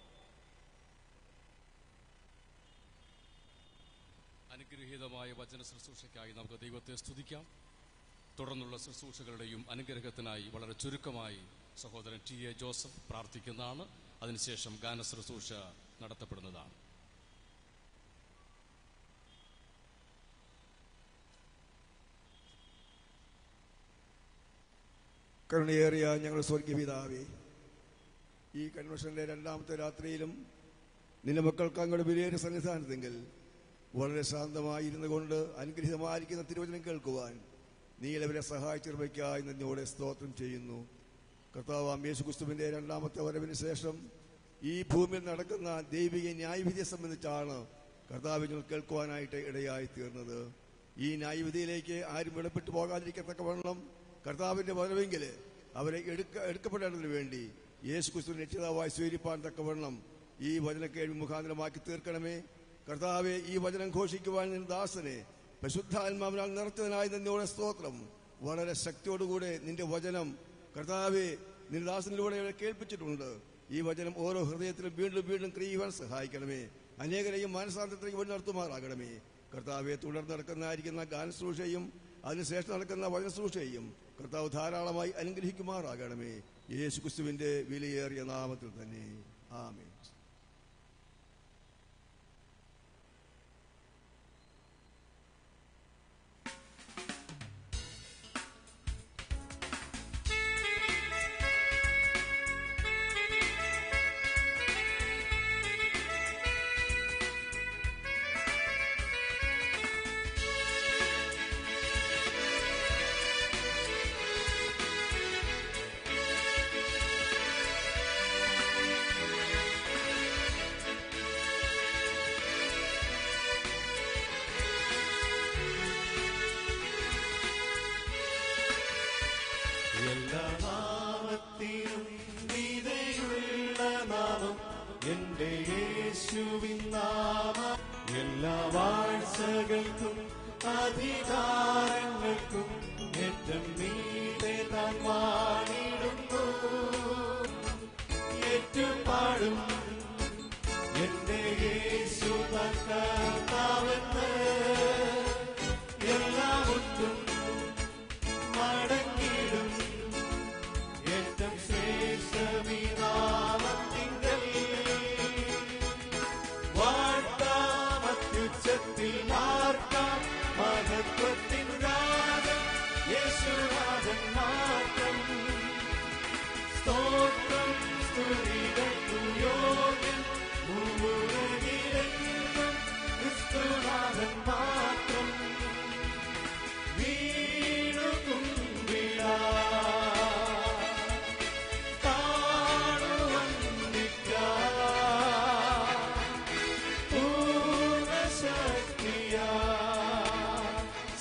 അനുഗ്രഹീതമായ വചന ശുശ്രൂഷയ്ക്കായി നമുക്ക് ദൈവത്തെ സ്തുതിക്കാം. തുടർന്നുള്ള ശുശ്രൂഷകളുടെയും അനുഗ്രഹത്തിനായി വളരെ ചുരുക്കമായി സഹോദരൻ ടി.എ. ജോസഫ് പ്രാർത്ഥിക്കുന്നതാണ്. അതിനുശേഷം ഗാന ശുശ്രൂഷ നടത്തപ്പെടുന്നതാണ്. കരുണയേറിയ ഞങ്ങളുടെ സ്വർഗീയ പിതാവേ, ഈ കൺവെൻഷന്റെ രണ്ടാമത്തെ രാത്രിയിലും നിന്റെ മക്കൾക്ക് അങ്ങയുടെ വിലയേറിയ സന്നിധാനത്തെങ്കിൽ വളരെ ശാന്തമായി ഇരുന്നു കൊണ്ട് അനുഗ്രഹീതമായിരിക്കുന്ന തിരുവചനം കേൾക്കുവാൻ നീ എല്ലാവരെ സഹായിച്ചിർവയ്ക്കായി നിന്നോടെ സ്തോത്രം ചെയ്യുന്നു. കർത്താവാം യേശുക്രിസ്തുവിന്റെ രണ്ടാമത്തെ വരവിന് ശേഷം ഈ ഭൂമിയിൽ നടക്കുന്ന ദൈവിക ന്യായവിധിയെ സംബന്ധിച്ചാണ് കർത്താവ് ഞങ്ങൾ കേൾക്കുവാനായിട്ട് ഇടയായി തീർന്നത്. ഈ ന്യായവിധിയിലേക്ക് ആരും വിടപ്പെട്ടു പോകാതിരിക്കത്തക്കവണ്ണം കർത്താവിന്റെ വരവെങ്കിൽ അവരെ എടുക്കപ്പെടേണ്ടതിന് വേണ്ടി യേശുക്രിസ്തു രക്ഷിതാവായി സ്വീകരിപ്പാൻ തക്കവണ്ണം ഈ വചന കേൾവി മുഖാന്തരമാക്കി തീർക്കണമേ. കർത്താവെ, ഈ വചനം ഘോഷിക്കുവാൻ നിന്റെ ദാസനെ പരിശുദ്ധാത്മാവിനാൽ നിറച്ചതിനായി നിന്നോടെ സ്തോത്രം. വളരെ ശക്തിയോടുകൂടെ നിന്റെ വചനം കർത്താവെ നിന്റെ ദാസനിലൂടെ കേൾപ്പിച്ചിട്ടുണ്ട്. ഈ വചനം ഓരോ ഹൃദയത്തിലും വീണ്ടും വീണ്ടും ക്രിയുവാൻ സഹായിക്കണമേ. അനേകരെയും മാനസാന്തരത്തിലേക്ക് വഴി നടത്തുമാറാകണമേ. കർത്താവെ, തുടർന്ന് നടക്കുന്നതായിരിക്കുന്ന ഗാനശ്രൂഷയും അതിനുശേഷം നടക്കുന്ന വചനശ്രൂഷയും കർത്താവ് ധാരാളമായി അനുഗ്രഹിക്കുമാറാകണമേ. യേശുക്രിസ്തുവിന്റെ വിലയേറിയ നാമത്തിൽ തന്നെ, ആമേൻ. എല്ലാ നാമത്തിനും മീതെയുള്ള നാമം എന്റെ യേശുവിൻ നാമം. എല്ലാ വാഴ്ചകൾക്കും അധികാരങ്ങൾക്കും ഏറ്റവും മീതെ താൻ വാണിടുന്നു. ഏറ്റുപാടും എന്റെ യേശു താൻ കർത്താവെന്ന്.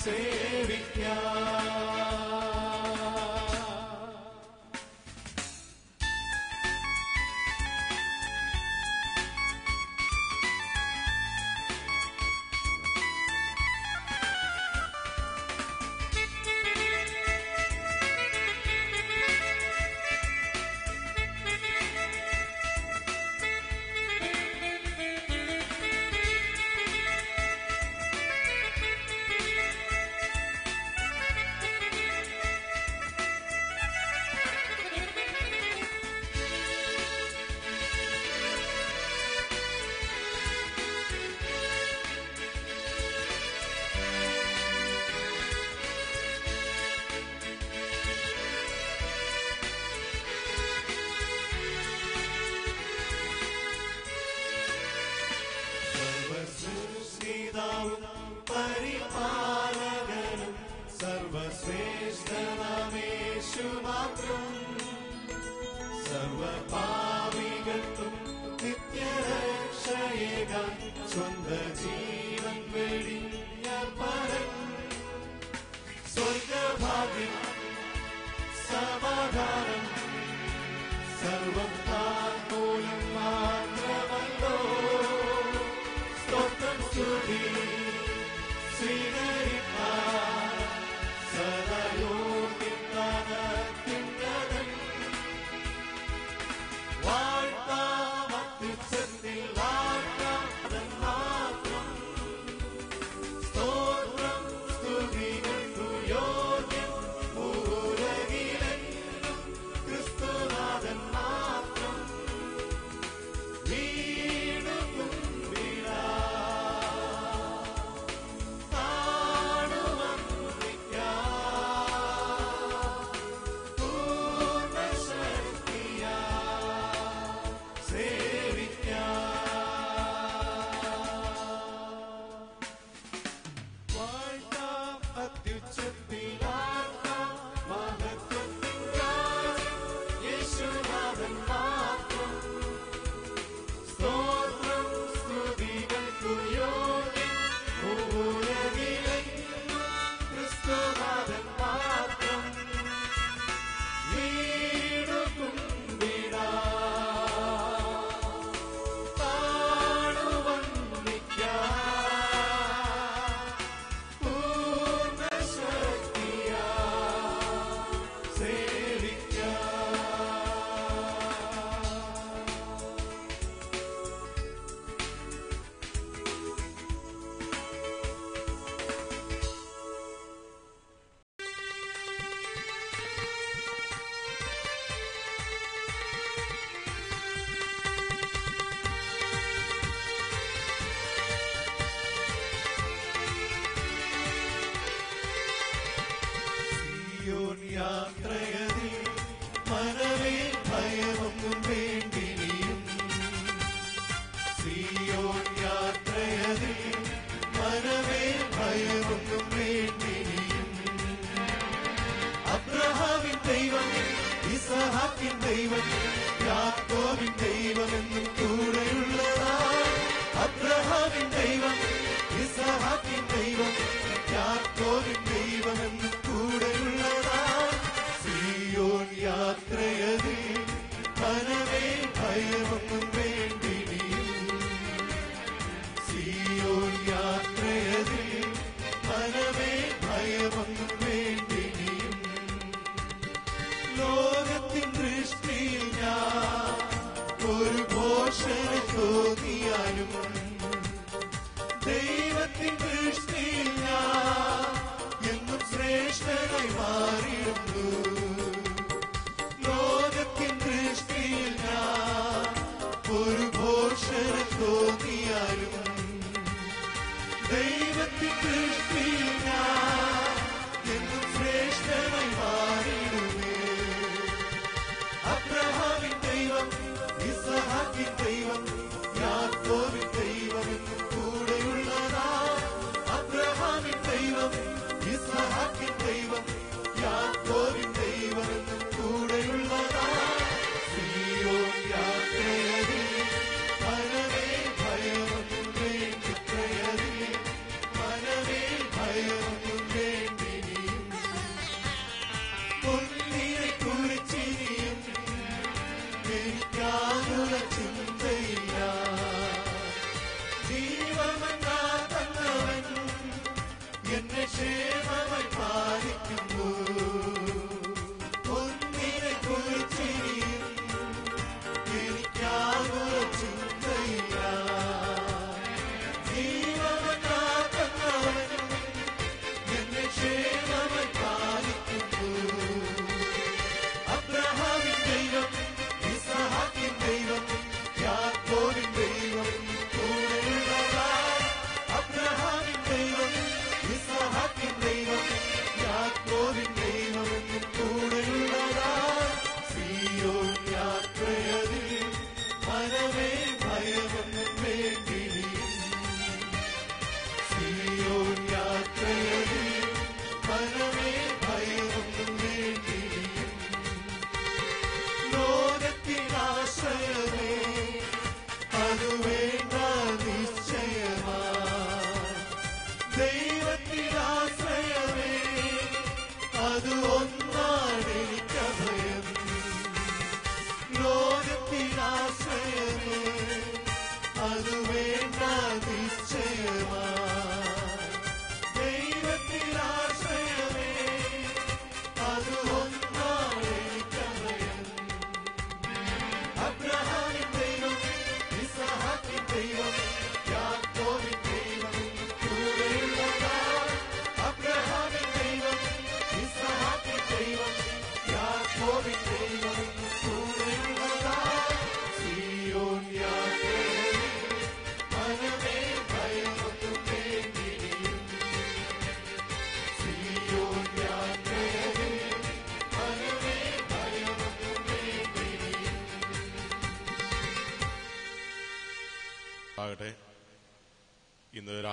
പരിപാലകനും സർവശ്രേഷ്ഠനാമേശു മാത്രം. സർവപാപികൾക്കും നിത്യരക്ഷയേകാൻ സ്വന്ത ജീവൻ വെടിഞ്ഞ പരൻ. സ്വർഗഭാഗ്യം സമാധാനം സർവം താൻ മൂലം മാത്രമല്ലോ. സ്തോത്രം സ്തുതി സ്വീകരിപ്പാൻ സദയോഗ്യനാഥൻ. വാഴ്ത്താം അത്യുച്ചത്തിൽ വാഴ്ത്താം മാത്രം. സ്തോത്രം സ്തുതികൾക്കു യോഗ്യൻ ഭൂരകിലെന്നും ക്രിസ്തുനാഥൻ മാത്രം. യാത്രയതിൽ മനമേ ഭയമൊന്നും വേണ്ടിനിയും. സിയോൻ യാത്രയതിൽ മനമേ ഭയമൊന്നും വേണ്ടിനിയും. അബ്രഹാമിൻ ദൈവം ഇസഹാക്കിൻ ദൈവം യാക്കോബിൻ ദൈവമെന്നും കൂടെയുള്ളതാ. അബ്രഹാമിൻ ദൈവം ഇസഹാക്കിൻ ദൈവം യാക്കോബിൻ ദൈവമെന്നും കൂടെയുള്ളതാ. സിയോൻ യാത്രയതിൽ മനമേ ഭയമൊന്നും വേണ്ടിനിയും. സിയോൻ യാത്രയതിൽ മനമേ ഭയമൊന്നും വേണ്ടിനിയും. ലോകത്തിൻ ദൃഷ്ടിയിൽ ഞാൻ ഒരു ഘോഷണ തോന്നിയാലും ദൈവത്തിൻ ദൃഷ്ടിയിൽ ഞാൻ എന്നും ശ്രേഷ്ഠനായി മാറിയിരുന്നു. ലോകത്തിൻ ദൃഷ്ടിയിൽ ഞാൻ ഒരു ഘോഷണ തോന്നിയാലും ദൈവത്തിൻ ദൃഷ്ടിയിൽ ഞാൻ എന്നും ശ്രേഷ്ഠനായി മാറിയിടുമേ. അബ്രഹാമിൻ ദൈവം ഇസഹാക്കിൻ ദൈവം യാക്കോബിൻ ദൈവമെന്നും കൂടെയുള്ളതാ. അബ്രഹാമിൻ ദൈവം ഇസഹാക്കിൻ ദൈവം യാക്കോബിൻ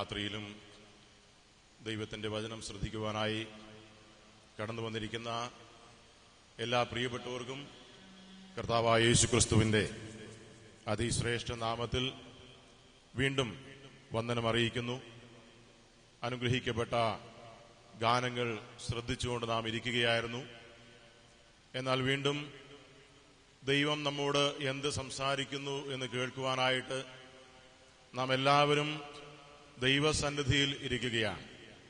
രാത്രിയിലും ദൈവത്തിൻ്റെ വചനം ശ്രദ്ധിക്കുവാനായി കടന്നു വന്നിരിക്കുന്ന എല്ലാ പ്രിയപ്പെട്ടവർക്കും കർത്താവായ യേശുക്രിസ്തുവിൻ്റെ അതിശ്രേഷ്ഠ നാമത്തിൽ വീണ്ടും വന്ദനം അറിയിക്കുന്നു. അനുഗ്രഹിക്കപ്പെട്ട ഗാനങ്ങൾ ശ്രദ്ധിച്ചുകൊണ്ട് നാം ഇരിക്കുകയായിരുന്നു. എന്നാൽ വീണ്ടും ദൈവം നമ്മോട് എന്ത് സംസാരിക്കുന്നു എന്ന് കേൾക്കുവാനായിട്ട് നാം എല്ലാവരും ദൈവസന്നിധിയിൽ ഇരിക്കുകയാണ്.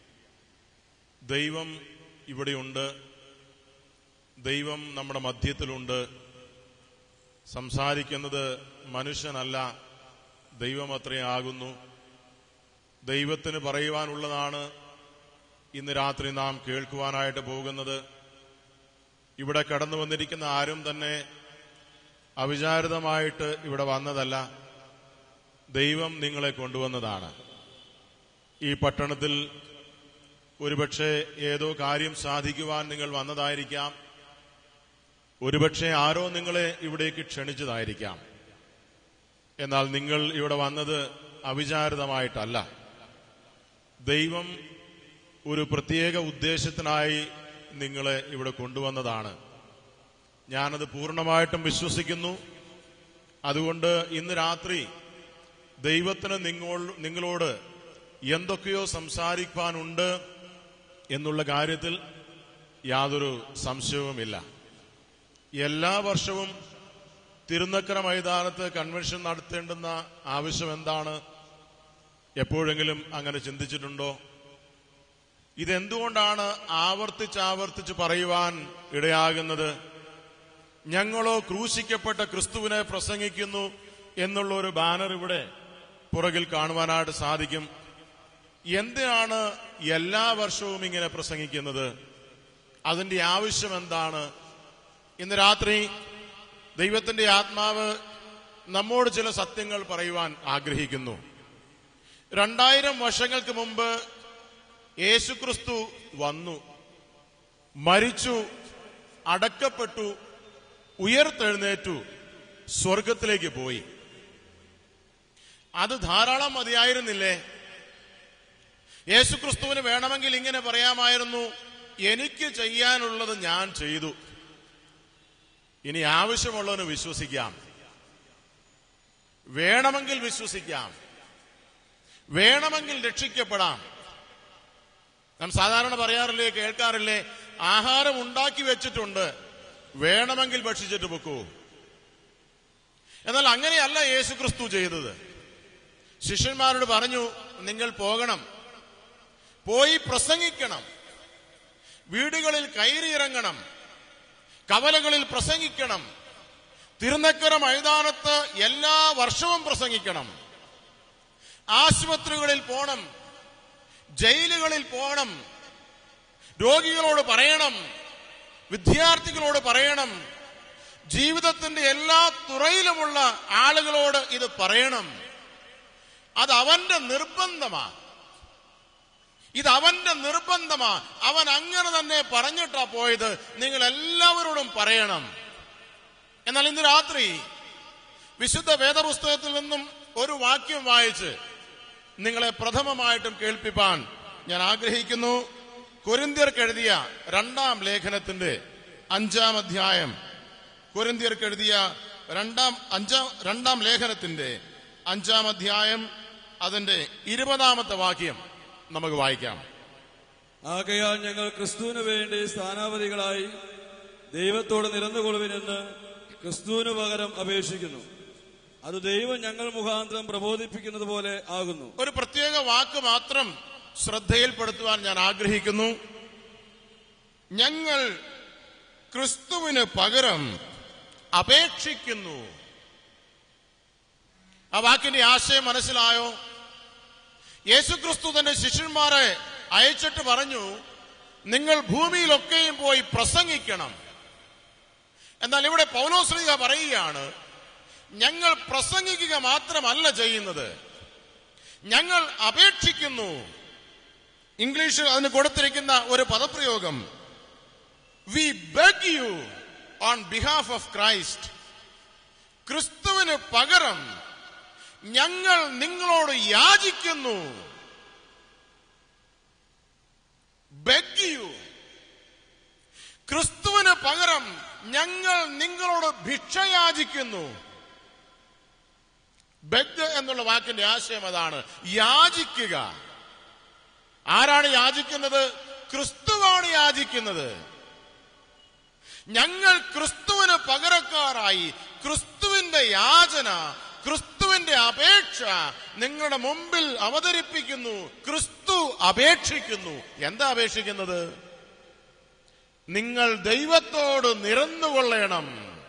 ദൈവം ഇവിടെയുണ്ട്, ദൈവം നമ്മുടെ മധ്യത്തിലുണ്ട്. സംസാരിക്കുന്നത് മനുഷ്യനല്ല, ദൈവമത്രേ ആകുന്നു. ദൈവത്തിന് പറയുവാനുള്ളതാണ് ഇന്ന് രാത്രി നാം കേൾക്കുവാനായിട്ട് പോകുന്നത്. ഇവിടെ കടന്നു വന്നിരിക്കുന്ന ആരും തന്നെ അവിചാരിതമായിട്ട് ഇവിടെ വന്നതല്ല, ദൈവം നിങ്ങളെ കൊണ്ടുവന്നതാണ്. ഈ പട്ടണത്തിൽ ഒരുപക്ഷെ ഏതോ കാര്യം സാധിക്കുവാൻ നിങ്ങൾ വന്നതായിരിക്കാം. ഒരുപക്ഷെ ആരോ നിങ്ങളെ ഇവിടേക്ക് ക്ഷണിച്ചതായിരിക്കാം. എന്നാൽ നിങ്ങൾ ഇവിടെ വന്നത് അവിചാരിതമായിട്ടല്ല. ദൈവം ഒരു പ്രത്യേക ഉദ്ദേശത്തിനായി നിങ്ങളെ ഇവിടെ കൊണ്ടുവന്നതാണ്. ഞാനത് പൂർണ്ണമായിട്ടും വിശ്വസിക്കുന്നു. അതുകൊണ്ട് ഇന്ന് രാത്രി ദൈവത്തിന് നിങ്ങളോട് എന്തൊക്കെയോ സംസാരിക്കാനുണ്ട് എന്നുള്ള കാര്യത്തിൽ യാതൊരു സംശയവുമില്ല. എല്ലാ വർഷവും തിരുനക്കര മൈതാനത്ത് കൺവെൻഷൻ നടത്തേണ്ടുന്ന ആവശ്യം എന്താണ്? എപ്പോഴെങ്കിലും അങ്ങനെ ചിന്തിച്ചിട്ടുണ്ടോ? ഇതെന്തുകൊണ്ടാണ് ആവർത്തിച്ചാവർത്തിച്ച് പറയുവാൻ ഇടയാകുന്നത്? ഞങ്ങളോ ക്രൂശിക്കപ്പെട്ട ക്രിസ്തുവിനെ പ്രസംഗിക്കുന്നു എന്നുള്ള ഒരു ബാനർ ഇവിടെ പുറകിൽ കാണുവാനായിട്ട് സാധിക്കും. എന്തിനാണ് എല്ലാ വർഷവും ഇങ്ങനെ പ്രസംഗിക്കുന്നത്? അതിന്റെ ആവശ്യം എന്താണ്? ഇന്ന് രാത്രി ദൈവത്തിന്റെ ആത്മാവ് നമ്മോട് ചില സത്യങ്ങൾ പറയുവാൻ ആഗ്രഹിക്കുന്നു. 2000 വർഷങ്ങൾക്ക് മുമ്പ് യേശുക്രിസ്തു വന്നു, മരിച്ചു, അടക്കപ്പെട്ടു, ഉയർത്തെഴുന്നേറ്റു, സ്വർഗത്തിലേക്ക് പോയി. അത് ധാരാളം മതിയായിരുന്നില്ലേ? യേശുക്രിസ്തുവിന് വേണമെങ്കിൽ ഇങ്ങനെ പറയാമായിരുന്നു, എനിക്ക് ചെയ്യാനുള്ളത് ഞാൻ ചെയ്തു, ഇനി ആവശ്യമുള്ളവന് വിശ്വസിക്കാം, വേണമെങ്കിൽ വിശ്വസിക്കാം, വേണമെങ്കിൽ രക്ഷിക്കപ്പെടാം. നാം സാധാരണ പറയാറില്ലേ, കേൾക്കാറില്ലേ, ആഹാരം ഉണ്ടാക്കി വെച്ചിട്ടുണ്ട്, വേണമെങ്കിൽ ഭക്ഷിച്ചിട്ട് പൊക്കൂ. എന്നാൽ അങ്ങനെയല്ല യേശുക്രിസ്തു ചെയ്തത്. ശിഷ്യന്മാരോട് പറഞ്ഞു, നിങ്ങൾ പോകണം, പോയി പ്രസംഗിക്കണം, വീടുകളിൽ കയറിയിറങ്ങണം, കവലകളിൽ പ്രസംഗിക്കണം, തിരുനക്കര മൈതാനത്ത് എല്ലാ വർഷവും പ്രസംഗിക്കണം, ആശുപത്രികളിൽ പോണം, ജയിലുകളിൽ പോകണം, രോഗികളോട് പറയണം, വിദ്യാർത്ഥികളോട് പറയണം, ജീവിതത്തിന്റെ എല്ലാ തുറയിലുമുള്ള ആളുകളോട് ഇത് പറയണം. അത് അവന്റെ നിർബന്ധമാണ്. ഇതവന്റെ നിർബന്ധമാ. അവൻ അങ്ങനെ തന്നെ പറഞ്ഞിട്ടാ പോയത്, നിങ്ങൾ എല്ലാവരോടും പറയണം. എന്നാൽ ഇന്ന് രാത്രി വിശുദ്ധ വേദപുസ്തകത്തിൽ നിന്നും ഒരു വാക്യം വായിച്ച് നിങ്ങളെ പ്രഥമമായിട്ടും കേൾപ്പിപ്പാൻ ഞാൻ ആഗ്രഹിക്കുന്നു. കൊരിന്ത്യർക്കെഴുതിയ 2-ാം ലേഖനത്തിന്റെ 5-ാം അധ്യായം, കൊരിന്ത്യർക്കെഴുതിയ 2-ാം ലേഖനത്തിന്റെ 5-ാം അധ്യായം അതിന്റെ 20-ാമത്തെ വാക്യം നമുക്ക് വായിക്കാം. ആകയാൽ ഞങ്ങൾ ക്രിസ്തുവിന് വേണ്ടി സ്ഥാനാപതികളായി ദൈവത്തോട് നിരന്നുകൊള്ളുവിനെന്ന് ക്രിസ്തുവിന് പകരം അപേക്ഷിക്കുന്നു. അത് ദൈവം ഞങ്ങൾ മുഖാന്തരം പ്രബോധിപ്പിക്കുന്നത് പോലെ ആകുന്നു. ഒരു പ്രത്യേക വാക്ക് മാത്രം ശ്രദ്ധയിൽപ്പെടുത്തുവാൻ ഞാൻ ആഗ്രഹിക്കുന്നു. ഞങ്ങൾ ക്രിസ്തുവിന് പകരം അപേക്ഷിക്കുന്നു. ആ വാക്കിന്റെ ആശയം മനസ്സിലായോ? യേശുക്രിസ്തു തന്റെ ശിഷ്യന്മാരെ അയച്ചിട്ട് പറഞ്ഞു, നിങ്ങൾ ഭൂമിയിലൊക്കെയും പോയി പ്രസംഗിക്കണം. എന്നാൽ ഇവിടെ പൗലോസ്ലീഹ പറയുകയാണ്, ഞങ്ങൾ പ്രസംഗിക്കുക മാത്രമല്ല ചെയ്യുന്നത്, ഞങ്ങൾ അപേക്ഷിക്കുന്നു. ഇംഗ്ലീഷിൽ അതിന് കൊടുത്തിരിക്കുന്ന ഒരു പദപ്രയോഗം, we beg you on behalf of Christ. ക്രിസ്തുവിന് പകരം ഞങ്ങൾ നിങ്ങളോട് യാചിക്കുന്നു ബെഗ് യു. ക്രിസ്തുവിന് പകരം ഞങ്ങൾ നിങ്ങളോട് ഭിക്ഷ യാചിക്കുന്നു. ബെഗ് എന്നുള്ള വാക്കിന്റെ ആശയം അതാണ്, യാചിക്കുക. ആരാണ് യാചിക്കുന്നത്? ക്രിസ്തുവാണ് യാചിക്കുന്നത്. ഞങ്ങൾ ക്രിസ്തുവിന് പകരക്കാരായി ക്രിസ്തുവിന്റെ യാചന, ക്രിസ്തുവിന്റെ അപേക്ഷ നിങ്ങളുടെ മുമ്പിൽ അവതരിപ്പിക്കുന്നു. ക്രിസ്തു അപേക്ഷിക്കുന്നു. എന്താ അപേക്ഷിക്കുന്നത്? നിങ്ങൾ ദൈവത്തോട് നിരന്നുകൊള്ളണം.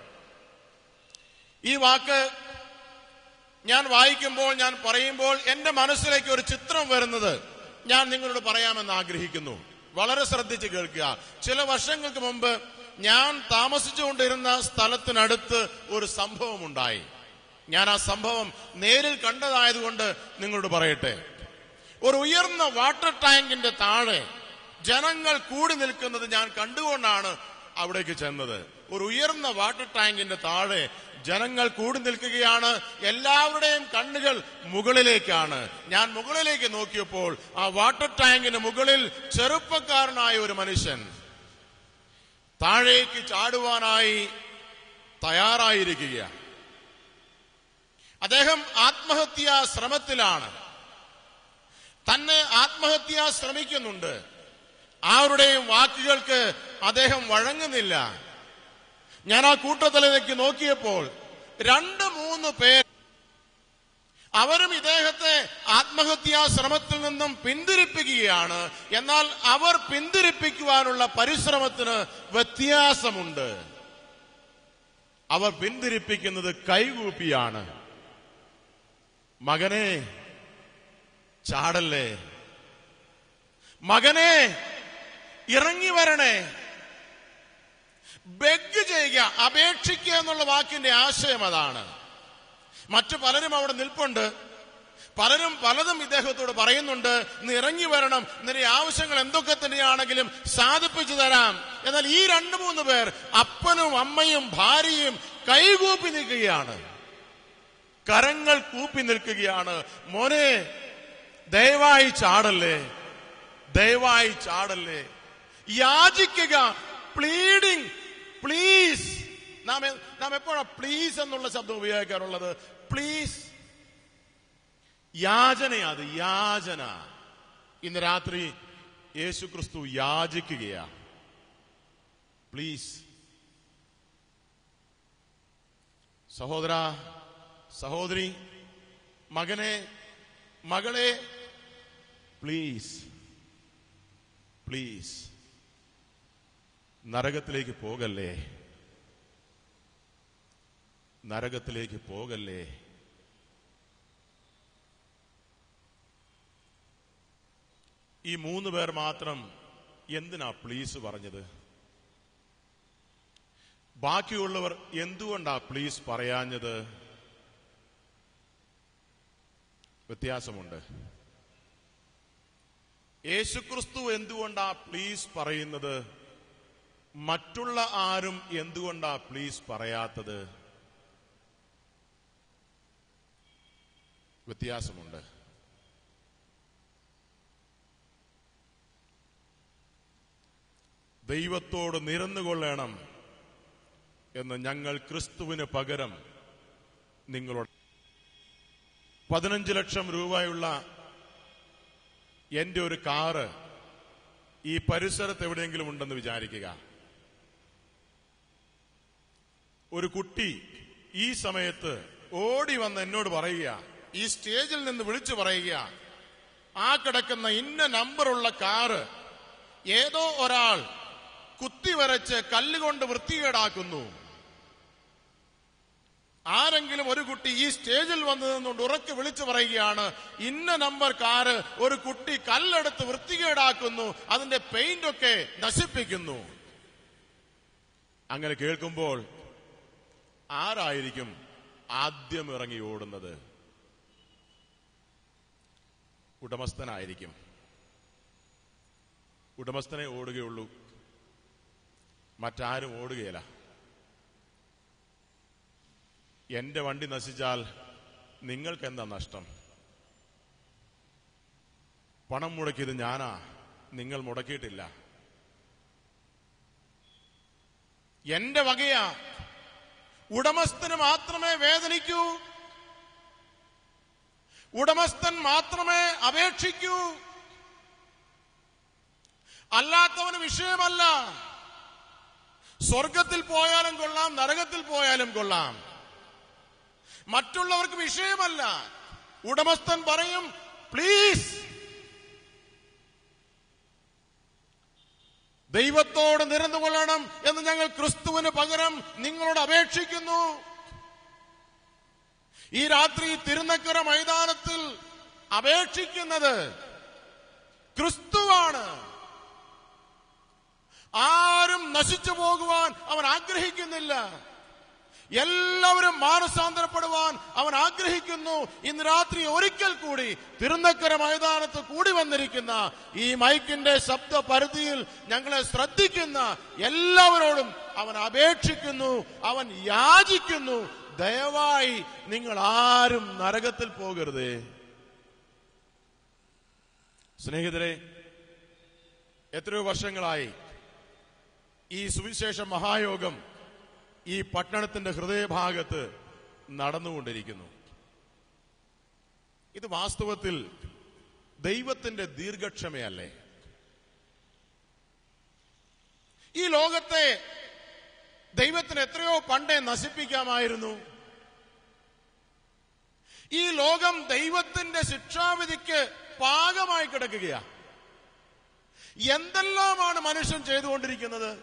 ഈ വാക്ക് ഞാൻ വായിക്കുമ്പോൾ, ഞാൻ പറയുമ്പോൾ എന്റെ മനസ്സിലേക്ക് ഒരു ചിത്രം വരുന്നത് ഞാൻ നിങ്ങളോട് പറയാമെന്ന് ആഗ്രഹിക്കുന്നു. വളരെ ശ്രദ്ധിച്ച് കേൾക്കുക. ചില വർഷങ്ങൾക്ക് മുമ്പ് ഞാൻ താമസിച്ചുകൊണ്ടിരുന്ന സ്ഥലത്തിനടുത്ത് ഒരു സംഭവം ഉണ്ടായി. ഞാൻ ആ സംഭവം നേരിൽ കണ്ടതായതുകൊണ്ട് നിങ്ങളോട് പറയട്ടെ. ഒരു ഉയർന്ന വാട്ടർ ടാങ്കിന്റെ താഴെ ജനങ്ങൾ കൂടി നിൽക്കുന്നത് ഞാൻ കണ്ടുകൊണ്ടാണ് അവിടേക്ക് ചെന്നത്. ഒരു ഉയർന്ന വാട്ടർ ടാങ്കിന്റെ താഴെ ജനങ്ങൾ കൂടി നിൽക്കുകയാണ്. എല്ലാവരുടെയും കണ്ണുകൾ മുകളിലേക്കാണ്. ഞാൻ മുകളിലേക്ക് നോക്കിയപ്പോൾ ആ വാട്ടർ ടാങ്കിന് മുകളിൽ ചെറുപ്പക്കാരനായ ഒരു മനുഷ്യൻ താഴേക്ക് ചാടുവാനായി തയ്യാറായിരിക്കുകയാണ്. അദ്ദേഹം ആത്മഹത്യാ ശ്രമത്തിലാണ്. തന്നെ ആത്മഹത്യാ ശ്രമിക്കുന്നുണ്ട്. ആരുടെയും വാക്കുകൾക്ക് അദ്ദേഹം വഴങ്ങുന്നില്ല. ഞാൻ ആ കൂട്ടത്തിലേക്ക് നോക്കിയപ്പോൾ 2-3 പേർ അവരും ഇദ്ദേഹത്തെ ആത്മഹത്യാ ശ്രമത്തിൽ നിന്നും പിന്തിരിപ്പിക്കുകയാണ്. എന്നാൽ അവർ പിന്തിരിപ്പിക്കുവാനുള്ള പരിശ്രമത്തിന് വ്യത്യാസമുണ്ട്. അവർ പിന്തിരിപ്പിക്കുന്നത് കൈകൂപ്പിയാണ്. മകനെ ചാടല്ലേ, മകനെ ഇറങ്ങി വരണേ. ബെഗ് ചെയ്യുക, അപേക്ഷിക്കുക എന്നുള്ള വാക്കിന്റെ ആശയം അതാണ്. മറ്റു പലരും അവിടെ നിൽപ്പുണ്ട്. പലരും പലതും ഇദ്ദേഹത്തോട് പറയുന്നുണ്ട്. നീ ഇറങ്ങി വരണം, നിന്റെ ആവശ്യങ്ങൾ എന്തൊക്കെ തന്നെയാണെങ്കിലും സാധിപ്പിച്ചു തരാം. എന്നാൽ ഈ 2-3 പേർ, അപ്പനും അമ്മയും ഭാര്യയും കൈകൂപ്പി നിൽക്കുകയാണ്, കരങ്ങൾ കൂപ്പി നിൽക്കുകയാണ്. മോനെ ദയവായി ചാടല്ലേ, ദയവായി ചാടല്ലേ. യാചിക്കുക, പ്ലീഡിങ്, പ്ലീസ്. നാം എപ്പോഴാണ് പ്ലീസ് എന്നുള്ള ശബ്ദം ഉപയോഗിക്കാറുള്ളത്? പ്ലീസ്, യാചനയത്, യാചന. ഇന്ന് രാത്രി യേശു ക്രിസ്തു യാചിക്കുകയാ. പ്ലീസ്. സഹോദര, സഹോദരി, മകനെ, മകളെ, പ്ലീസ്, പ്ലീസ്. നരകത്തിലേക്ക് പോകല്ലേ, നരകത്തിലേക്ക് പോകല്ലേ. ഈ 3 പേർ മാത്രം എന്തിനാ പ്ലീസ് പറഞ്ഞത്? ബാക്കിയുള്ളവർ എന്തുകൊണ്ടാ പ്ലീസ് പറയാഞ്ഞത്? വ്യത്യാസമുണ്ട്. യേശുക്രിസ്തു എന്തുകൊണ്ടാ പ്ലീസ് പറയുന്നത്? മറ്റുള്ള ആരും എന്തുകൊണ്ടാ പ്ലീസ് പറയാത്തത്? വ്യത്യാസമുണ്ട്. ദൈവത്തോട് നിരന്നുകൊള്ളണം എന്ന് ഞങ്ങൾ ക്രിസ്തുവിന് പകരം നിങ്ങളോട് 15 ലക്ഷം രൂപയുള്ള എന്റെ ഒരു കാറ് ഈ പരിസരത്ത് എവിടെയെങ്കിലും ഉണ്ടെന്ന് വിചാരിക്കുക. ഒരു കുട്ടി ഈ സമയത്ത് ഓടി വന്ന് എന്നോട് പറയുക, ഈ സ്റ്റേജിൽ നിന്ന് വിളിച്ചു പറയുക, ആ കിടക്കുന്ന ഇന്ന നമ്പറുള്ള കാറ് ഏതോ ഒരാൾ കുത്തിവരച്ച് കല്ലുകൊണ്ട് വൃത്തികേടാക്കുന്നു. ആരെങ്കിലും ഒരു കുട്ടി ഈ സ്റ്റേജിൽ വന്നു നിന്നുകൊണ്ട് ഉറക്കെ വിളിച്ചു പറയുകയാണ്, ഇന്ന നമ്പർ കാറ് ഒരു കുട്ടി കല്ലെടുത്ത് വൃത്തികേടാക്കുന്നു, അതിന്റെ പെയിന്റ് ഒക്കെ നശിപ്പിക്കുന്നു. അങ്ങനെ കേൾക്കുമ്പോൾ ആരായിരിക്കും ആദ്യം ഇറങ്ങി ഓടുന്നത്? ഉടമസ്ഥനായിരിക്കും. ഉടമസ്ഥനെ ഓടുകയുള്ളൂ, മറ്റാരും ഓടുകയില്ല. എന്റെ വണ്ടി നശിച്ചാൽ നിങ്ങൾക്കെന്താ നഷ്ടം? പണം മുടക്കിയത് ഞാനാ, നിങ്ങൾ മുടക്കിയിട്ടില്ല. എന്റെ വകയാ. ഉടമസ്ഥന് മാത്രമേ വേദനിക്കൂ, ഉടമസ്ഥൻ മാത്രമേ അപേക്ഷിക്കൂ, അല്ലാത്തവന് വിഷയമല്ല. സ്വർഗത്തിൽ പോയാലും കൊള്ളാം, നരകത്തിൽ പോയാലും കൊള്ളാം, മറ്റുള്ളവർക്ക് വിഷയമല്ല. ഉടമസ്ഥൻ പറയും, പ്ലീസ് ദൈവത്തോട് നിരന്നുകൊള്ളണം എന്ന് ഞങ്ങൾ ക്രിസ്തുവിന് പകരം നിങ്ങളോട് അപേക്ഷിക്കുന്നു. ഈ രാത്രി തിരുനക്കര മൈതാനത്തിൽ അപേക്ഷിക്കുന്നത് ക്രിസ്തുവാണ്. ആരും നശിച്ചു പോകുവാൻ അവൻ ആഗ്രഹിക്കുന്നില്ല. എല്ലാവരും മാനസാന്തരപ്പെടുവാൻ അവൻ ആഗ്രഹിക്കുന്നു. ഇന്ന് രാത്രി ഒരിക്കൽ കൂടി തിരുനക്കര മൈതാനത്ത് കൂടി വന്നിരിക്കുന്ന ഈ മൈക്കിന്റെ ശബ്ദ പരിധിയിൽ ഞങ്ങളെ ശ്രദ്ധിക്കുന്ന എല്ലാവരോടും അവൻ അപേക്ഷിക്കുന്നു, അവൻ യാചിക്കുന്നു, ദയവായി നിങ്ങൾ ആരും നരകത്തിൽ പോകരുത്. സ്നേഹിതരെ, എത്രയോ വർഷങ്ങളായി ഈ സുവിശേഷ മഹായോഗം ഈ പട്ടണത്തിന്റെ ഹൃദയഭാഗത്ത് നടന്നുകൊണ്ടിരിക്കുന്നു. ഇത് വാസ്തവത്തിൽ ദൈവത്തിന്റെ ദീർഘക്ഷമയല്ലേ? ഈ ലോകത്തെ ദൈവത്തിന് എത്രയോ പണ്ടേ നശിപ്പിക്കാമായിരുന്നു. ഈ ലോകം ദൈവത്തിന്റെ ശിക്ഷാവിധിക്ക് പാകമായി കിടക്കുകയാണ്. എന്തെല്ലാമാണ് മനുഷ്യൻ ചെയ്തുകൊണ്ടിരിക്കുന്നത്?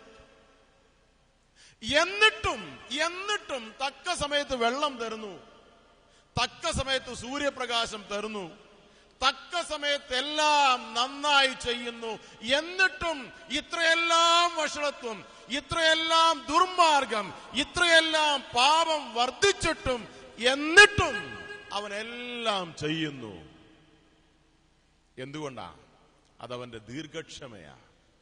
എന്നിട്ടും തക്ക സമയത്ത് വെള്ളം തരുന്നു, തക്ക സമയത്ത് സൂര്യപ്രകാശം തരുന്നു, തക്ക സമയത്ത് എല്ലാം നന്നായി ചെയ്യുന്നു. എന്നിട്ടും ഇത്രയെല്ലാം വഷളത്വം, ഇത്രയെല്ലാം ദുർമാർഗം, ഇത്രയെല്ലാം പാപം വർദ്ധിച്ചിട്ടും എന്നിട്ടും അവനെല്ലാം ചെയ്യുന്നു. എന്തുകൊണ്ടാ? അതവന്റെ ദീർഘക്ഷമയാ.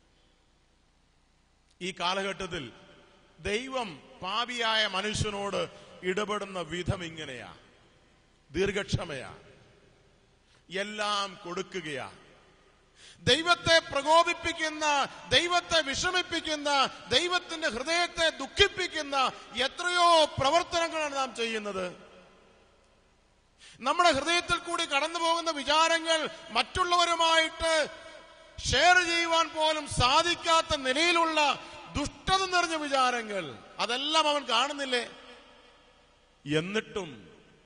ഈ കാലഘട്ടത്തിൽ ദൈവം പാപിയായ മനുഷ്യനോട് ഇടപെടുന്ന വിധം ഇങ്ങനെയാ, ദീർഘക്ഷമയാ. എല്ലാം കൊടുക്കുകയാ. ദൈവത്തെ പ്രകോപിപ്പിക്കുന്ന, ദൈവത്തെ വിഷമിപ്പിക്കുന്ന, ദൈവത്തിന്റെ ഹൃദയത്തെ ദുഃഖിപ്പിക്കുന്ന എത്രയോ പ്രവർത്തനങ്ങളാണ് നാം ചെയ്യുന്നത്. നമ്മുടെ ഹൃദയത്തിൽ കൂടി കടന്നു പോകുന്ന വിചാരങ്ങൾ മറ്റുള്ളവരുമായിട്ട് ഷെയർ ചെയ്യുവാൻ പോലും സാധിക്കാത്ത നിലയിലുള്ള ദുഷ്ടത നിറഞ്ഞ വിചാരങ്ങൾ, അതെല്ലാം അവൻ കാണുന്നില്ലേ? എന്നിട്ടും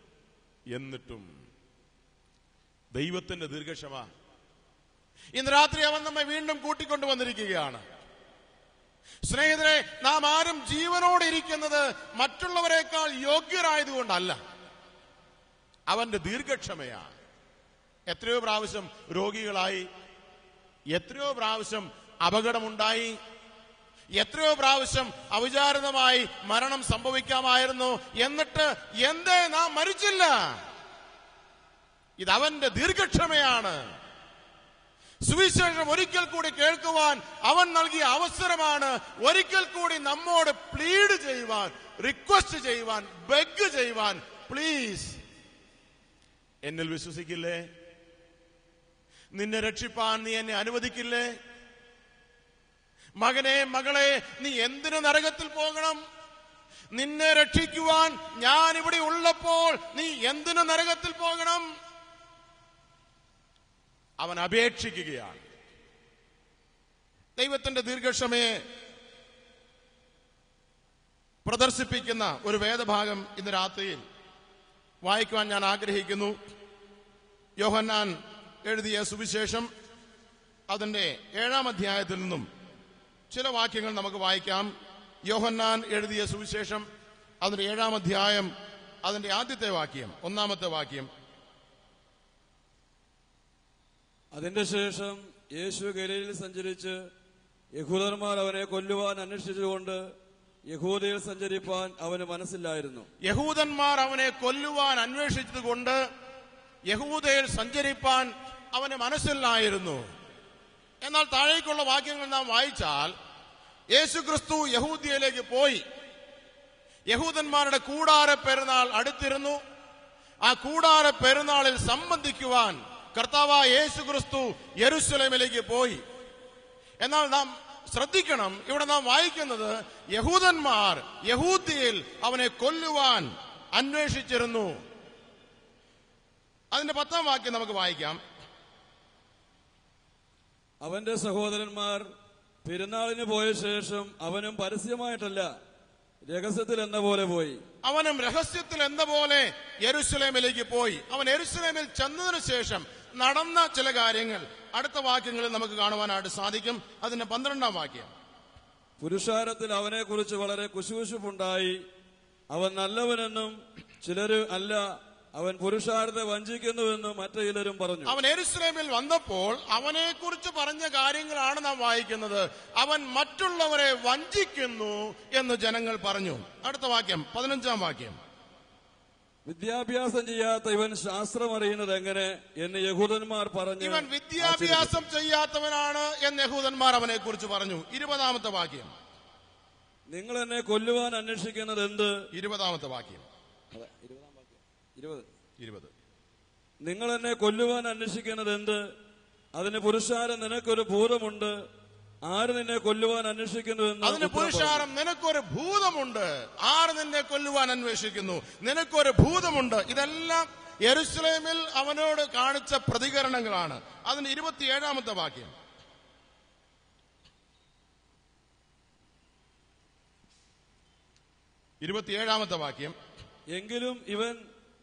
ദൈവത്തിന്റെ ദീർഘക്ഷമ. ഇന്ന് രാത്രി അവൻ നമ്മെ വീണ്ടും കൂട്ടിക്കൊണ്ടുവന്നിരിക്കുകയാണ്. സ്നേഹിതരെ, നാം ആരും ജീവനോടെ ഇരിക്കുന്നത് മറ്റുള്ളവരെക്കാൾ യോഗ്യരായതുകൊണ്ടല്ല, അവന്റെ ദീർഘക്ഷമയാ. എത്രയോ പ്രാവശ്യം രോഗികളായി, എത്രയോ പ്രാവശ്യം അപകടമുണ്ടായി, എത്രയോ പ്രാവശ്യം അവിചാരിതമായി മരണം സംഭവിക്കാമായിരുന്നു. എന്നിട്ട് എന്തേ നാം മരിച്ചില്ല? ഇതവന്റെ ദീർഘക്ഷമയാണ്. സുവിശേഷം ഒരിക്കൽ കൂടി കേൾക്കുവാൻ അവൻ നൽകിയ അവസരമാണ്. ഒരിക്കൽ കൂടി നമ്മോട് പ്ലീഡ് ചെയ്യുവാൻ, റിക്വസ്റ്റ് ചെയ്യുവാൻ, ബെഗ് ചെയ്യുവാൻ, പ്ലീസ് എന്നിൽ വിശ്വസിക്കില്ലേ? നിന്നെ രക്ഷിപ്പാൻ നീ എന്നെ അനുവദിക്കില്ലേ? മകനെ, മകളെ, നീ എന്തിനു നരകത്തിൽ പോകണം? നിന്നെ രക്ഷിക്കുവാൻ ഞാൻ ഇവിടെ ഉള്ളപ്പോൾ നീ എന്തിനു നരകത്തിൽ പോകണം? അവൻ അപേക്ഷിക്കുകയാണ്. ദൈവത്തിന്റെ ദീർഘക്ഷമയെ പ്രദർശിപ്പിക്കുന്ന ഒരു വേദഭാഗം ഇന്ന് രാത്രിയിൽ വായിക്കുവാൻ ഞാൻ ആഗ്രഹിക്കുന്നു. യോഹന്നാൻ എഴുതിയ സുവിശേഷം അതിന്റെ 7-ാം അധ്യായത്തിൽ നിന്നും ചില വാക്യങ്ങൾ നമുക്ക് വായിക്കാം. യോഹന്നാൻ എഴുതിയ സുവിശേഷം അതിന്റെ 7-ാം അധ്യായം അതിന്റെ ആദ്യത്തെ വാക്യം, 1-ാമത്തെ വാക്യം. അതിന്റെ ശേഷം യേശു ഗലീലയിൽ സഞ്ചരിച്ച് യഹൂദന്മാർ അവനെ കൊല്ലുവാൻ അന്വേഷിച്ചുകൊണ്ട് യഹൂദയിൽ സഞ്ചരിപ്പാൻ അവന് മനസ്സില്ലായിരുന്നു. യഹൂദന്മാർ അവനെ കൊല്ലുവാൻ അന്വേഷിച്ചതുകൊണ്ട് യഹൂദയിൽ സഞ്ചരിപ്പാൻ അവന് മനസ്സില്ലായിരുന്നു. എന്നാൽ താഴേക്കുള്ള വാക്യങ്ങൾ നാം വായിച്ചാൽ യേശുക്രിസ്തു യഹൂദ്യയിലേക്ക് പോയി. യഹൂദന്മാരുടെ കൂടാര പെരുന്നാൾ അടുത്തിരുന്നു. ആ കൂടാര പെരുന്നാളിൽ സംബന്ധിക്കുവാൻ കർത്താവായ യേശുക്രിസ്തു യെരൂശലേമിലേക്ക് പോയി. എന്നാൽ നാം ശ്രദ്ധിക്കണം, ഇവിടെ നാം വായിക്കുന്നത് യഹൂദന്മാർ യഹൂദ്യയിൽ അവനെ കൊല്ലുവാൻ അന്വേഷിച്ചിരുന്നു. അതിന്റെ 10-ാം വാക്യം നമുക്ക് വായിക്കാം. അവന്റെ സഹോദരന്മാർ പെരുന്നാളിന് പോയ ശേഷം അവനും പരസ്യമായിട്ടല്ല രഹസ്യത്തിൽ എന്ന പോലെ പോയി. അവനും രഹസ്യത്തിൽ എന്ന പോലെ യെരൂശലേമിലേക്ക് പോയി. അവൻ യെരൂശലേമിൽ ചെന്നതിനു ശേഷം നടന്ന ചില കാര്യങ്ങൾ അടുത്ത വാക്യങ്ങളിൽ നമുക്ക് കാണുവാനായിട്ട് സാധിക്കും. അതിന്റെ 12-ാം വാക്യം. പുരുഷാരത്തിൽ അവനെ കുറിച്ച് വളരെ കുശുകുശുപ്പുണ്ടായി. അവൻ നല്ലവനെന്നും ചിലര് അല്ല, അവൻ പുരുഷാരത്തെ വഞ്ചിക്കുന്നുവെന്നും മറ്റു ചിലരും പറഞ്ഞു. അവൻ യെരൂശലേമിൽ വന്നപ്പോൾ അവനെ കുറിച്ച് പറഞ്ഞ കാര്യങ്ങളാണ് നാം വായിക്കുന്നത്. അവൻ മറ്റുള്ളവരെ വഞ്ചിക്കുന്നു എന്ന് ജനങ്ങൾ പറഞ്ഞു. അടുത്ത വാക്യം 15-ാം വാക്യം. വിദ്യാഭ്യാസം ചെയ്യാത്ത ഇവൻ ശാസ്ത്രം അറിയുന്നത് എങ്ങനെ എന്ന് യഹൂദന്മാർ പറഞ്ഞു. ഇവൻ വിദ്യാഭ്യാസം ചെയ്യാത്തവനാണ് എന്ന് യഹൂദന്മാർ അവനെ കുറിച്ച് പറഞ്ഞു. 20-ാമത്തെ വാക്യം. നിങ്ങൾ എന്നെ കൊല്ലുവാൻ അന്വേഷിക്കുന്നത് എന്ത്? 20-ാമത്തെ വാക്യം. 20. നിങ്ങൾ എന്നെ കൊല്ലുവാൻ അന്വേഷിക്കുന്നത് എന്ത്? അതിന് പുരുഷാരം നിനക്കൊരു ഭൂതമുണ്ട്. ആര് നിന്നെ കൊല്ലുവാൻ അന്വേഷിക്കുന്നു എന്ന് അതിന് പുരുഷാരം നിനക്കൊരു ഭൂതമുണ്ട്. ആര് നിന്നെ കൊല്ലുവാൻ അന്വേഷിക്കുന്നു? നിനക്കൊരു ഭൂതമുണ്ട്. ഇതെല്ലാം യെരൂശലേമിൽ അവനോട് കാണിച്ച പ്രതികരണങ്ങളാണ്. അതിന് 27-ാമത്തെ വാക്യം. എങ്കിലും ഇവൻ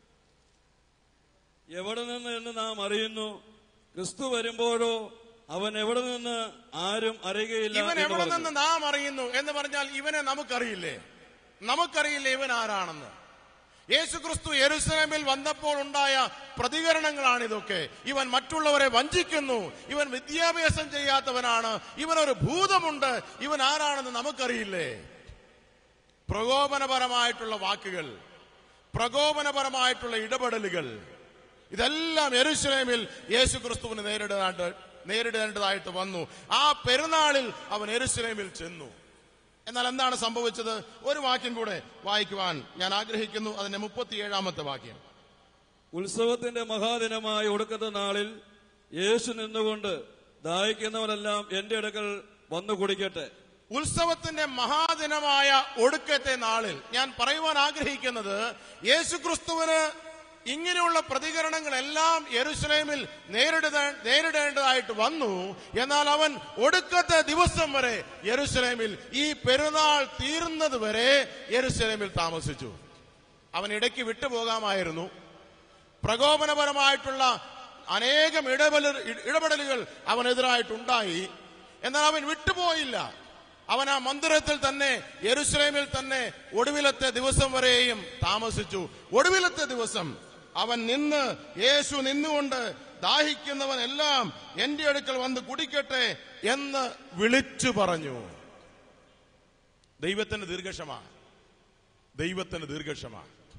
എവിടെ നിന്ന് എന്ന് നാം അറിയുന്നു. ക്രിസ്തു വരുമ്പോഴോ അവൻ എവിടെ നിന്ന് ആരും അറിയുകയില്ല. ഇവൻ എവിടെ നിന്ന് നാം അറിയുന്നു എന്ന് പറഞ്ഞാൽ ഇവനെ നമുക്കറിയില്ലേ? നമുക്കറിയില്ലേ ഇവൻ ആരാണെന്ന്? യേശുക്രിസ്തു യെരൂശലേമിൽ വന്നപ്പോൾ ഉണ്ടായ പ്രതികരണങ്ങളാണിതൊക്കെ. ഇവൻ മറ്റുള്ളവരെ വഞ്ചിക്കുന്നു, ഇവൻ വിദ്യാഭ്യാസം ചെയ്യാത്തവനാണ്, ഇവനൊരു ഭൂതമുണ്ട്, ഇവൻ ആരാണെന്ന് നമുക്കറിയില്ലേ? പ്രകോപനപരമായിട്ടുള്ള വാക്കുകൾ, പ്രകോപനപരമായിട്ടുള്ള ഇടപെടലുകൾ, ഇതെല്ലാം യെരൂശലേമിൽ യേശുക്രിസ്തുവിന് നേരിടേണ്ടതായിട്ട് വന്നു. ആ പെരുന്നാളിൽ അവൻ യെരൂശലേമിൽ ചെന്നു. എന്നാൽ എന്താണ് സംഭവിച്ചത്? ഒരു വാക്യം കൂടെ വായിക്കുവാൻ ഞാൻ ആഗ്രഹിക്കുന്നു. അതിന്റെ 37-ാമത്തെ വാക്യം. ഉത്സവത്തിന്റെ മഹാദിനമായ ഒടുക്കത്തെ നാളിൽ യേശു നിന്നുകൊണ്ട് ദാഹിക്കുന്നവരെല്ലാം എന്റെ അടുക്കൽ വന്നു കുടിക്കട്ടെ. ഉത്സവത്തിന്റെ മഹാദിനമായ ഒടുക്കത്തെ നാളിൽ ഞാൻ പറയുവാൻ ആഗ്രഹിക്കുന്നത്, യേശുക്രിസ്തുവിന് ഇങ്ങനെയുള്ള പ്രതികരണങ്ങളെല്ലാം യെരൂശലേമിൽ നേരിടേണ്ടതായിട്ട് വന്നു. എന്നാൽ അവൻ ഒടുക്കത്തെ ദിവസം വരെ യെരൂശലേമിൽ, ഈ പെരുന്നാൾ തീരുന്നത് വരെ യെരൂശലേമിൽ താമസിച്ചു. അവൻ ഇടയ്ക്ക് വിട്ടുപോകാമായിരുന്നു. പ്രകോപനപരമായിട്ടുള്ള അനേകം ഇടപെടലുകൾ അവനെതിരായിട്ടുണ്ടായി. എന്നാൽ അവൻ വിട്ടുപോയില്ല. അവൻ ആ മന്ദിരത്തിൽ തന്നെ, യെരൂശലേമിൽ തന്നെ ഒടുവിലത്തെ ദിവസം വരെയും താമസിച്ചു. ഒടുവിലത്തെ ദിവസം അവൻ യേശു നിന്നുകൊണ്ട് ദാഹിക്കുന്നവൻ എല്ലാം എന്റെ അടുക്കൽ വന്ന് കുടിക്കട്ടെ എന്ന് വിളിച്ചു പറഞ്ഞു. ദൈവത്തിന് ദീർഘക്ഷമ, ദൈവത്തിന് ദീർഘക്ഷമ.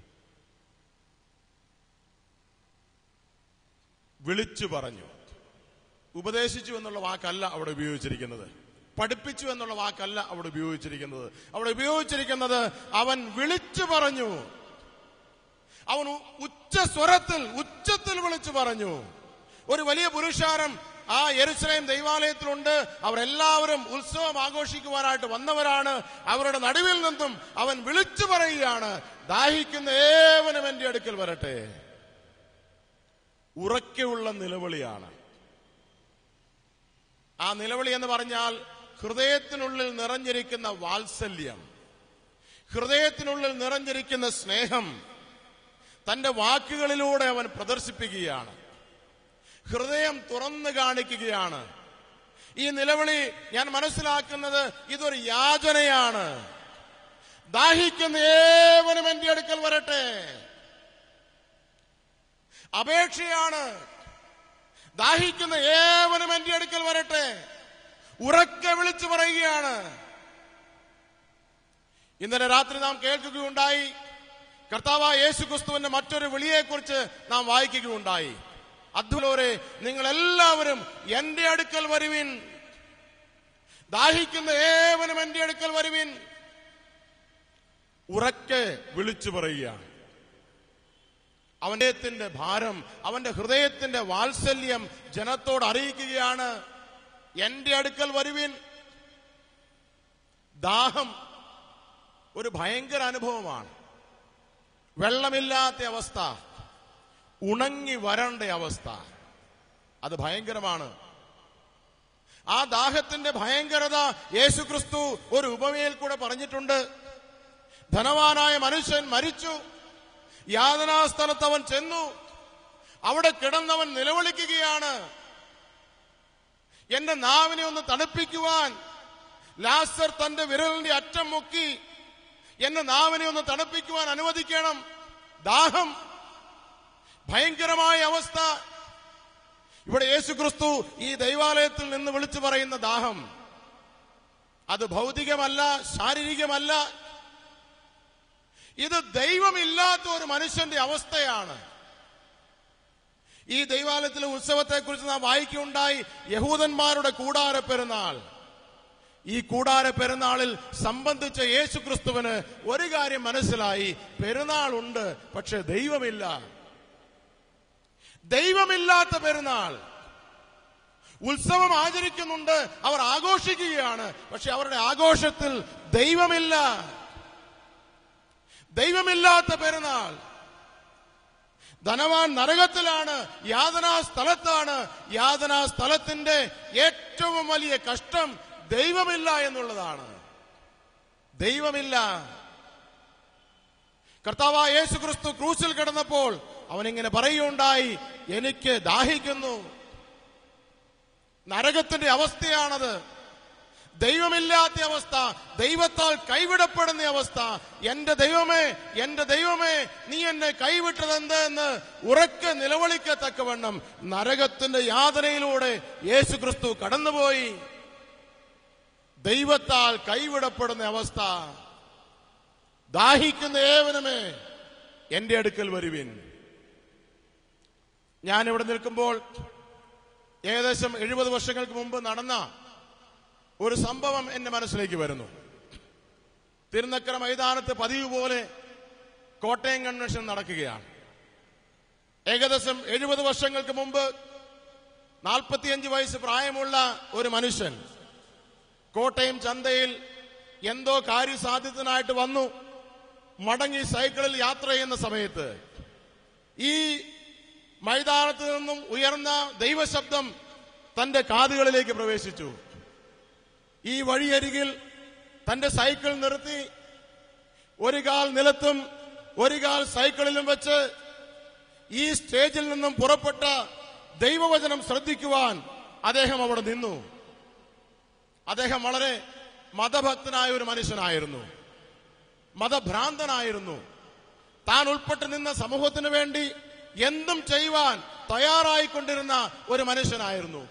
വിളിച്ചു പറഞ്ഞു. ഉപദേശിച്ചു എന്നുള്ള വാക്കല്ല അവിടെ ഉപയോഗിച്ചിരിക്കുന്നത്. പഠിപ്പിച്ചു എന്നുള്ള വാക്കല്ല അവിടെ ഉപയോഗിച്ചിരിക്കുന്നത്. അവിടെ ഉപയോഗിച്ചിരിക്കുന്നത് അവൻ വിളിച്ചു പറഞ്ഞു. അവൻ ഉച്ചത്തിൽ വിളിച്ചു പറഞ്ഞു. ഒരു വലിയ പുരുഷാരം ആ യെരൂശലേം ദൈവാലയത്തിലുണ്ട്. അവരെല്ലാവരും ഉത്സവം ആഘോഷിക്കുവാനായിട്ട് വന്നവരാണ്. അവരുടെ നടുവിൽ നിന്നും അവൻ വിളിച്ചു പറയുകയാണ്, ദാഹിക്കുന്ന ഏവനും എന്റെ അടുക്കൽ വരട്ടെ. ഉറക്കെയുള്ള നിലവിളിയാണ്. ആ നിലവിളി എന്ന് പറഞ്ഞാൽ ഹൃദയത്തിനുള്ളിൽ നിറഞ്ഞിരിക്കുന്ന വാത്സല്യം, ഹൃദയത്തിനുള്ളിൽ നിറഞ്ഞിരിക്കുന്ന സ്നേഹം തന്റെ വാക്കുകളിലൂടെ അവൻ പ്രദർശിപ്പിക്കുകയാണ്. ഹൃദയം തുറന്നു കാണിക്കുകയാണ്. ഈ നിലവിളി ഞാൻ മനസ്സിലാക്കുന്നത് ഇതൊരു യാചനയാണ്. ദാഹിക്കുന്ന ഏവനും എന്റെ അടുക്കൽ വരട്ടെ. അപേക്ഷയാണ്. ദാഹിക്കുന്ന ഏവനും എന്റെ അടുക്കൽ വരട്ടെ. ഉറക്കെ വിളിച്ചു പറയുകയാണ്. ഇന്നലെ രാത്രി നാം കേൾക്കുകയുണ്ടായി, കർത്താവായ യേശുക്രിസ്തുവിന്റെ മറ്റൊരു വിളിയെക്കുറിച്ച് നാം വായിക്കുകയുണ്ടായി. അദ്ഭുതോരെ, നിങ്ങളെല്ലാവരും എന്റെ അടുക്കൽ വരുവിൻ, ദാഹിക്കുന്ന ഏവനും എന്റെ അടുക്കൽ വരുവിൻ. ഉറക്കെ വിളിച്ചു പറയുകയാണ്. അവന്റെ ഭാരം, അവന്റെ ഹൃദയത്തിന്റെ വാത്സല്യം ജനത്തോട് അറിയിക്കുകയാണ്. എന്റെ അടുക്കൽ വരുവിൻ. ദാഹം ഒരു ഭയങ്കര അനുഭവമാണ്. വെള്ളമില്ലാത്ത അവസ്ഥ, ഉണങ്ങി വരണ്ട അവസ്ഥ, അത് ഭയങ്കരമാണ്. ആ ദാഹത്തിന്റെ ഭയങ്കരത യേശുക്രിസ്തു ഒരു ഉപമയിൽ കൂടെ പറഞ്ഞിട്ടുണ്ട്. ധനവാനായ മനുഷ്യൻ മരിച്ചു, യാതനാസ്ഥലത്ത് അവൻ ചെന്നു, അവിടെ കിടന്നവൻ നിലവിളിക്കുകയാണ്, എന്റെ നാവിനെ ഒന്ന് തണുപ്പിക്കുവാൻ. ലാസർ തന്റെ വിരലിന്റെ അറ്റം മുക്കി എന്റെ നാവിനെ ഒന്ന് തണുപ്പിക്കുവാൻ അനുവദിക്കണം. ദാഹം, ഭയങ്കരമായ അവസ്ഥ. ഇവിടെ യേശുക്രിസ്തു ഈ ദൈവാലയത്തിൽ നിന്ന് വിളിച്ചു പറയുന്ന ദാഹം അത് ഭൗതികമല്ല, ശാരീരികമല്ല. ഇത് ദൈവമില്ലാത്ത ഒരു മനുഷ്യന്റെ അവസ്ഥയാണ്. ഈ ദൈവാലയത്തിലെ ഉത്സവത്തെക്കുറിച്ച് നാം വായിക്കുകയുണ്ടായി. യഹൂദന്മാരുടെ കൂടാര പെരുന്നാൾ. ഈ കൂടാര പെരുന്നാളിൽ സംബന്ധിച്ച യേശുക്രിസ്തുവിന് ഒരു കാര്യം മനസ്സിലായി: പെരുന്നാളുണ്ട്, പക്ഷെ ദൈവമില്ല. ദൈവമില്ലാത്ത പെരുന്നാൾ. ഉത്സവം ആചരിക്കുന്നുണ്ട്, അവർ ആഘോഷിക്കുകയാണ്, പക്ഷെ അവരുടെ ആഘോഷത്തിൽ ദൈവമില്ല. ദൈവമില്ലാത്ത പെരുന്നാൾ. ധനവാൻ നരകത്തിലാണ്, യാതനാ സ്ഥലത്താണ്. യാതനാ സ്ഥലത്തിന്റെ ഏറ്റവും വലിയ കഷ്ടം ദൈവമില്ല എന്നുള്ളതാണ്. ദൈവമില്ല. കർത്താവായ യേശുക്രിസ്തു ക്രൂശിൽ കിടന്നപ്പോൾ അവനിങ്ങനെ പറയുകയുണ്ടായി: എനിക്ക് ദാഹിക്കുന്നു. നരകത്തിന്റെ അവസ്ഥയാണത്. ദൈവമില്ലാത്ത അവസ്ഥ, ദൈവത്താൽ കൈവിടപ്പെടുന്ന അവസ്ഥ. എന്റെ ദൈവമേ, എന്റെ ദൈവമേ, നീ എന്നെ കൈവിട്ടതെന്ത് എന്ന് ഉറക്കെ നിലവിളിക്കത്തക്കവണ്ണം നരകത്തിന്റെ യാതനയിലൂടെ യേശുക്രിസ്തു കടന്നുപോയി. ദൈവത്താൽ കൈവിടപ്പെടുന്ന അവസ്ഥ. ദാഹിക്കുന്ന ഏവനുമേ എന്റെ അടുക്കൽ വരുവിൻ. ഞാനിവിടെ നിൽക്കുമ്പോൾ ഏകദേശം 70 വർഷങ്ങൾക്ക് മുമ്പ് നടന്ന ഒരു സംഭവം എന്റെ മനസ്സിലേക്ക് വരുന്നു. തിരുനക്കര മൈതാനത്ത് പതിവ് പോലെ കോട്ടയം കൺവെൻഷൻ നടക്കുകയാണ്. ഏകദേശം 70 വർഷങ്ങൾക്ക് മുമ്പ് 45 വയസ്സ് പ്രായമുള്ള ഒരു മനുഷ്യൻ കോട്ടയം ചന്തയിൽ എന്തോ കാര്യസാധ്യത്തിനായിട്ട് വന്നു. മടങ്ങി സൈക്കിളിൽ യാത്ര ചെയ്യുന്ന സമയത്ത് ഈ മൈതാനത്ത് നിന്നും ഉയർന്ന ദൈവശബ്ദം തന്റെ കാതുകളിലേക്ക് പ്രവേശിച്ചു. ഈ വഴിയരികിൽ തന്റെ സൈക്കിൾ നിർത്തി ഒരു കാൽ നിലത്തും ഒരു കാൽ സൈക്കിളിലും വെച്ച് ഈ സ്റ്റേജിൽ നിന്നും പുറപ്പെട്ട ദൈവവചനം ശ്രദ്ധിക്കുവാൻ അദ്ദേഹം അവിടെ നിന്നു. അദ്ദേഹം വളരെ മതഭക്തനായ ഒരു മനുഷ്യനായിരുന്നു, മതഭ്രാന്തനായിരുന്നു. താൻ ഉൾപ്പെട്ട് നിന്ന സമൂഹത്തിന് വേണ്ടി എന്തും ചെയ്യുവാൻ തയ്യാറായിക്കൊണ്ടിരുന്ന ഒരു മനുഷ്യനായിരുന്നു.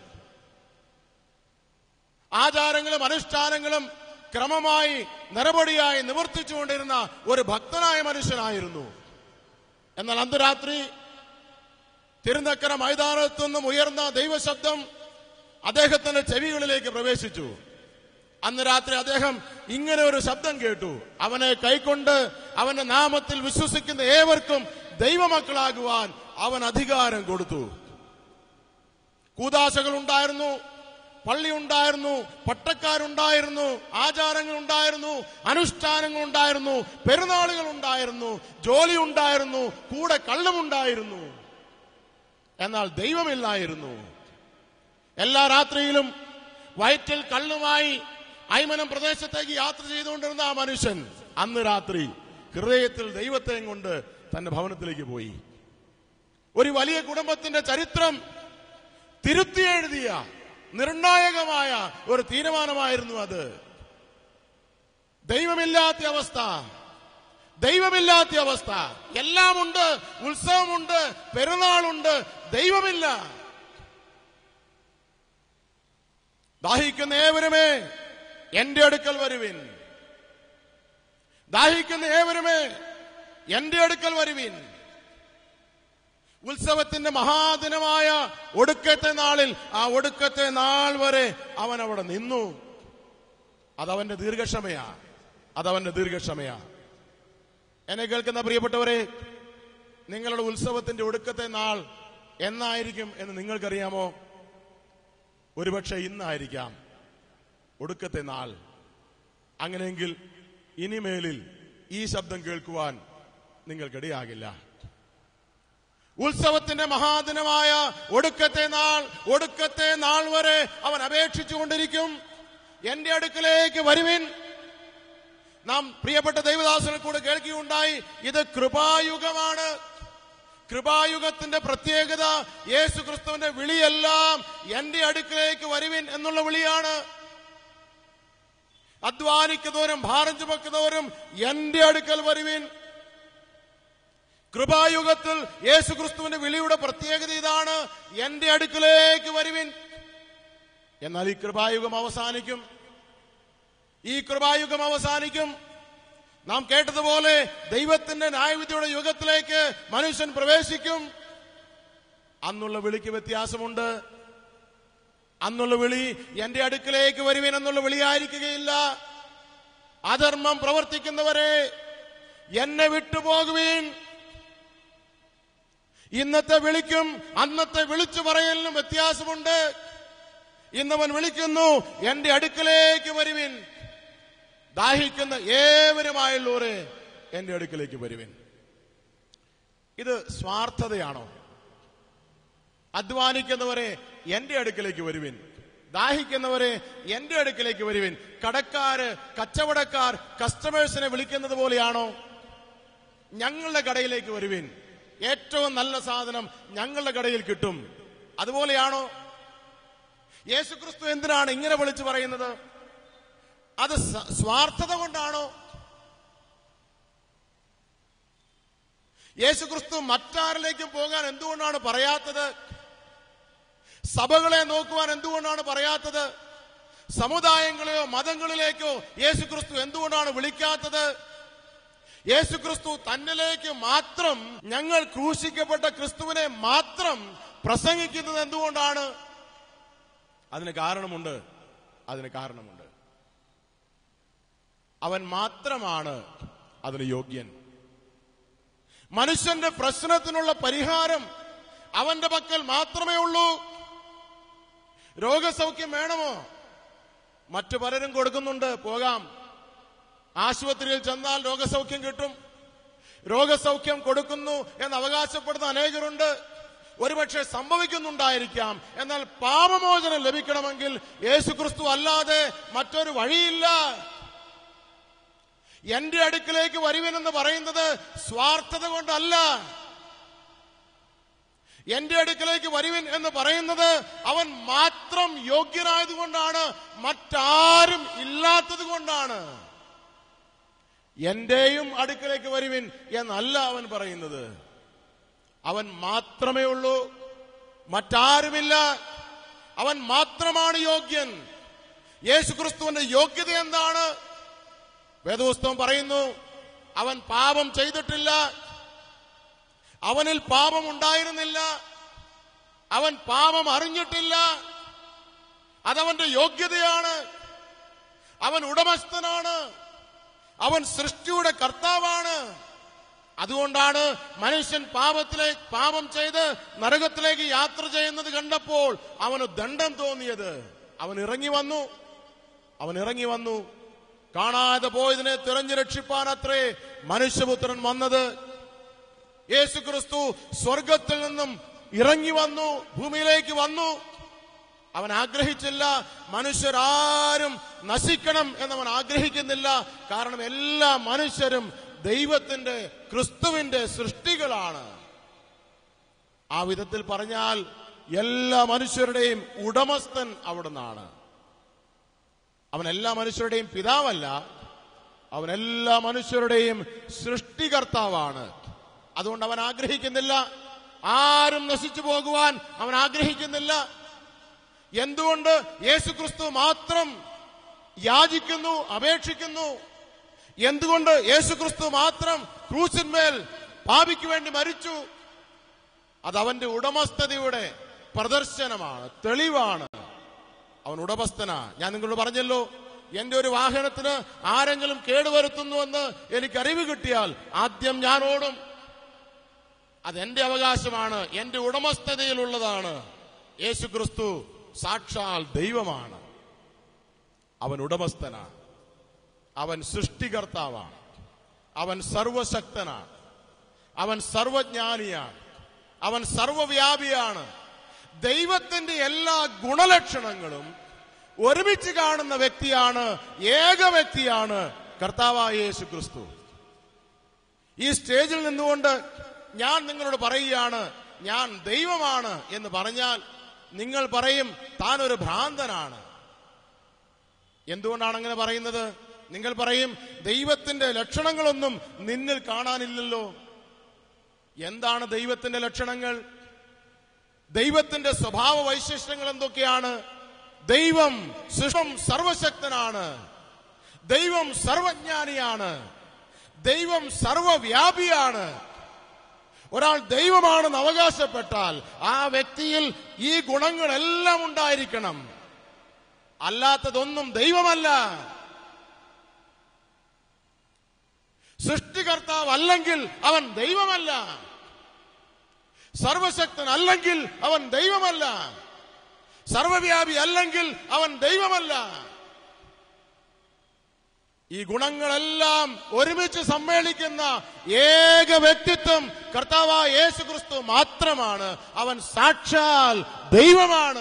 ആചാരങ്ങളും അനുഷ്ഠാനങ്ങളും ക്രമമായി നിറപടിയായി നിവർത്തിച്ചുകൊണ്ടിരുന്ന ഒരു ഭക്തനായ മനുഷ്യനായിരുന്നു. എന്നാൽ അന്ന് രാത്രി തിരുനക്കര മൈതാനത്തു നിന്നും ഉയർന്ന ദൈവശബ്ദം അദ്ദേഹത്തിന്റെ ചെവികളിലേക്ക് പ്രവേശിച്ചു. അന്ന് രാത്രി അദ്ദേഹം ഇങ്ങനെ ഒരു ശബ്ദം കേട്ടു: അവനെ കൈക്കൊണ്ട് അവന്റെ നാമത്തിൽ വിശ്വസിക്കുന്ന ഏവർക്കും ദൈവമക്കളാകുവാൻ അവൻ അധികാരം കൊടുത്തു. കൂദാശകൾ ഉണ്ടായിരുന്നു, പള്ളി ഉണ്ടായിരുന്നു, പട്ടക്കാരുണ്ടായിരുന്നു, ആചാരങ്ങൾ ഉണ്ടായിരുന്നു, അനുഷ്ഠാനങ്ങൾ ഉണ്ടായിരുന്നു, പെരുന്നാളുകൾ ഉണ്ടായിരുന്നു, ജോലി ഉണ്ടായിരുന്നു, കൂടെ കള്ളുമുണ്ടായിരുന്നു. എന്നാൽ ദൈവമില്ലായിരുന്നു. എല്ലാ രാത്രിയിലും വയറ്റിൽ കള്ളുമായി ഐമനം പ്രദേശത്തേക്ക് യാത്ര ചെയ്തുകൊണ്ടിരുന്ന ആ മനുഷ്യൻ അന്ന് രാത്രി ഹൃദയത്തിൽ ദൈവത്തെയും കൊണ്ട് തന്റെ ഭവനത്തിലേക്ക് പോയി. ഒരു വലിയ കുടുംബത്തിന്റെ ചരിത്രം തിരുത്തി എഴുതിയ നിർണായകമായ ഒരു തീരുമാനമായിരുന്നു അത്. ദൈവമില്ലാത്ത അവസ്ഥ, ദൈവമില്ലാത്ത അവസ്ഥ. എല്ലാമുണ്ട്, ഉത്സവമുണ്ട്, പെരുന്നാളുണ്ട്, ദൈവമില്ല. ദാഹിക്കുന്ന ഏവരുമേ എന്റെ അടുക്കൽ വരുവിൻ. ദാഹിക്കുന്ന ഏവരുമേ എന്റെ അടുക്കൽ വരുവിൻ. ഉത്സവത്തിന്റെ മഹാദിനമായ ഒടുക്കത്തെ നാളിൽ, ആ ഒടുക്കത്തെ നാൾ വരെ അവൻ അവിടെ നിന്നു. അതവന്റെ ദീർഘക്ഷമയാ, അതവന്റെ ദീർഘക്ഷമയാ. എന്നെ കേൾക്കുന്ന പ്രിയപ്പെട്ടവരെ, നിങ്ങളുടെ ഉത്സവത്തിന്റെ ഒടുക്കത്തെ നാൾ എന്നായിരിക്കും എന്ന് നിങ്ങൾക്കറിയാമോ? ഒരുപക്ഷെ ഇന്നായിരിക്കാം ഒടുക്കത്തെ നാൾ. അങ്ങനെയെങ്കിൽ ഇനിമേലിൽ ഈ ശബ്ദം കേൾക്കുവാൻ നിങ്ങൾക്കിടയാകില്ല. ഉത്സവത്തിന്റെ മഹാദിനമായ ഒടുക്കത്തെ നാൾ വരെ അവൻ അപേക്ഷിച്ചുകൊണ്ടിരിക്കും. എന്റെ അടുക്കലേക്ക് വരുവിൻ. നാം പ്രിയപ്പെട്ട ദൈവദാസനെ കൂടെ കേൾക്കുകയുണ്ടായി, ഇത് കൃപായുഗമാണ്. കൃപായുഗത്തിന്റെ പ്രത്യേകത യേശു ക്രിസ്തുവിന്റെ വിളിയെല്ലാം എന്റെ അടുക്കലേക്ക് വരുവിൻ എന്നുള്ള വിളിയാണ്. അധ്വാനിക്കുന്നവരും ഭാരം ചുമക്കുന്നവരും എന്റെ അടുക്കൽ വരുവിൻ. കൃപായുഗത്തിൽ യേശു ക്രിസ്തുവിന്റെ വിളിയുടെ പ്രത്യേകത ഇതാണ്, എന്റെ അടുക്കലേക്ക് വരുവിൻ. എന്നാൽ ഈ കൃപായുഗം അവസാനിക്കും. നാം കേട്ടതുപോലെ ദൈവത്തിന്റെ ന്യായവിധിയുടെ യുഗത്തിലേക്ക് മനുഷ്യൻ പ്രവേശിക്കും. അന്നുള്ള വിളിക്ക് വ്യത്യാസമുണ്ട്. അന്നുള്ള വിളി എന്റെ അടുക്കലേക്ക് വരുവിൻ എന്നുള്ള വിളിയായിരിക്കുകയില്ല. അധർമ്മം പ്രവർത്തിക്കുന്നവരെ എന്നെ വിട്ടുപോകുവിൻ. ഇന്നത്തെ വിളിക്കും അന്നത്തെ വിളിച്ചു പറയലിനും വ്യത്യാസമുണ്ട്. ഇന്നവൻ വിളിക്കുന്നു, എന്റെ അടുക്കലേക്ക് വരുവിൻ. ദാഹിക്കുന്ന ഏവരുമായുള്ളവരെ എന്റെ അടുക്കലേക്ക് വരുവിൻ. ഇത് സ്വാർത്ഥതയാണോ? അധ്വാനിക്കുന്നവരെ എന്റെ അടുക്കലേക്ക് വരുവിൻ, ദാഹിക്കുന്നവരെ എന്റെ അടുക്കലേക്ക് വരുവിൻ. കടക്കാര്, കച്ചവടക്കാർ കസ്റ്റമേഴ്സിനെ വിളിക്കുന്നത് പോലെയാണോ? ഞങ്ങളുടെ കടയിലേക്ക് വരുവിൻ, ഏറ്റവും നല്ല സാധനം ഞങ്ങളുടെ കടയിൽ കിട്ടും, അതുപോലെയാണോ? യേശുക്രിസ്തു എന്തിനാണ് ഇങ്ങനെ വിളിച്ചു പറയുന്നത്? അത് സ്വാർത്ഥത കൊണ്ടാണോ? യേശുക്രിസ്തു മറ്റാരിലേക്കും പോകാൻ എന്തുകൊണ്ടാണ് പറയാത്തത്? സഭകളെ നോക്കുവാൻ എന്തുകൊണ്ടാണ് പറയാത്തത്? സമുദായങ്ങളെയോ മതങ്ങളിലേക്കോ യേശുക്രിസ്തു എന്തുകൊണ്ടാണ് വിളിക്കാത്തത്? യേശുക്രിസ്തു തന്നിലേക്ക് മാത്രം, ഞങ്ങൾ ക്രൂശിക്കപ്പെട്ട ക്രിസ്തുവിനെ മാത്രം പ്രസംഗിക്കുന്നത് എന്തുകൊണ്ടാണ്? അതിന് കാരണമുണ്ട്. അവൻ മാത്രമാണ് അതിന് യോഗ്യൻ. മനുഷ്യന്റെ പ്രശ്നത്തിനുള്ള പരിഹാരം അവന്റെ പക്കൽ മാത്രമേ ഉള്ളൂ. രോഗസൗഖ്യം വേണമോ? മറ്റു പലരും കൊടുക്കുന്നുണ്ട്, പോകാം. ആശുപത്രിയിൽ ചെന്നാൽ രോഗസൗഖ്യം കിട്ടും. രോഗസൗഖ്യം കൊടുക്കുന്നു എന്ന് അവകാശപ്പെടുന്ന അനേകരുണ്ട്. ഒരുപക്ഷെ സംഭവിക്കുന്നുണ്ടായിരിക്കാം. എന്നാൽ പാപമോചനം ലഭിക്കണമെങ്കിൽ യേശുക്രിസ്തു അല്ലാതെ മറ്റൊരു വഴിയില്ല. എന്റെ അടുക്കിലേക്ക് വരുവിനെന്ന് പറയുന്നത് സ്വാർത്ഥത കൊണ്ടല്ല. എന്റെ അടുക്കിലേക്ക് വരുവിൻ എന്ന് പറയുന്നത് അവൻ മാത്രം യോഗ്യനായതുകൊണ്ടാണ്, മറ്റാരും ഇല്ലാത്തത് കൊണ്ടാണ്. എന്റെയും അടുക്കിലേക്ക് വരുവിൻ എന്നല്ല അവൻ പറയുന്നത്. അവൻ മാത്രമേ ഉള്ളൂ, മറ്റാരുമില്ല. അവൻ മാത്രമാണ് യോഗ്യൻ. യേശുക്രിസ്തുവിന്റെ യോഗ്യത എന്താണ്? വേദപുസ്തകം പറയുന്നു, അവൻ പാപം ചെയ്തിട്ടില്ല, അവനിൽ പാപം ഉണ്ടായിരുന്നില്ല, അവൻ പാപം അറിഞ്ഞിട്ടില്ല. അതവന്റെ യോഗ്യതയാണ്. അവൻ ഉടമസ്ഥനാണ്, അവൻ സൃഷ്ടിയുടെ കർത്താവാണ്. അതുകൊണ്ടാണ് മനുഷ്യൻ പാപം ചെയ്ത് നരകത്തിലേക്ക് യാത്ര ചെയ്യുന്നത് കണ്ടപ്പോൾ അവന് ദണ്ഡം തോന്നിയത്. അവൻ ഇറങ്ങി വന്നു. കാണാതെ പോയതിനെ തിരഞ്ഞു രക്ഷിപ്പാൻ അത്രേ മനുഷ്യപുത്രൻ വന്നത്. യേശുക്രിസ്തു സ്വർഗത്തിൽ നിന്നും ഇറങ്ങി വന്നു, ഭൂമിയിലേക്ക് വന്നു. അവൻ ആഗ്രഹിച്ചില്ല മനുഷ്യരാരും നശിക്കണം എന്നവൻ ആഗ്രഹിക്കുന്നില്ല. കാരണം എല്ലാ മനുഷ്യരും ദൈവത്തിന്റെ, ക്രിസ്തുവിന്റെ സൃഷ്ടികളാണ്. ആ വിധത്തിൽ പറഞ്ഞാൽ എല്ലാ മനുഷ്യരുടെയും ഉടമസ്ഥൻ അവിടുന്നാണ്. അവൻ എല്ലാ മനുഷ്യരുടെയും പിതാവല്ല, അവൻ എല്ലാ മനുഷ്യരുടെയും സൃഷ്ടികർത്താവാണ്. അതുകൊണ്ട് അവൻ ആഗ്രഹിക്കുന്നില്ല ആരും നശിച്ചു പോകുവാൻ. അവൻ ആഗ്രഹിക്കുന്നില്ല. എന്തുകൊണ്ട്? യേശുക്രിസ്തു മാത്രം യാചിക്കുന്നു, അപേക്ഷിക്കുന്നു. എന്തുകൊണ്ട്? യേശുക്രിസ്തു മാത്രം ക്രൂശിന്മേൽ പാപിക്ക് വേണ്ടി മരിച്ചു. അത് അവന്റെ ഉടമസ്ഥതയുടെ പ്രദർശനമാണ്, തെളിവാണ്. അവൻ ഉടമസ്ഥനാ. ഞാൻ നിങ്ങളോട് പറഞ്ഞല്ലോ, എന്റെ ഒരു വാഹനത്തിന് ആരെങ്കിലും കേടുവരുത്തുന്നുവെന്ന് എനിക്ക് അറിവ് കിട്ടിയാൽ ആദ്യം ഞാൻ ഓടും. അതെന്റെ അവകാശമാണ്, എന്റെ ഉടമസ്ഥതയിലുള്ളതാണ്. യേശുക്രിസ്തു സാക്ഷാൽ ദൈവമാണ്. അവൻ ഉടമസ്ഥനാണ്, അവൻ സൃഷ്ടികർത്താവാണ്, അവൻ സർവശക്തനാണ്, അവൻ സർവജ്ഞാനിയാണ്, അവൻ സർവവ്യാപിയാണ്. ദൈവത്തിന്റെ എല്ലാ ഗുണലക്ഷണങ്ങളും ഒരുമിച്ച് കാണുന്ന വ്യക്തിയാണ്, ഏക വ്യക്തിയാണ് കർത്താവായ യേശു ക്രിസ്തു. ഈ സ്റ്റേജിൽ നിന്നുകൊണ്ട് ഞാൻ നിങ്ങളോട് പറയുകയാണ്, ഞാൻ ദൈവമാണ് എന്ന് പറഞ്ഞാൽ നിങ്ങൾ പറയും താൻ ഒരു ഭ്രാന്തനാണ്. എന്തുകൊണ്ടാണ് അങ്ങനെ പറയുന്നത്? നിങ്ങൾ പറയും ദൈവത്തിന്റെ ലക്ഷണങ്ങളൊന്നും നിന്നിൽ കാണാനില്ലല്ലോ. എന്താണ് ദൈവത്തിന്റെ ലക്ഷണങ്ങൾ? ദൈവത്തിന്റെ സ്വഭാവ വൈശിഷ്ട്യങ്ങൾ എന്തൊക്കെയാണ്? ദൈവം സർവശക്തനാണ്, ദൈവം സർവജ്ഞാനിയാണ്, ദൈവം സർവവ്യാപിയാണ്. ഒരാൾ ദൈവമാണെന്ന് അവകാശപ്പെട്ടാൽ ആ വ്യക്തിയിൽ ഈ ഗുണങ്ങളെല്ലാം ഉണ്ടായിരിക്കണം. അല്ലാത്തതൊന്നും ദൈവമല്ല. സൃഷ്ടികർത്താവ് അല്ലെങ്കിൽ അവൻ ദൈവമല്ല, സർവശക്തൻ അല്ലെങ്കിൽ അവൻ ദൈവമല്ല, സർവവ്യാപി അല്ലെങ്കിൽ അവൻ ദൈവമല്ല. ഈ ഗുണങ്ങളെല്ലാം ഒരുമിച്ച് സമ്മേളിക്കുന്ന ഏക വ്യക്തിത്വം കർത്താവായ യേശു ക്രിസ്തു മാത്രമാണ്. അവൻ സാക്ഷാൽ ദൈവമാണ്.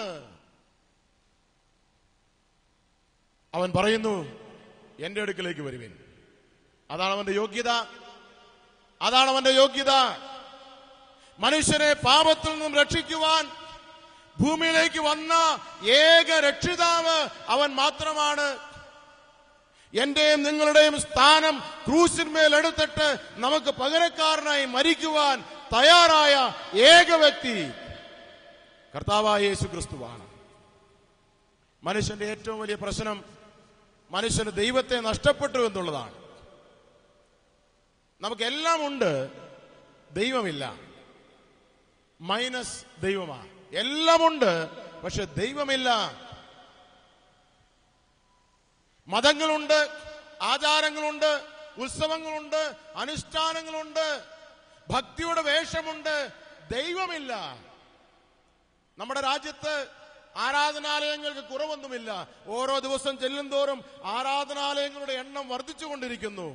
അവൻ പറയുന്നു, എന്റെ അടുക്കലേക്ക് വരുവിൻ. അതാണ് അവന്റെ യോഗ്യത, അതാണ് അവന്റെ യോഗ്യത. മനുഷ്യനെ പാപത്തിൽ നിന്നും രക്ഷിക്കുവാൻ ഭൂമിയിലേക്ക് വന്ന ഏക രക്ഷിതാവ് അവൻ മാത്രമാണ്. എന്റെയും നിങ്ങളുടെയും സ്ഥാനം ക്രൂശിന്മേൽ എടുത്തിട്ട് നമുക്ക് പകരക്കാരനായി മരിക്കുവാൻ തയ്യാറായ ഏക വ്യക്തി കർത്താവായ യേശു ക്രിസ്തുവാണ്. മനുഷ്യന്റെ ഏറ്റവും വലിയ പ്രശ്നം മനുഷ്യന് ദൈവത്തെ നഷ്ടപ്പെട്ടു എന്നുള്ളതാണ്. നമുക്കെല്ലാം ഉണ്ട്, ദൈവമില്ല. മൈനസ് ദൈവമാണ്. എല്ലാമുണ്ട്, പക്ഷെ ദൈവമില്ല. മതങ്ങളുണ്ട്, ആചാരങ്ങളുണ്ട്, ഉത്സവങ്ങളുണ്ട്, അനുഷ്ഠാനങ്ങളുണ്ട്, ഭക്തിയുടെ വേഷമുണ്ട്, ദൈവമില്ല. നമ്മുടെ രാജ്യത്ത് ആരാധനാലയങ്ങൾക്ക് കുറവൊന്നുമില്ല. ഓരോ ദിവസം ചെല്ലുന്തോറും ആരാധനാലയങ്ങളുടെ എണ്ണം വർദ്ധിച്ചുകൊണ്ടിരിക്കുന്നു.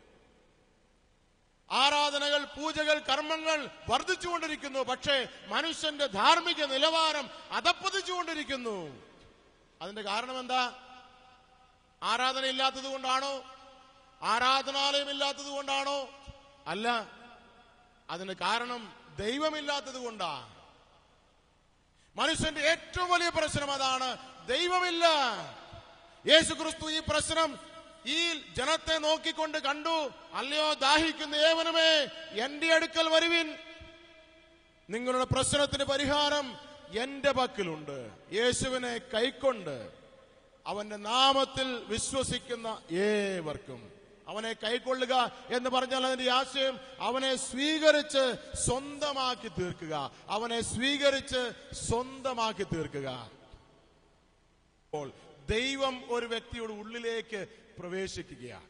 ആരാധനകൾ, പൂജകൾ, കർമ്മങ്ങൾ വർദ്ധിച്ചുകൊണ്ടിരിക്കുന്നു. പക്ഷേ മനുഷ്യന്റെ ധാർമ്മിക നിലവാരം അധപ്പതിച്ചുകൊണ്ടിരിക്കുന്നു. അതിന്റെ കാരണം എന്താ? ആരാധന ഇല്ലാത്തത് കൊണ്ടാണോ? ആരാധനാലയം ഇല്ലാത്തത് കൊണ്ടാണോ? അല്ല, അതിന് കാരണം ദൈവമില്ലാത്തത് കൊണ്ടാ. മനുഷ്യന്റെ ഏറ്റവും വലിയ പ്രശ്നം അതാണ്, ദൈവമില്ല. യേശു ക്രിസ്തു ഈ പ്രശ്നം ഈ ജനത്തെ നോക്കിക്കൊണ്ട് കണ്ടു. അല്ലയോ ദാഹിക്കുന്ന ഏവനുമേ, എന്റെ അടുക്കൽ വരുവിൻ, നിങ്ങളുടെ പ്രശ്നത്തിന് പരിഹാരം എന്റെ പക്കലുണ്ട്. യേശുവിനെ കൈക്കൊണ്ട് അവന്റെ നാമത്തിൽ വിശ്വസിക്കുന്ന ഏവർക്കും, അവനെ കൈക്കൊള്ളുക എന്ന് പറഞ്ഞാൽ അതിന്റെ ആശയം അവനെ സ്വീകരിച്ച് സ്വന്തമാക്കി തീർക്കുക, അവനെ സ്വീകരിച്ച് സ്വന്തമാക്കി തീർക്കുക. അപ്പോൾ ദൈവം ഒരു വ്യക്തിയുടെ ഉള്ളിലേക്ക് പ്രവേശിക്കുകയാണ്.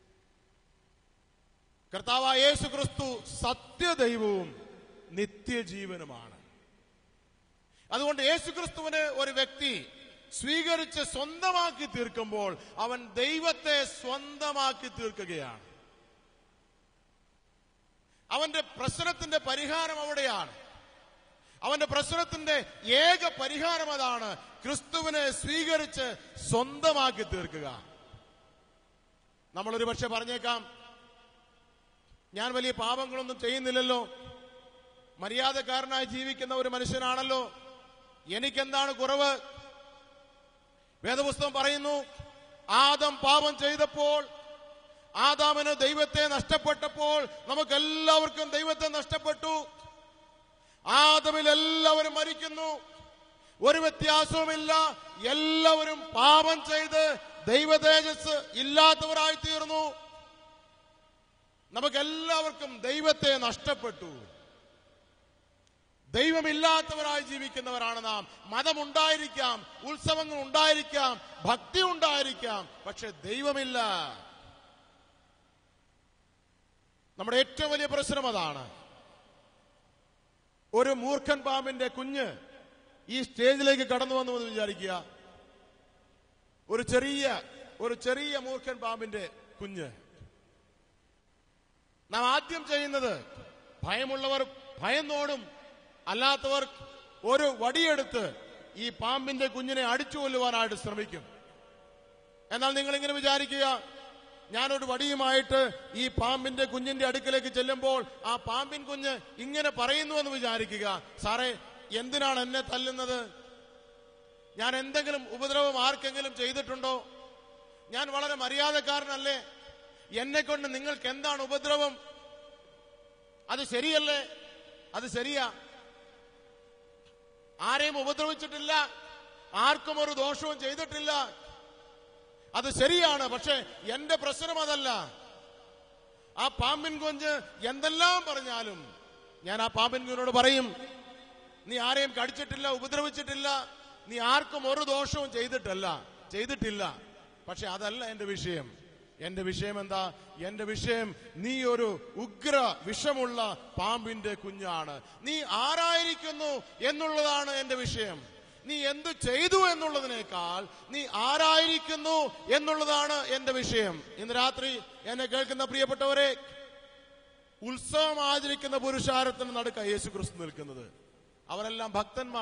കർത്താവായ യേശു ക്രിസ്തു സത്യദൈവവും നിത്യജീവനുമാണ്. അതുകൊണ്ട് യേശു ക്രിസ്തുവിനെ ഒരു വ്യക്തി സ്വീകരിച്ച് സ്വന്തമാക്കി തീർക്കുമ്പോൾ അവൻ ദൈവത്തെ സ്വന്തമാക്കി തീർക്കുകയാണ്. അവന്റെ പ്രശ്നത്തിന്റെ പരിഹാരം അവിടെയാണ്. അവന്റെ പ്രശ്നത്തിന്റെ ഏക പരിഹാരം അതാണ്, ക്രിസ്തുവിനെ സ്വീകരിച്ച് സ്വന്തമാക്കി തീർക്കുക. നമ്മളൊരു പക്ഷെ പറഞ്ഞേക്കാം, ഞാൻ വലിയ പാപങ്ങളൊന്നും ചെയ്യുന്നില്ലല്ലോ, മര്യാദക്കാരനായി ജീവിക്കുന്ന ഒരു മനുഷ്യനാണല്ലോ, എനിക്കെന്താണ് കുറവ്? വേദപുസ്തകം പറയുന്നു, ആദം പാപം ചെയ്തപ്പോൾ, ആദാമിന് ദൈവത്തെ നഷ്ടപ്പെട്ടപ്പോൾ നമുക്കെല്ലാവർക്കും ദൈവത്തെ നഷ്ടപ്പെട്ടു. ആദമിൽ എല്ലാവരും മരിക്കുന്നു, ഒരു വ്യത്യാസവുമില്ല. എല്ലാവരും പാപം ചെയ്ത് ദൈവ തേജസ് ഇല്ലാത്തവരായി തീർന്നു. നമുക്കെല്ലാവർക്കും ദൈവത്തെ നഷ്ടപ്പെട്ടു. ദൈവമില്ലാത്തവരായി ജീവിക്കുന്നവരാണ് നാം. മതമുണ്ടായിരിക്കാം, ഉത്സവങ്ങൾ ഉണ്ടായിരിക്കാം, ഭക്തി ഉണ്ടായിരിക്കാം, പക്ഷെ ദൈവമില്ല. നമ്മുടെ ഏറ്റവും വലിയ പ്രശ്നം അതാണ്. ഒരു മൂർഖൻ പാമ്പിന്റെ കുഞ്ഞ് ഈ സ്റ്റേജിലേക്ക് കടന്നു വന്നു എന്ന് വിചാരിക്കുക. ഒരു ചെറിയ മൂർഖൻ പാമ്പിന്റെ കുഞ്ഞ്. നാം ആദ്യം ചെയ്യുന്നത് ഭയമുള്ളവർ ഭയന്നോടും, അല്ലാത്തവർ ഒരു വടിയെടുത്ത് ഈ പാമ്പിന്റെ കുഞ്ഞിനെ അടിച്ചു കൊല്ലുവാനായിട്ട് ശ്രമിക്കും. എന്നാൽ നിങ്ങളിങ്ങനെ വിചാരിക്കുക, ഞാനൊരു വടിയുമായിട്ട് ഈ പാമ്പിന്റെ കുഞ്ഞിന്റെ അടുക്കലേക്ക് ചെല്ലുമ്പോൾ ആ പാമ്പിൻ കുഞ്ഞ് ഇങ്ങനെ പറയുന്നുവെന്ന് വിചാരിക്കുക, സാറേ എന്തിനാണ് എന്നെ തല്ലുന്നത്? ഞാൻ എന്തെങ്കിലും ഉപദ്രവം ആർക്കെങ്കിലും ചെയ്തിട്ടുണ്ടോ? ഞാൻ വളരെ മര്യാദക്കാരനല്ലേ? എന്നെ കൊണ്ട് നിങ്ങൾക്ക് എന്താണ് ഉപദ്രവം? അത് ശരിയല്ലേ? അത് ശരിയാ. ആരെയും ഉപദ്രവിച്ചിട്ടില്ല, ആർക്കും ഒരു ദോഷവും ചെയ്തിട്ടില്ല, അത് ശരിയാണ്. പക്ഷെ എന്റെ പ്രശ്നം അതല്ല. ആ പാമ്പിൻ കുഞ്ഞ് എന്തെല്ലാം പറഞ്ഞാലും ഞാൻ ആ പാമ്പിൻ കുഞ്ഞിനോട് പറയും, നീ ആരെയും കടിച്ചിട്ടില്ല, ഉപദ്രവിച്ചിട്ടില്ല, നീ ആർക്കും ഒരു ദോഷവും ചെയ്തിട്ടില്ല. പക്ഷെ അതല്ല എന്റെ വിഷയം. എന്റെ വിഷയം എന്താ? എന്റെ വിഷയം നീ ഒരു ഉഗ്ര വിഷമുള്ള പാമ്പിന്റെ കുഞ്ഞാണ്. നീ ആരായിരിക്കുന്നു എന്നുള്ളതാണ് എന്റെ വിഷയം. നീ എന്തു ചെയ്തു എന്നുള്ളതിനേക്കാൾ നീ ആരായിരിക്കുന്നു എന്നുള്ളതാണ് എന്റെ വിഷയം. ഇന്ന് രാത്രി എന്നെ കേൾക്കുന്ന പ്രിയപ്പെട്ടവരെ, ഉത്സവം ആചരിക്കുന്ന പുരുഷാരത്തിന് നടുക്ക യേശു ക്രിസ്തു നിൽക്കുന്നത്. അവരെല്ലാം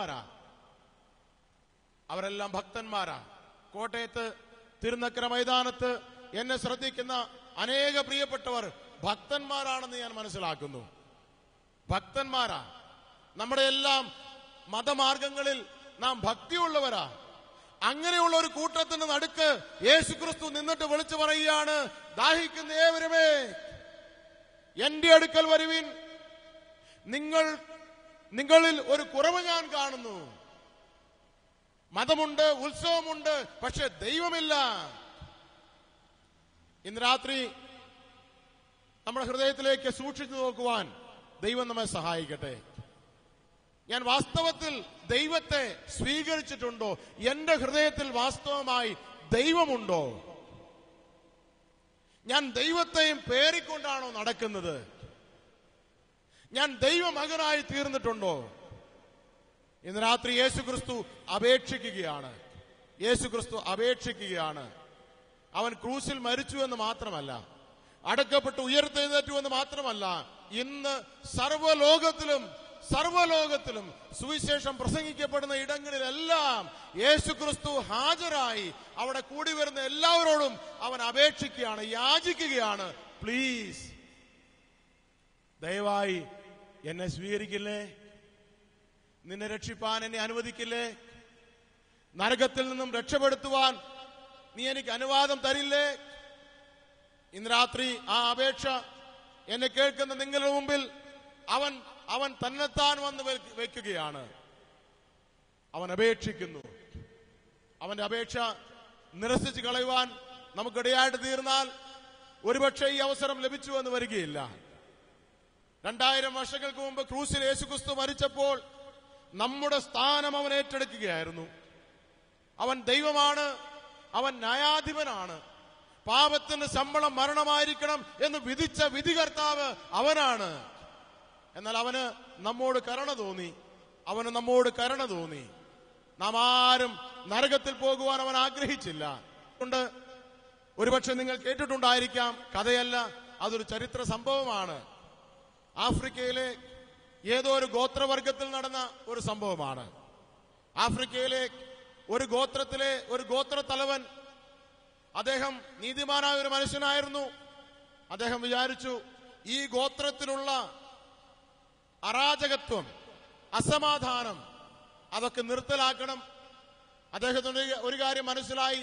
ഭക്തന്മാരാ. കോട്ടയത്ത് തിരുനക്കര മൈതാനത്ത് എന്നെ ശ്രദ്ധിക്കുന്ന അനേക പ്രിയപ്പെട്ടവർ ഭക്തന്മാരാണെന്ന് ഞാൻ മനസ്സിലാക്കുന്നു. ഭക്തന്മാരാ. നമ്മുടെ എല്ലാം മതമാർഗങ്ങളിൽ നാം ഭക്തിയുള്ളവരാ. അങ്ങനെയുള്ള ഒരു കൂട്ടത്തിന് നടുക്ക് യേശു ക്രിസ്തു നിന്നിട്ട് വിളിച്ചു പറയുകയാണ്, ദാഹിക്കുന്ന ഏവരുമേ എന്റെ അടുക്കൽ വരുവിൻ, നിങ്ങളിൽ ഒരു കുറവ് ഞാൻ കാണുന്നു. മതമുണ്ട്, ഉത്സവമുണ്ട്, പക്ഷെ ദൈവമില്ല. ഇന്ന് രാത്രി നമ്മുടെ ഹൃദയത്തിലേക്ക് സൂക്ഷിച്ചു നോക്കുവാൻ ദൈവം നമ്മെ സഹായിക്കട്ടെ. ഞാൻ വാസ്തവത്തിൽ ദൈവത്തെ സ്വീകരിച്ചിട്ടുണ്ടോ? എന്റെ ഹൃദയത്തിൽ വാസ്തവമായി ദൈവമുണ്ടോ? ഞാൻ ദൈവത്തെയും പേറിക്കൊണ്ടാണോ നടക്കുന്നത്? ഞാൻ ദൈവമകനായി തീർന്നിട്ടുണ്ടോ? ഇന്ന് രാത്രി യേശു ക്രിസ്തു അപേക്ഷിക്കുകയാണ്. അവൻ ക്രൂശിൽ മരിച്ചു എന്ന് മാത്രമല്ല, അടക്കപ്പെട്ട് ഉയർത്തെഴുന്നേറ്റു എന്ന് മാത്രമല്ല, ഇന്ന് സർവ്വലോകത്തിലും സുവിശേഷം പ്രസംഗിക്കപ്പെടുന്ന ഇടങ്ങളിലെല്ലാം യേശു ക്രിസ്തു ഹാജരായി അവിടെ കൂടി വരുന്ന എല്ലാവരോടും അവൻ അപേക്ഷിക്കുകയാണ്, യാചിക്കുകയാണ്, പ്ലീസ് ദയവായി എന്നെ സ്വീകരിക്കില്ലേ? നിന്നെ രക്ഷിപ്പാൻ എന്നെ അനുവദിക്കില്ലേ? നരകത്തിൽ നിന്നും രക്ഷപ്പെടുത്തുവാൻ നീ എനിക്ക് അനുവാദം തരില്ലേ? ഇന്ന് രാത്രി ആ അപേക്ഷ എന്നെ കേൾക്കുന്ന നിങ്ങളുടെ മുമ്പിൽ അവൻ തന്നെത്താൻ വന്ന് വയ്ക്കുകയാണ്. അവൻ അപേക്ഷിക്കുന്നു. അവന്റെ അപേക്ഷ നിരസിച്ച് കളയുവാൻ നമുക്കിടയായിട്ട് തീർന്നാൽ ഒരുപക്ഷെ ഈ അവസരം ലഭിച്ചു എന്ന് വരികയില്ല. 2000 വർഷങ്ങൾക്ക് മുമ്പ് ക്രൂസിൽ യേശുക്രിസ്തു മരിച്ചപ്പോൾ നമ്മുടെ സ്ഥാനം അവൻ ഏറ്റെടുക്കുകയായിരുന്നു. അവൻ ദൈവമാണ്, അവൻ ന്യായാധിപനാണ്. പാപത്തിന്റെ ശമ്പളം മരണമായിരിക്കണം എന്ന് വിധിച്ച വിധികർത്താവ് അവനാണ്. എന്നാൽ അവന് നമ്മോട് കരുണ തോന്നി. നാം ആരും നരകത്തിൽ പോകുവാൻ അവൻ ആഗ്രഹിച്ചില്ല. ഒരുപക്ഷെ നിങ്ങൾ കേട്ടിട്ടുണ്ടായിരിക്കാം, കഥയല്ല, അതൊരു ചരിത്ര സംഭവമാണ്. ആഫ്രിക്കയിലെ ഏതോ ഒരു ഗോത്രവർഗത്തിൽ നടന്ന ഒരു സംഭവമാണ്. ആഫ്രിക്കയിലെ ഒരു ഗോത്രത്തിലെ ഒരു ഗോത്രത്തലവൻ, അദ്ദേഹം നീതിമാനായ ഒരു മനുഷ്യനായിരുന്നു. അദ്ദേഹം വിചാരിച്ചു, ഈ ഗോത്രത്തിലുള്ള അരാജകത്വം, അസമാധാനം അതൊക്കെ നിർത്തലാക്കണം. അദ്ദേഹത്തിന് ഒരു കാര്യം മനസ്സിലായി,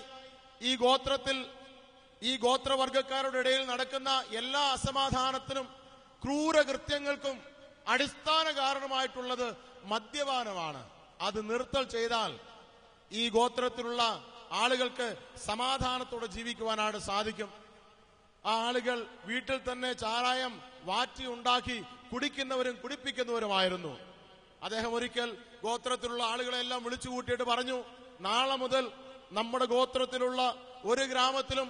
ഈ ഗോത്രവർഗക്കാരുടെ ഇടയിൽ നടക്കുന്ന എല്ലാ അസമാധാനത്തിനും ക്രൂരകൃത്യങ്ങൾക്കും അടിസ്ഥാന കാരണമായിട്ടുള്ളത് മദ്യപാനമാണ്. അത് നിർത്തൽ ചെയ്താൽ ഈ ഗോത്രത്തിലുള്ള ആളുകൾക്ക് സമാധാനത്തോടെ ജീവിക്കുവാനായിട്ട് സാധിക്കും. ആ ആളുകൾ വീട്ടിൽ തന്നെ ചാരായം വാറ്റി ഉണ്ടാക്കി കുടിക്കുന്നവരും കുടിപ്പിക്കുന്നവരുമായിരുന്നു. അദ്ദേഹം ഒരിക്കൽ ഗോത്രത്തിലുള്ള ആളുകളെല്ലാം വിളിച്ചു കൂട്ടിയിട്ട് പറഞ്ഞു, നാളെ മുതൽ നമ്മുടെ ഗോത്രത്തിലുള്ള ഒരു ഗ്രാമത്തിലും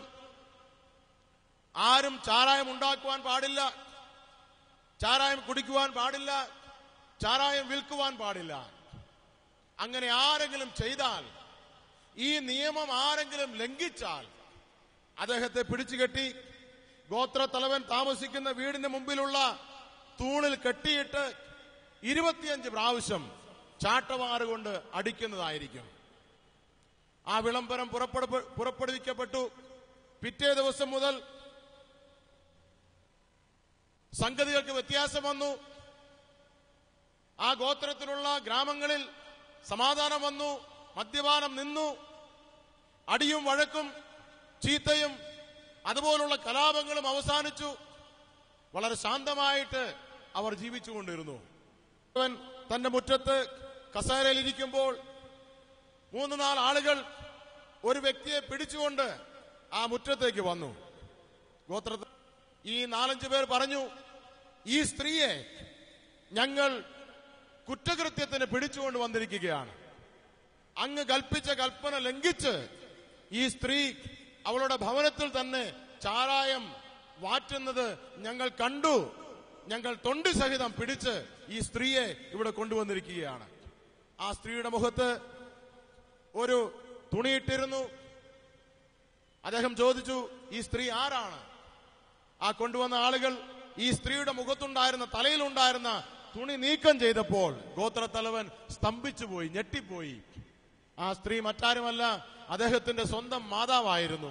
ആരും ചാരായം ഉണ്ടാക്കുവാൻ പാടില്ല, ചാരായം കുടിക്കുവാൻ പാടില്ല, ചാരായം വിൽക്കുവാൻ പാടില്ല. അങ്ങനെ ആരെങ്കിലും ചെയ്താൽ, ഈ നിയമം ആരെങ്കിലും ലംഘിച്ചാൽ അദ്ദേഹത്തെ പിടിച്ചുകെട്ടി ഗോത്രത്തലവൻ താമസിക്കുന്ന വീടിന്റെ മുമ്പിലുള്ള തൂണിൽ കെട്ടിയിട്ട് 25 പ്രാവശ്യം ചാട്ടവാറുകൊണ്ട് അടിക്കുന്നതായിരിക്കും. ആ വിളംബരം പുറപ്പെടുവിക്കപ്പെട്ടു. പിറ്റേ ദിവസം മുതൽ സംഗതികൾക്ക് വ്യത്യാസം വന്നു. ആ ഗോത്രത്തിലുള്ള ഗ്രാമങ്ങളിൽ സമാധാനം വന്നു, മദ്യപാനം നിന്നു, അടിയും വഴക്കും ചീത്തയും അതുപോലുള്ള കലാപങ്ങളും അവസാനിച്ചു. വളരെ ശാന്തമായിട്ട് അവർ ജീവിച്ചുകൊണ്ടിരുന്നു. അവൻ തന്റെ മുറ്റത്ത് കസേരയിൽ ഇരിക്കുമ്പോൾ 3-4 ആളുകൾ ഒരു വ്യക്തിയെ പിടിച്ചുകൊണ്ട് ആ മുറ്റത്തേക്ക് വന്നു. ഗോത്രത്തിൽ ഈ 4-5 പേർ പറഞ്ഞു, ഈ സ്ത്രീയെ ഞങ്ങൾ കുറ്റകൃത്യത്തിന് പിടിച്ചുകൊണ്ട് വന്നിരിക്കുകയാണ്. അങ്ങ് കൽപ്പിച്ച കൽപ്പന ലംഘിച്ച് ഈ സ്ത്രീ അവളുടെ ഭവനത്തിൽ തന്നെ ചാരായം വാറ്റുന്നത് ഞങ്ങൾ കണ്ടു. ഞങ്ങൾ തൊണ്ടി സഹിതം പിടിച്ച് ഈ സ്ത്രീയെ ഇവിടെ കൊണ്ടുവന്നിരിക്കുകയാണ്. ആ സ്ത്രീയുടെ മുഖത്ത് ഒരു തുണിയിട്ടിരുന്നു. അദ്ദേഹം ചോദിച്ചു, ഈ സ്ത്രീ ആരാണ്? ആ കൊണ്ടുവന്ന ആളുകൾ ഈ സ്ത്രീയുടെ മുഖത്തുണ്ടായിരുന്ന, തലയിലുണ്ടായിരുന്ന തുണി നീക്കം ചെയ്തപ്പോൾ ഗോത്രത്തലവൻ സ്തംഭിച്ചുപോയി, ഞെട്ടിപ്പോയി. ആ സ്ത്രീ മറ്റാരുമല്ല, അദ്ദേഹത്തിന്റെ സ്വന്തം മാതാവായിരുന്നു.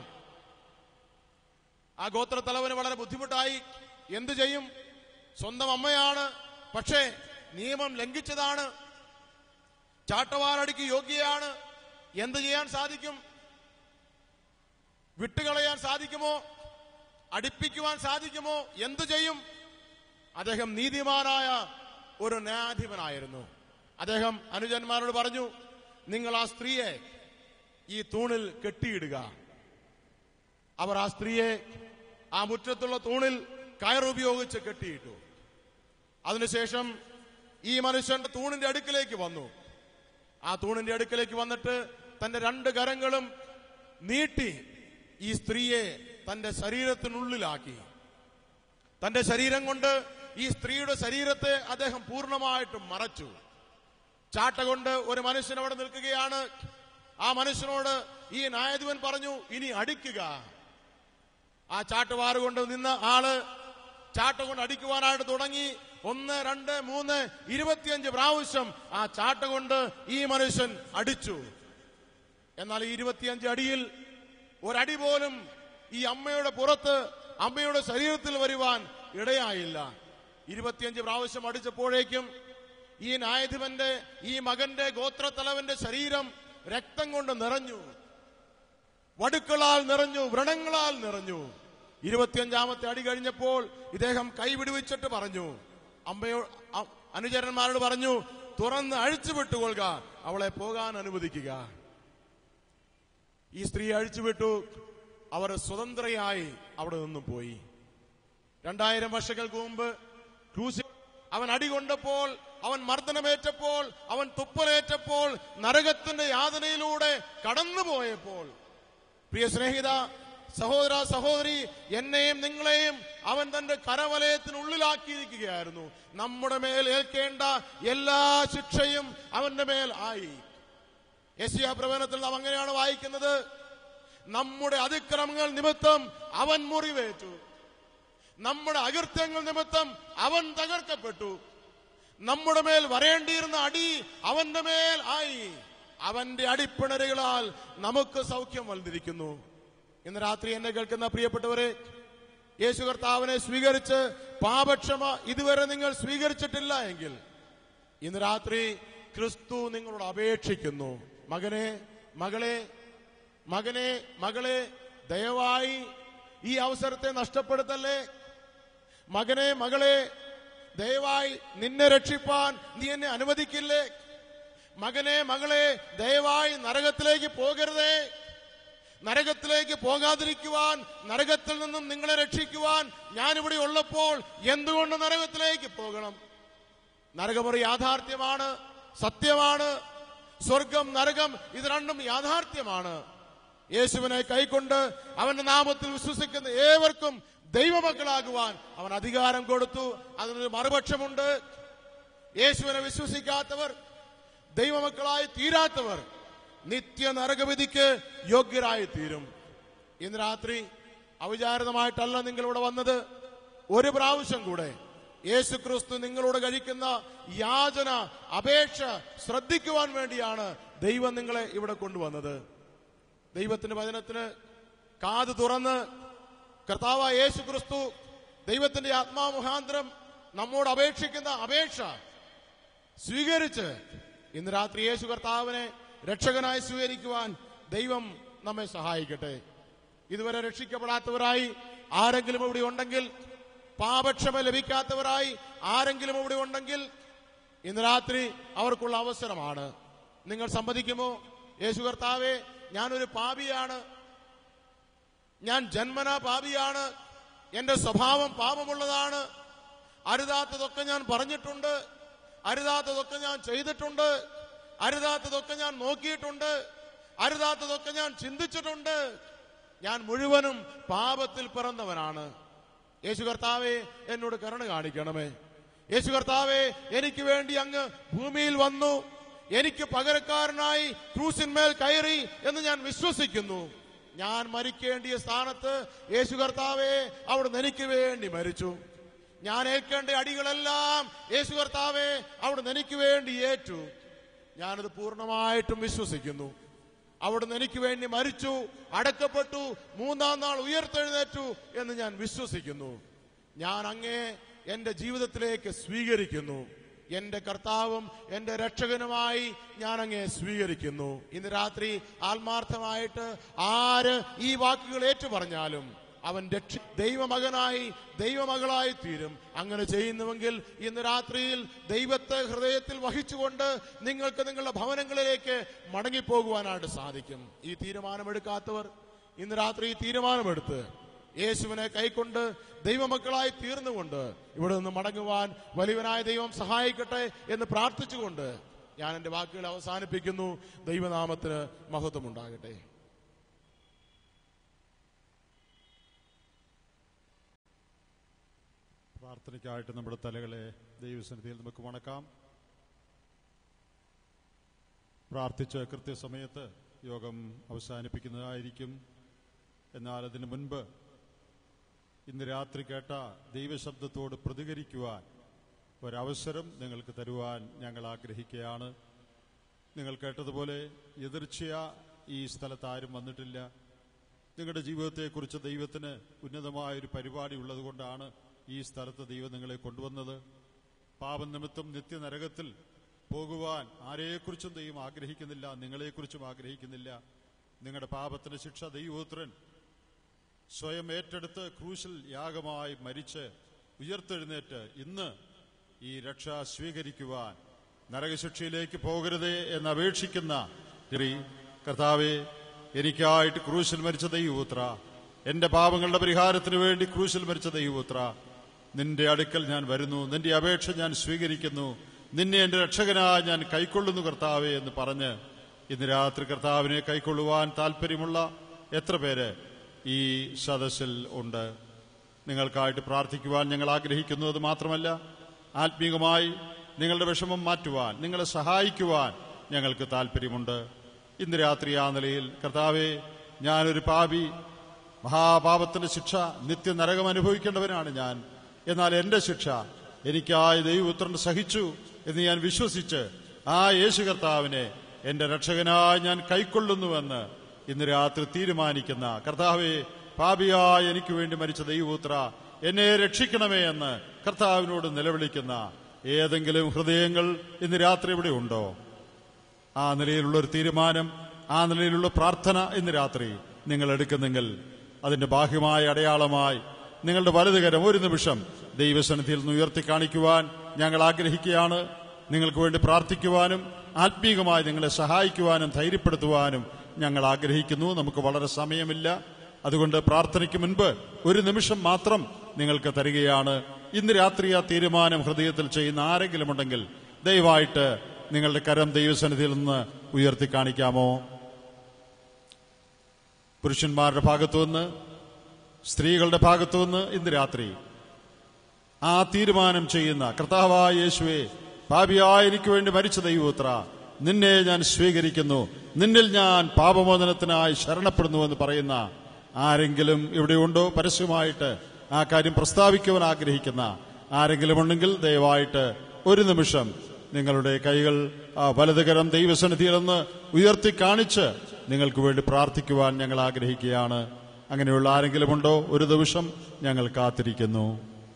ആ ഗോത്രത്തലവന് വളരെ ബുദ്ധിമുട്ടായി. എന്തു ചെയ്യും? സ്വന്തം അമ്മയാണ്, പക്ഷേ നിയമം ലംഘിച്ചതാണ്, ചാട്ടവാറടിക്ക് യോഗ്യയാണ്. എന്ത് ചെയ്യാൻ സാധിക്കും? വിട്ടുകളയാൻ സാധിക്കുമോ? അടിപ്പിക്കുവാൻ സാധിക്കുമോ? എന്തു ചെയ്യും? അദ്ദേഹം നീതിമാനായ ഒരു ന്യായാധിപനായിരുന്നു. അദ്ദേഹം അനുജന്മാരോട് പറഞ്ഞു, നിങ്ങൾ ആ സ്ത്രീയെ ഈ തൂണിൽ കെട്ടിയിടുക. അവർ ആ സ്ത്രീയെ ആ മുറ്റത്തുള്ള തൂണിൽ കയറുപയോഗിച്ച് കെട്ടിയിട്ടു. അതിനുശേഷം ഈ മനുഷ്യന്റെ തൂണിന്റെ അടുക്കിലേക്ക് വന്നു. ആ തൂണിന്റെ അടുക്കിലേക്ക് വന്നിട്ട് തന്റെ 2 കരങ്ങളും നീട്ടി ഈ സ്ത്രീയെ തന്റെ ശരീരത്തിനുള്ളിലാക്കി. തന്റെ ശരീരം കൊണ്ട് ഈ സ്ത്രീയുടെ ശരീരത്തെ അദ്ദേഹം പൂർണ്ണമായിട്ടും മറച്ചു. ചാട്ട കൊണ്ട് ഒരു മനുഷ്യൻ അവിടെ നിൽക്കുകയാണ്. ആ മനുഷ്യനോട് ഈ ന്യായാധിപൻ പറഞ്ഞു, ഇനി അടിക്കുക. ആ ചാട്ടുവാറ് കൊണ്ട് നിന്ന ആള് ചാട്ട കൊണ്ട് അടിക്കുവാനായിട്ട് തുടങ്ങി. 1, 2, 3, 25 പ്രാവശ്യം ആ ചാട്ട കൊണ്ട് ഈ മനുഷ്യൻ അടിച്ചു. എന്നാൽ ഈ 25 അടിയിൽ ഒരടി പോലും ഈ അമ്മയുടെ പുറത്ത്, അമ്മയുടെ ശരീരത്തിൽ വരുവാൻ ഇടയായില്ല. 25 പ്രാവശ്യം അടിച്ചപ്പോഴേക്കും ഈ ന്യായാധിപന്റെ, ഈ മകന്റെ, ഗോത്രത്തലവന്റെ ശരീരം രക്തം കൊണ്ട് നിറഞ്ഞു, വടുക്കളാൽ നിറഞ്ഞു, വ്രണങ്ങളാൽ നിറഞ്ഞു. 25ാമത്തെ അടി കഴിഞ്ഞപ്പോൾ ഇദ്ദേഹം കൈവിടുവിച്ചിട്ട് പറഞ്ഞു, അനുചരന്മാരോട് പറഞ്ഞു, തുറന്ന് അഴിച്ചുവിട്ടുകൊള്ളുക, അവളെ പോകാൻ അനുവദിക്കുക. ഈ സ്ത്രീ അഴിച്ചുവിട്ടു. അവർ സ്വതന്ത്രയായി അവിടെ നിന്നും പോയി. 2000 വർഷങ്ങൾക്ക് മുമ്പ് ക്രൂസിൽ അവൻ അടികൊണ്ടപ്പോൾ, അവൻ മർദ്ദനമേറ്റപ്പോൾ, അവൻ തുപ്പലേറ്റപ്പോൾ, നരകത്തിന്റെ യാതനയിലൂടെ കടന്നുപോയപ്പോൾ, പ്രിയ സ്നേഹിത, സഹോദര, സഹോദരി, എന്നെയും നിങ്ങളെയും അവൻ തന്റെ കരവലയത്തിനുള്ളിലാക്കിയിരിക്കുകയായിരുന്നു. നമ്മുടെ മേൽ ഏൽക്കേണ്ട എല്ലാ ശിക്ഷയും അവന്റെ മേൽ ആയി. യെശയ്യാ പ്രവചനത്തിൽ നാം അങ്ങനെയാണ് വായിക്കുന്നത്, നമ്മുടെ അതിക്രമങ്ങൾ നിമിത്തം അവൻ മുറിവേറ്റു, നമ്മുടെ അകൃത്യങ്ങൾ നിമിത്തം അവൻ തകർക്കപ്പെട്ടു, നമ്മുടെ മേൽ വരേണ്ടിയിരുന്ന അടി അവന്റെ മേൽ ആയി, അവന്റെ അടിപ്പിണരുകളാൽ നമുക്ക് സൗഖ്യം വന്നിരിക്കുന്നു. ഇന്ന് രാത്രി എന്നെ കേൾക്കുന്ന പ്രിയപ്പെട്ടവരെ, യേശു കർത്താവിനെ സ്വീകരിച്ച് പാപക്ഷമ ഇതുവരെ നിങ്ങൾ സ്വീകരിച്ചിട്ടില്ല എങ്കിൽ ഇന്ന് രാത്രി ക്രിസ്തു നിങ്ങളോട് അപേക്ഷിക്കുന്നു, മകനെ, മകളെ, മകനെ, മകളെ, ദയവായി ഈ അവസരത്തെ നഷ്ടപ്പെടുത്തല്ലേ. മകനെ, മകളെ, ദയവായി നിന്നെ രക്ഷിപ്പാൻ നീ എന്നെ അനുവദിക്കില്ലേ. മകനെ, മകളെ, ദയവായി നരകത്തിലേക്ക് പോകരുതേ. നരകത്തിലേക്ക് പോകാതിരിക്കുവാൻ, നരകത്തിൽ നിന്നും നിങ്ങളെ രക്ഷിക്കുവാൻ ഞാനിവിടെ ഉള്ളപ്പോൾ എന്തുകൊണ്ട് നരകത്തിലേക്ക് പോകണം? നരകമൊരു യാഥാർത്ഥ്യമാണ്, സത്യമാണ്. സ്വർഗം, നരകം ഇത് രണ്ടും യാഥാർത്ഥ്യമാണ്. യേശുവിനെ കൈക്കൊണ്ട് അവന്റെ നാമത്തിൽ വിശ്വസിക്കുന്ന ഏവർക്കും ദൈവമക്കളാകുവാൻ അവൻ അധികാരം കൊടുത്തു. അതിനൊരു മറുപക്ഷമുണ്ട്. യേശുവിനെ വിശ്വസിക്കാത്തവർ, ദൈവമക്കളായി തീരാത്തവർ നിത്യ നരകവിധിക്ക് യോഗ്യരായി തീരും. ഇന്ന് രാത്രി അവിചാരിതമായിട്ടല്ല നിങ്ങളിവിടെ വന്നത്. ഒരു പ്രാവശ്യം കൂടെ യേശു ക്രിസ്തു നിങ്ങളോട് കഴിക്കുന്ന യാചന, അപേക്ഷ ശ്രദ്ധിക്കുവാൻ വേണ്ടിയാണ് ദൈവം നിങ്ങളെ ഇവിടെ കൊണ്ടുവന്നത്. ദൈവത്തിന്റെ വചനത്തിന് കാത് തുറന്ന് കർത്താവായ യേശു ക്രിസ്തു ദൈവത്തിന്റെ ആത്മാമുഖാന്തരം നമ്മോട് അപേക്ഷിക്കുന്ന അപേക്ഷ സ്വീകരിച്ച് ഇന്ന് രാത്രി യേശു കർത്താവിനെ രക്ഷകനായി സ്വീകരിക്കുവാൻ ദൈവം നമ്മെ സഹായിക്കട്ടെ. ഇതുവരെ രക്ഷിക്കപ്പെടാത്തവരായി ആരെങ്കിലും ഇവിടെ ഉണ്ടെങ്കിൽ, പാപക്ഷമ ലഭിക്കാത്തവരായി ആരെങ്കിലും ഇവിടെ ഉണ്ടെങ്കിൽ, ഇന്ന് രാത്രി അവർക്കുള്ള അവസരമാണ്. നിങ്ങൾ സമ്മതിക്കുമോ? യേശു കർത്താവേ, ഞാനൊരു പാപിയാണ്, ഞാൻ ജന്മനാ പാപിയാണ്, എന്റെ സ്വഭാവം പാപമുള്ളതാണ്, അരുതാത്തതൊക്കെ ഞാൻ പറഞ്ഞിട്ടുണ്ട്, അരുതാത്തതൊക്കെ ഞാൻ ചെയ്തിട്ടുണ്ട്, അരുതാത്തതൊക്കെ ഞാൻ നോക്കിയിട്ടുണ്ട്, അരുതാത്തതൊക്കെ ഞാൻ ചിന്തിച്ചിട്ടുണ്ട്, ഞാൻ മുഴുവനും പാപത്തിൽ പിറന്നവനാണ്. യേശു കർത്താവേ, എന്നോട് കരുണ കാണിക്കണമേ. യേശു കർത്താവേ, എനിക്ക് വേണ്ടി അങ്ങ് ഭൂമിയിൽ വന്നു, എനിക്ക് പകരക്കാരനായി ക്രൂസിന്മേൽ കയറി എന്ന് ഞാൻ വിശ്വസിക്കുന്നു. ഞാൻ മരിക്കേണ്ടിയ സ്ഥാനത്ത് യേശു കർത്താവേ അവിടുന്ന് എനിക്ക് വേണ്ടി മരിച്ചു. ഞാൻ ഏൽക്കേണ്ട അടികളെല്ലാം യേശു കർത്താവേ അവിടുന്ന് എനിക്ക് വേണ്ടി ഏറ്റു. ഞാനത് പൂർണ്ണമായിട്ടും വിശ്വസിക്കുന്നു. അവിടുന്ന് എനിക്ക് വേണ്ടി മരിച്ചു, അടക്കപ്പെട്ടു, മൂന്നാം നാൾ ഉയർത്തെഴുന്നേറ്റു എന്ന് ഞാൻ വിശ്വസിക്കുന്നു. ഞാൻ അങ്ങേ എന്റെ ജീവിതത്തിലേക്ക് സ്വീകരിക്കുന്നു. എന്റെ കർത്താവും എന്റെ രക്ഷകനുമായി ഞാൻ അങ്ങേ സ്വീകരിക്കുന്നു. ഇന്ന് രാത്രി ആത്മാർത്ഥമായിട്ട് ആര് ഈ വാക്കുകൾ ഏറ്റു പറഞ്ഞാലും അവൻ ദൈവമകനായി ദൈവമകളായി തീരും. അങ്ങനെ ചെയ്യുന്നുവെങ്കിൽ ഇന്ന് രാത്രിയിൽ ദൈവത്തെ ഹൃദയത്തിൽ വഹിച്ചുകൊണ്ട് നിങ്ങൾക്ക് നിങ്ങളുടെ ഭവനങ്ങളിലേക്ക് മടങ്ങിപ്പോകുവാനായിട്ട് സാധിക്കും. ഈ തീരുമാനമെടുക്കാത്തവർ ഇന്ന് രാത്രി ഈ തീരുമാനമെടുത്ത് യേശുവിനെ കൈക്കൊണ്ട് ദൈവമക്കളായി തീർന്നുകൊണ്ട് ഇവിടെ നിന്ന് മടങ്ങുവാൻ വലിയവനായ ദൈവം സഹായിക്കട്ടെ എന്ന് പ്രാർത്ഥിച്ചുകൊണ്ട് ഞാൻ എന്റെ വാക്കുകൾ അവസാനിപ്പിക്കുന്നു. ദൈവനാമത്തിന് മഹത്വമുണ്ടാകട്ടെ. പ്രാർത്ഥനയ്ക്കായിട്ട് നമ്മുടെ തലകളെ ദൈവസന്നിധിയിൽ നമുക്ക് വണക്കാം. പ്രാർത്ഥിച്ച് കൃത്യസമയത്ത് യോഗം അവസാനിപ്പിക്കുന്നതായിരിക്കും. എന്നാൽ അതിനു മുൻപ് ഇന്ന് രാത്രി കേട്ട ദൈവശബ്ദത്തോട് പ്രതികരിക്കുവാൻ ഒരവസരം നിങ്ങൾക്ക് തരുവാൻ ഞങ്ങൾ ആഗ്രഹിക്കുകയാണ്. നിങ്ങൾ കേട്ടതുപോലെ എതിർച്ചയാ ഈ സ്ഥലത്ത് ആരും വന്നിട്ടില്ല. നിങ്ങളുടെ ജീവിതത്തെക്കുറിച്ച് ദൈവത്തിന് ഉന്നതമായൊരു പരിപാടി ഉള്ളതുകൊണ്ടാണ് ഈ സ്ഥലത്ത് ദൈവം നിങ്ങളെ കൊണ്ടുവന്നത്. പാപനിമിത്തം നിത്യനരകത്തിൽ പോകുവാൻ ആരെക്കുറിച്ചും ദൈവം ആഗ്രഹിക്കുന്നില്ല, നിങ്ങളെക്കുറിച്ചും ആഗ്രഹിക്കുന്നില്ല. നിങ്ങളുടെ പാപത്തിന് ശിക്ഷ ദൈവപുത്രൻ സ്വയം ഏറ്റെടുത്ത് ക്രൂശിൽ യാഗമായി മരിച്ച് ഉയർത്തെഴുന്നേറ്റ് ഇന്ന് ഈ രക്ഷ സ്വീകരിക്കുവാൻ, നരകശിക്ഷയിലേക്ക് പോകരുതേ എന്നപേക്ഷിക്കുന്ന കർത്താവേ, എനിക്കായിട്ട് ക്രൂശിൽ മരിച്ച ദൈവപുത്ര, എന്റെ പാപങ്ങളുടെ പരിഹാരത്തിന് വേണ്ടി ക്രൂശിൽ മരിച്ച ദൈവപുത്ര, നിന്റെ അടുക്കൽ ഞാൻ വരുന്നു, നിന്റെ അപേക്ഷ ഞാൻ സ്വീകരിക്കുന്നു, നിന്നെ എന്റെ രക്ഷകനായി ഞാൻ കൈക്കൊള്ളുന്നു കർത്താവേ എന്ന് പറഞ്ഞ് ഇന്ന് രാത്രി കർത്താവിനെ കൈക്കൊള്ളുവാൻ താല്പര്യമുള്ള എത്ര പേര് ഈ സദസ്സിൽ ഉണ്ട്? നിങ്ങൾക്കായിട്ട് പ്രാർത്ഥിക്കുവാൻ ഞങ്ങൾ ആഗ്രഹിക്കുന്നു. അത് മാത്രമല്ല, ആത്മീകമായി നിങ്ങളുടെ വിഷമം മാറ്റുവാൻ, നിങ്ങളെ സഹായിക്കുവാൻ ഞങ്ങൾക്ക് താല്പര്യമുണ്ട്. ഇന്ന് രാത്രി ആ നിലയിൽ കർത്താവേ, ഞാനൊരു പാപി, മഹാപാപത്തിന്റെ ശിക്ഷ നിത്യനരകം അനുഭവിക്കേണ്ടവനാണ് ഞാൻ. എന്നാൽ എന്റെ ശിക്ഷ എനിക്കായി ദൈവപുത്രൻ സഹിച്ചു എന്ന് ഞാൻ വിശ്വസിച്ച് ആ യേശു കർത്താവിനെ എന്റെ രക്ഷകനായി ഞാൻ കൈക്കൊള്ളുന്നുവെന്ന് ഇന്ന് രാത്രി തീരുമാനിക്കുന്ന കർത്താവേ, പാപിയായി എനിക്ക് വേണ്ടി മരിച്ച ദൈവപുത്ര, എന്നെ രക്ഷിക്കണമേ എന്ന് കർത്താവിനോട് നിലവിളിക്കുന്ന ഏതെങ്കിലും ഹൃദയങ്ങൾ ഇന്ന് രാത്രി ഇവിടെ ഉണ്ടോ? ആ നിലയിലുള്ളൊരു തീരുമാനം, ആ നിലയിലുള്ള പ്രാർത്ഥന ഇന്ന് രാത്രി നിങ്ങൾ എടുക്കുന്നെങ്കിൽ അതിന്റെ ബാഹ്യമായ അടയാളമായി നിങ്ങളുടെ വലതുകരം ഒരു നിമിഷം ദൈവസന്നിധിയിൽ നിന്ന് ഉയർത്തി കാണിക്കുവാൻ ഞങ്ങൾ ആഗ്രഹിക്കുകയാണ്. നിങ്ങൾക്ക് വേണ്ടി പ്രാർത്ഥിക്കുവാനും ആത്മീകമായി നിങ്ങളെ സഹായിക്കുവാനും ധൈര്യപ്പെടുത്തുവാനും ഞങ്ങൾ ആഗ്രഹിക്കുന്നു. നമുക്ക് വളരെ സമയമില്ല. അതുകൊണ്ട് പ്രാർത്ഥനയ്ക്ക് മുൻപ് ഒരു നിമിഷം മാത്രം നിങ്ങൾക്ക് തരികയാണ്. ഇന്ന് രാത്രി ആ തീരുമാനം ഹൃദയത്തിൽ ചെയ്യുന്ന ആരെങ്കിലും ഉണ്ടെങ്കിൽ ദയവായിട്ട് നിങ്ങളുടെ കരം ദൈവസന്നിധിയിൽ നിന്ന് ഉയർത്തി കാണിക്കാമോ? പുരുഷന്മാരുടെ ഭാഗത്തുനിന്ന്, സ്ത്രീകളുടെ ഭാഗത്തുനിന്ന് ഇന്ന് രാത്രി ആ തീരുമാനം ചെയ്യുന്ന കർത്താവായ യേശുവേ, പാപിയായ എനിക്ക് വേണ്ടി മരിച്ച ദൈവപുത്ര, നിന്നെ ഞാൻ സ്വീകരിക്കുന്നു, നിന്നിൽ ഞാൻ പാപമോചനത്തിനായി ശരണപ്പെടുന്നുവെന്ന് പറയുന്ന ആരെങ്കിലും ഇവിടെയുണ്ടോ? പരസ്യമായിട്ട് ആ കാര്യം പ്രസ്താവിക്കുവാൻ ആഗ്രഹിക്കുന്ന ആരെങ്കിലും ഉണ്ടെങ്കിൽ ദയവായിട്ട് ഒരു നിമിഷം നിങ്ങളുടെ കൈകൾ ആ വലതുകരം ദൈവസന്നിധിയിലൊന്ന് ഉയർത്തി കാണിച്ച് നിങ്ങൾക്ക് വേണ്ടി പ്രാർത്ഥിക്കുവാൻ ഞങ്ങൾ ആഗ്രഹിക്കുകയാണ്. അങ്ങനെയുള്ള ആരെങ്കിലും ഉണ്ടോ? ഒരു നിമിഷം ഞങ്ങൾ കാത്തിരിക്കുന്നു.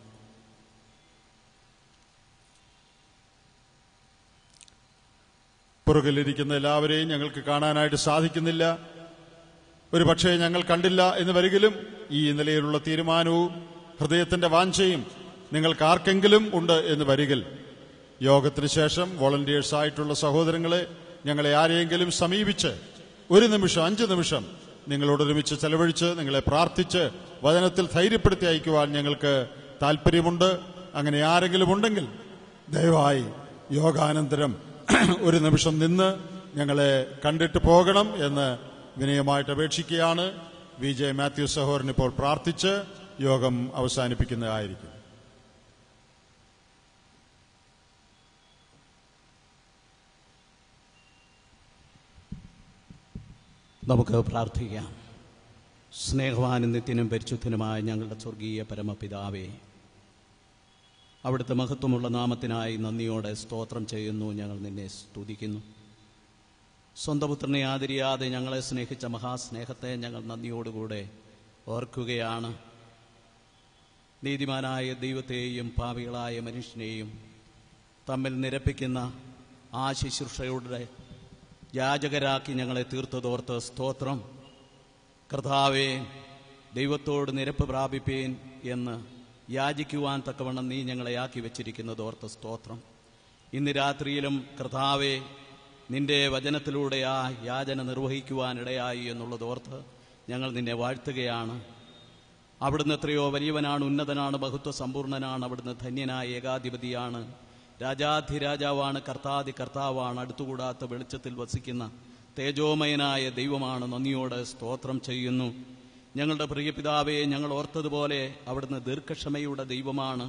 പുറകിലിരിക്കുന്ന എല്ലാവരെയും ഞങ്ങൾക്ക് കാണാനായിട്ട് സാധിക്കുന്നില്ല. ഒരു പക്ഷേ ഞങ്ങൾ കണ്ടില്ല എന്ന് വരികിലും ഈ നിലയിലുള്ള തീരുമാനവും ഹൃദയത്തിന്റെ വാഞ്ചയും നിങ്ങൾക്ക് ആർക്കെങ്കിലും ഉണ്ട് എന്ന് വരികിൽ യോഗത്തിന് ശേഷം വോളണ്ടിയേഴ്സായിട്ടുള്ള സഹോദരങ്ങളെ, ഞങ്ങളെ ആരെയെങ്കിലും സമീപിച്ച് ഒരു നിമിഷം 5 നിമിഷം നിങ്ങളോടൊരുമിച്ച് ചെലവഴിച്ച് നിങ്ങളെ പ്രാർത്ഥിച്ച് വചനത്തിൽ ധൈര്യപ്പെടുത്തി അയക്കുവാൻ ഞങ്ങൾക്ക് താല്പര്യമുണ്ട്. അങ്ങനെ ആരെങ്കിലും ഉണ്ടെങ്കിൽ ദയവായി യോഗാനന്തരം ഒരു നിമിഷം നിന്ന് ഞങ്ങളെ കണ്ടിട്ട് പോകണം എന്ന് വിനയമായിട്ട് അപേക്ഷിക്കുകയാണ്. VJ മാത്യു സഹോദരൻ ഇപ്പോൾ പ്രാർത്ഥിച്ച് യോഗം അവസാനിപ്പിക്കുന്നതായിരിക്കും. നമുക്ക് പ്രാർത്ഥിക്കാം. സ്നേഹവാനും നിത്യനും പരിശുദ്ധനുമായ ഞങ്ങളുടെ സ്വർഗീയ പരമപിതാവേ, അവിടുത്തെ മഹത്വമുള്ള നാമത്തിനായി നന്ദിയോടെ സ്തോത്രം ചെയ്യുന്നു. ഞങ്ങൾ നിന്നെ സ്തുതിക്കുന്നു. സ്വന്തം പുത്രനെ ആദരിയാതെ ഞങ്ങളെ സ്നേഹിച്ച മഹാസ്നേഹത്തെ ഞങ്ങൾ നന്ദിയോടുകൂടെ ഓർക്കുകയാണ്. നീതിമാനായ ദൈവത്തെയും പാപികളായ മനുഷ്യനെയും തമ്മിൽ നിരപ്പിക്കുന്ന ആ ശുശ്രൂഷയുടെ യാചകരാക്കി ഞങ്ങളെ തീർത്തതോർത്ത് സ്തോത്രം. കർത്താവേ, ദൈവത്തോട് നിരപ്പ് പ്രാപിപ്പീൻ എന്ന് യാചിക്കുവാൻ തക്കവണ്ണം നീ ഞങ്ങളെ ആക്കി വെച്ചിരിക്കുന്നതോർത്ത് സ്തോത്രം. ഇന്ന് രാത്രിയിലും കർത്താവേ, നിന്റെ വചനത്തിലൂടെ ആ യാചന നിർവഹിക്കുവാനിടയായി എന്നുള്ളതോർത്ത് ഞങ്ങൾ നിന്നെ വാഴ്ത്തുകയാണ്. അവിടുന്ന് എത്രയോ വലിയവനാണ്, ഉന്നതനാണ്, ബഹുത്വ സമ്പൂർണനാണ്. അവിടുന്ന് ധന്യനായ ഏകാധിപതിയാണ്, രാജാധിരാജാവാണ്, കർത്താധി കർത്താവാണ്, അടുത്തുകൂടാത്ത വെളിച്ചത്തിൽ വസിക്കുന്ന തേജോമയനായ ദൈവമാണ്. നന്ദിയോടെ സ്തോത്രം ചെയ്യുന്നു. ഞങ്ങളുടെ പ്രിയ പിതാവേ, ഞങ്ങൾ ഓർത്തതുപോലെ അവിടുന്ന് ദീർഘക്ഷമയുടെ ദൈവമാണ്.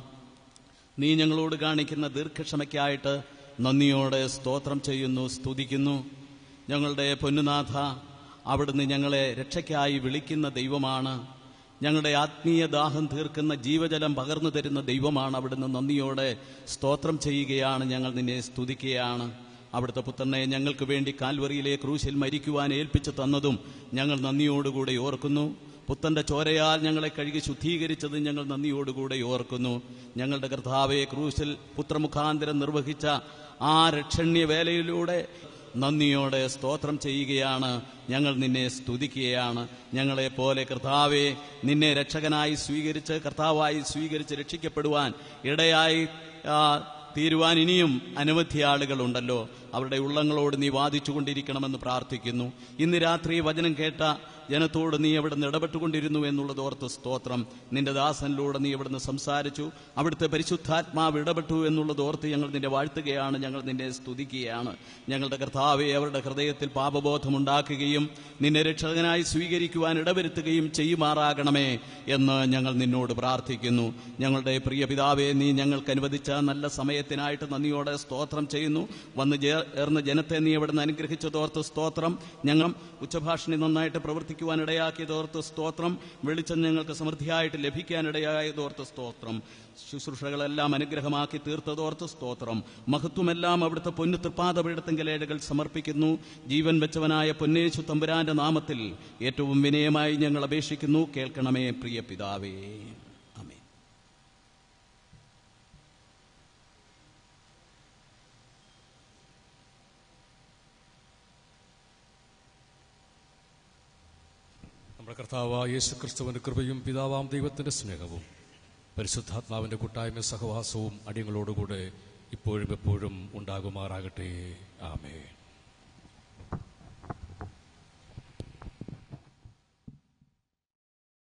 നീ ഞങ്ങളോട് കാണിക്കുന്ന ദീർഘക്ഷമയ്ക്കായിട്ട് നന്ദിയോടെ സ്തോത്രം ചെയ്യുന്നു, സ്തുതിക്കുന്നു. ഞങ്ങളുടെ പൊന്നുനാഥ, അവിടുന്ന് ഞങ്ങളെ രക്ഷയ്ക്കായി വിളിക്കുന്ന ദൈവമാണ്. ഞങ്ങളുടെ ആത്മീയ ദാഹം തീർക്കുന്ന ജീവജലം പകർന്നു തരുന്ന ദൈവമാണ്. അവിടുന്ന് നന്ദിയോടെ സ്തോത്രം ചെയ്യുകയാണ്. ഞങ്ങൾ നിന്നെ സ്തുതിക്കുകയാണ്. അവിടുത്തെ പുത്രനെ ഞങ്ങൾക്ക് വേണ്ടി കാൽവറിയിലെ ക്രൂശിൽ മരിക്കുവാൻ ഏൽപ്പിച്ചു തന്നതും ഞങ്ങൾ നന്ദിയോടുകൂടെ ഓർക്കുന്നു. പുത്തന്റെ ചോരയാൽ ഞങ്ങളെ കഴുകി ശുദ്ധീകരിച്ചത് ഞങ്ങൾ നന്ദിയോടുകൂടെ ഓർക്കുന്നു. ഞങ്ങളുടെ കർത്താവെ, ക്രൂശിൽ പുത്രമുഖാന്തരം നിർവഹിച്ച ആ രക്ഷണ്യ വേലയിലൂടെ നന്ദിയോടെ സ്തോത്രം ചെയ്യുകയാണ്. ഞങ്ങൾ നിന്നെ സ്തുതിക്കുകയാണ്. ഞങ്ങളെപ്പോലെ കർത്താവെ, നിന്നെ രക്ഷകനായി സ്വീകരിച്ച് കർത്താവായി സ്വീകരിച്ച് രക്ഷിക്കപ്പെടുവാൻ ഇടയായി തീരുവാൻ ഇനിയും അനവധി ആളുകളുണ്ടല്ലോ. അവരുടെ ഉള്ളങ്ങളോട് നീ വാദിച്ചുകൊണ്ടിരിക്കണമെന്ന് പ്രാർത്ഥിക്കുന്നു. ഇന്ന് രാത്രി വചനം കേട്ട ജനത്തോട് നീ അവിടുന്ന് ഇടപെട്ടുകൊണ്ടിരുന്നു എന്നുള്ളത് ഓർത്ത് സ്തോത്രം. നിന്റെ ദാസനിലൂടെ നീ അവിടുന്ന് സംസാരിച്ചു. അവിടുത്തെ പരിശുദ്ധാത്മാവ് ഇടപെട്ടു എന്നുള്ളത് ഓർത്ത് ഞങ്ങൾ നിന്നെ വാഴ്ത്തുകയാണ്. ഞങ്ങൾ നിന്നെ സ്തുതിക്കുകയാണ്. ഞങ്ങളുടെ കർത്താവെ, അവരുടെ ഹൃദയത്തിൽ പാപബോധമുണ്ടാക്കുകയും നിന്നെ രക്ഷകനായി സ്വീകരിക്കുവാൻ ഇടവരുത്തുകയും ചെയ്യുമാറാകണമേ എന്ന് ഞങ്ങൾ നിന്നോട് പ്രാർത്ഥിക്കുന്നു. ഞങ്ങളുടെ പ്രിയ പിതാവെ, നീ ഞങ്ങൾക്ക് അനുവദിച്ച നല്ല സമയത്തിനായിട്ട് നന്ദിയോടെ സ്തോത്രം ചെയ്യുന്നു. വന്ന് ചേർന്ന ജനത്തെ നീ അവിടുന്ന് അനുഗ്രഹിച്ചതോർത്ത് സ്തോത്രം. ഞങ്ങൾ ഉച്ചഭാഷണി നന്നായിട്ട് പ്രവർത്തിക്കുവാനിടയാക്കിയതോർത്ത് സ്തോത്രം. വെളിച്ചം ഞങ്ങൾക്ക് സമൃദ്ധിയായിട്ട് ലഭിക്കാനിടയായതോർത്ത് സ്തോത്രം. ശുശ്രൂഷകളെല്ലാം അനുഗ്രഹമാക്കി തീർത്തതോർത്ത് സ്തോത്രം. മഹത്വമെല്ലാം അവിടുത്തെ പൊന്നു തൃപ്പാദപീഠത്തിങ്കലേടുകൾ സമർപ്പിക്കുന്നു. ജീവൻ വെച്ചവനായ പൊന്നേശു തമ്പുരാന്റെ നാമത്തിൽ ഏറ്റവും വിനയമായി ഞങ്ങൾ അപേക്ഷിക്കുന്നു. കേൾക്കണമേ പ്രിയ പിതാവേ. ആമേൻ. നമ്മുടെ കർത്താവായ യേശുക്രിസ്തുവിന്റെ കൃപയും പിതാവാം ദൈവത്തിന്റെ സ്നേഹവും പരിശുദ്ധാത്മാവിന്റെ കൂട്ടായ്മ സഹവാസവും അടിയങ്ങളോടുകൂടെ ഇപ്പോഴും എപ്പോഴും ഉണ്ടാകുമാറാകട്ടെ. ആമേൻ.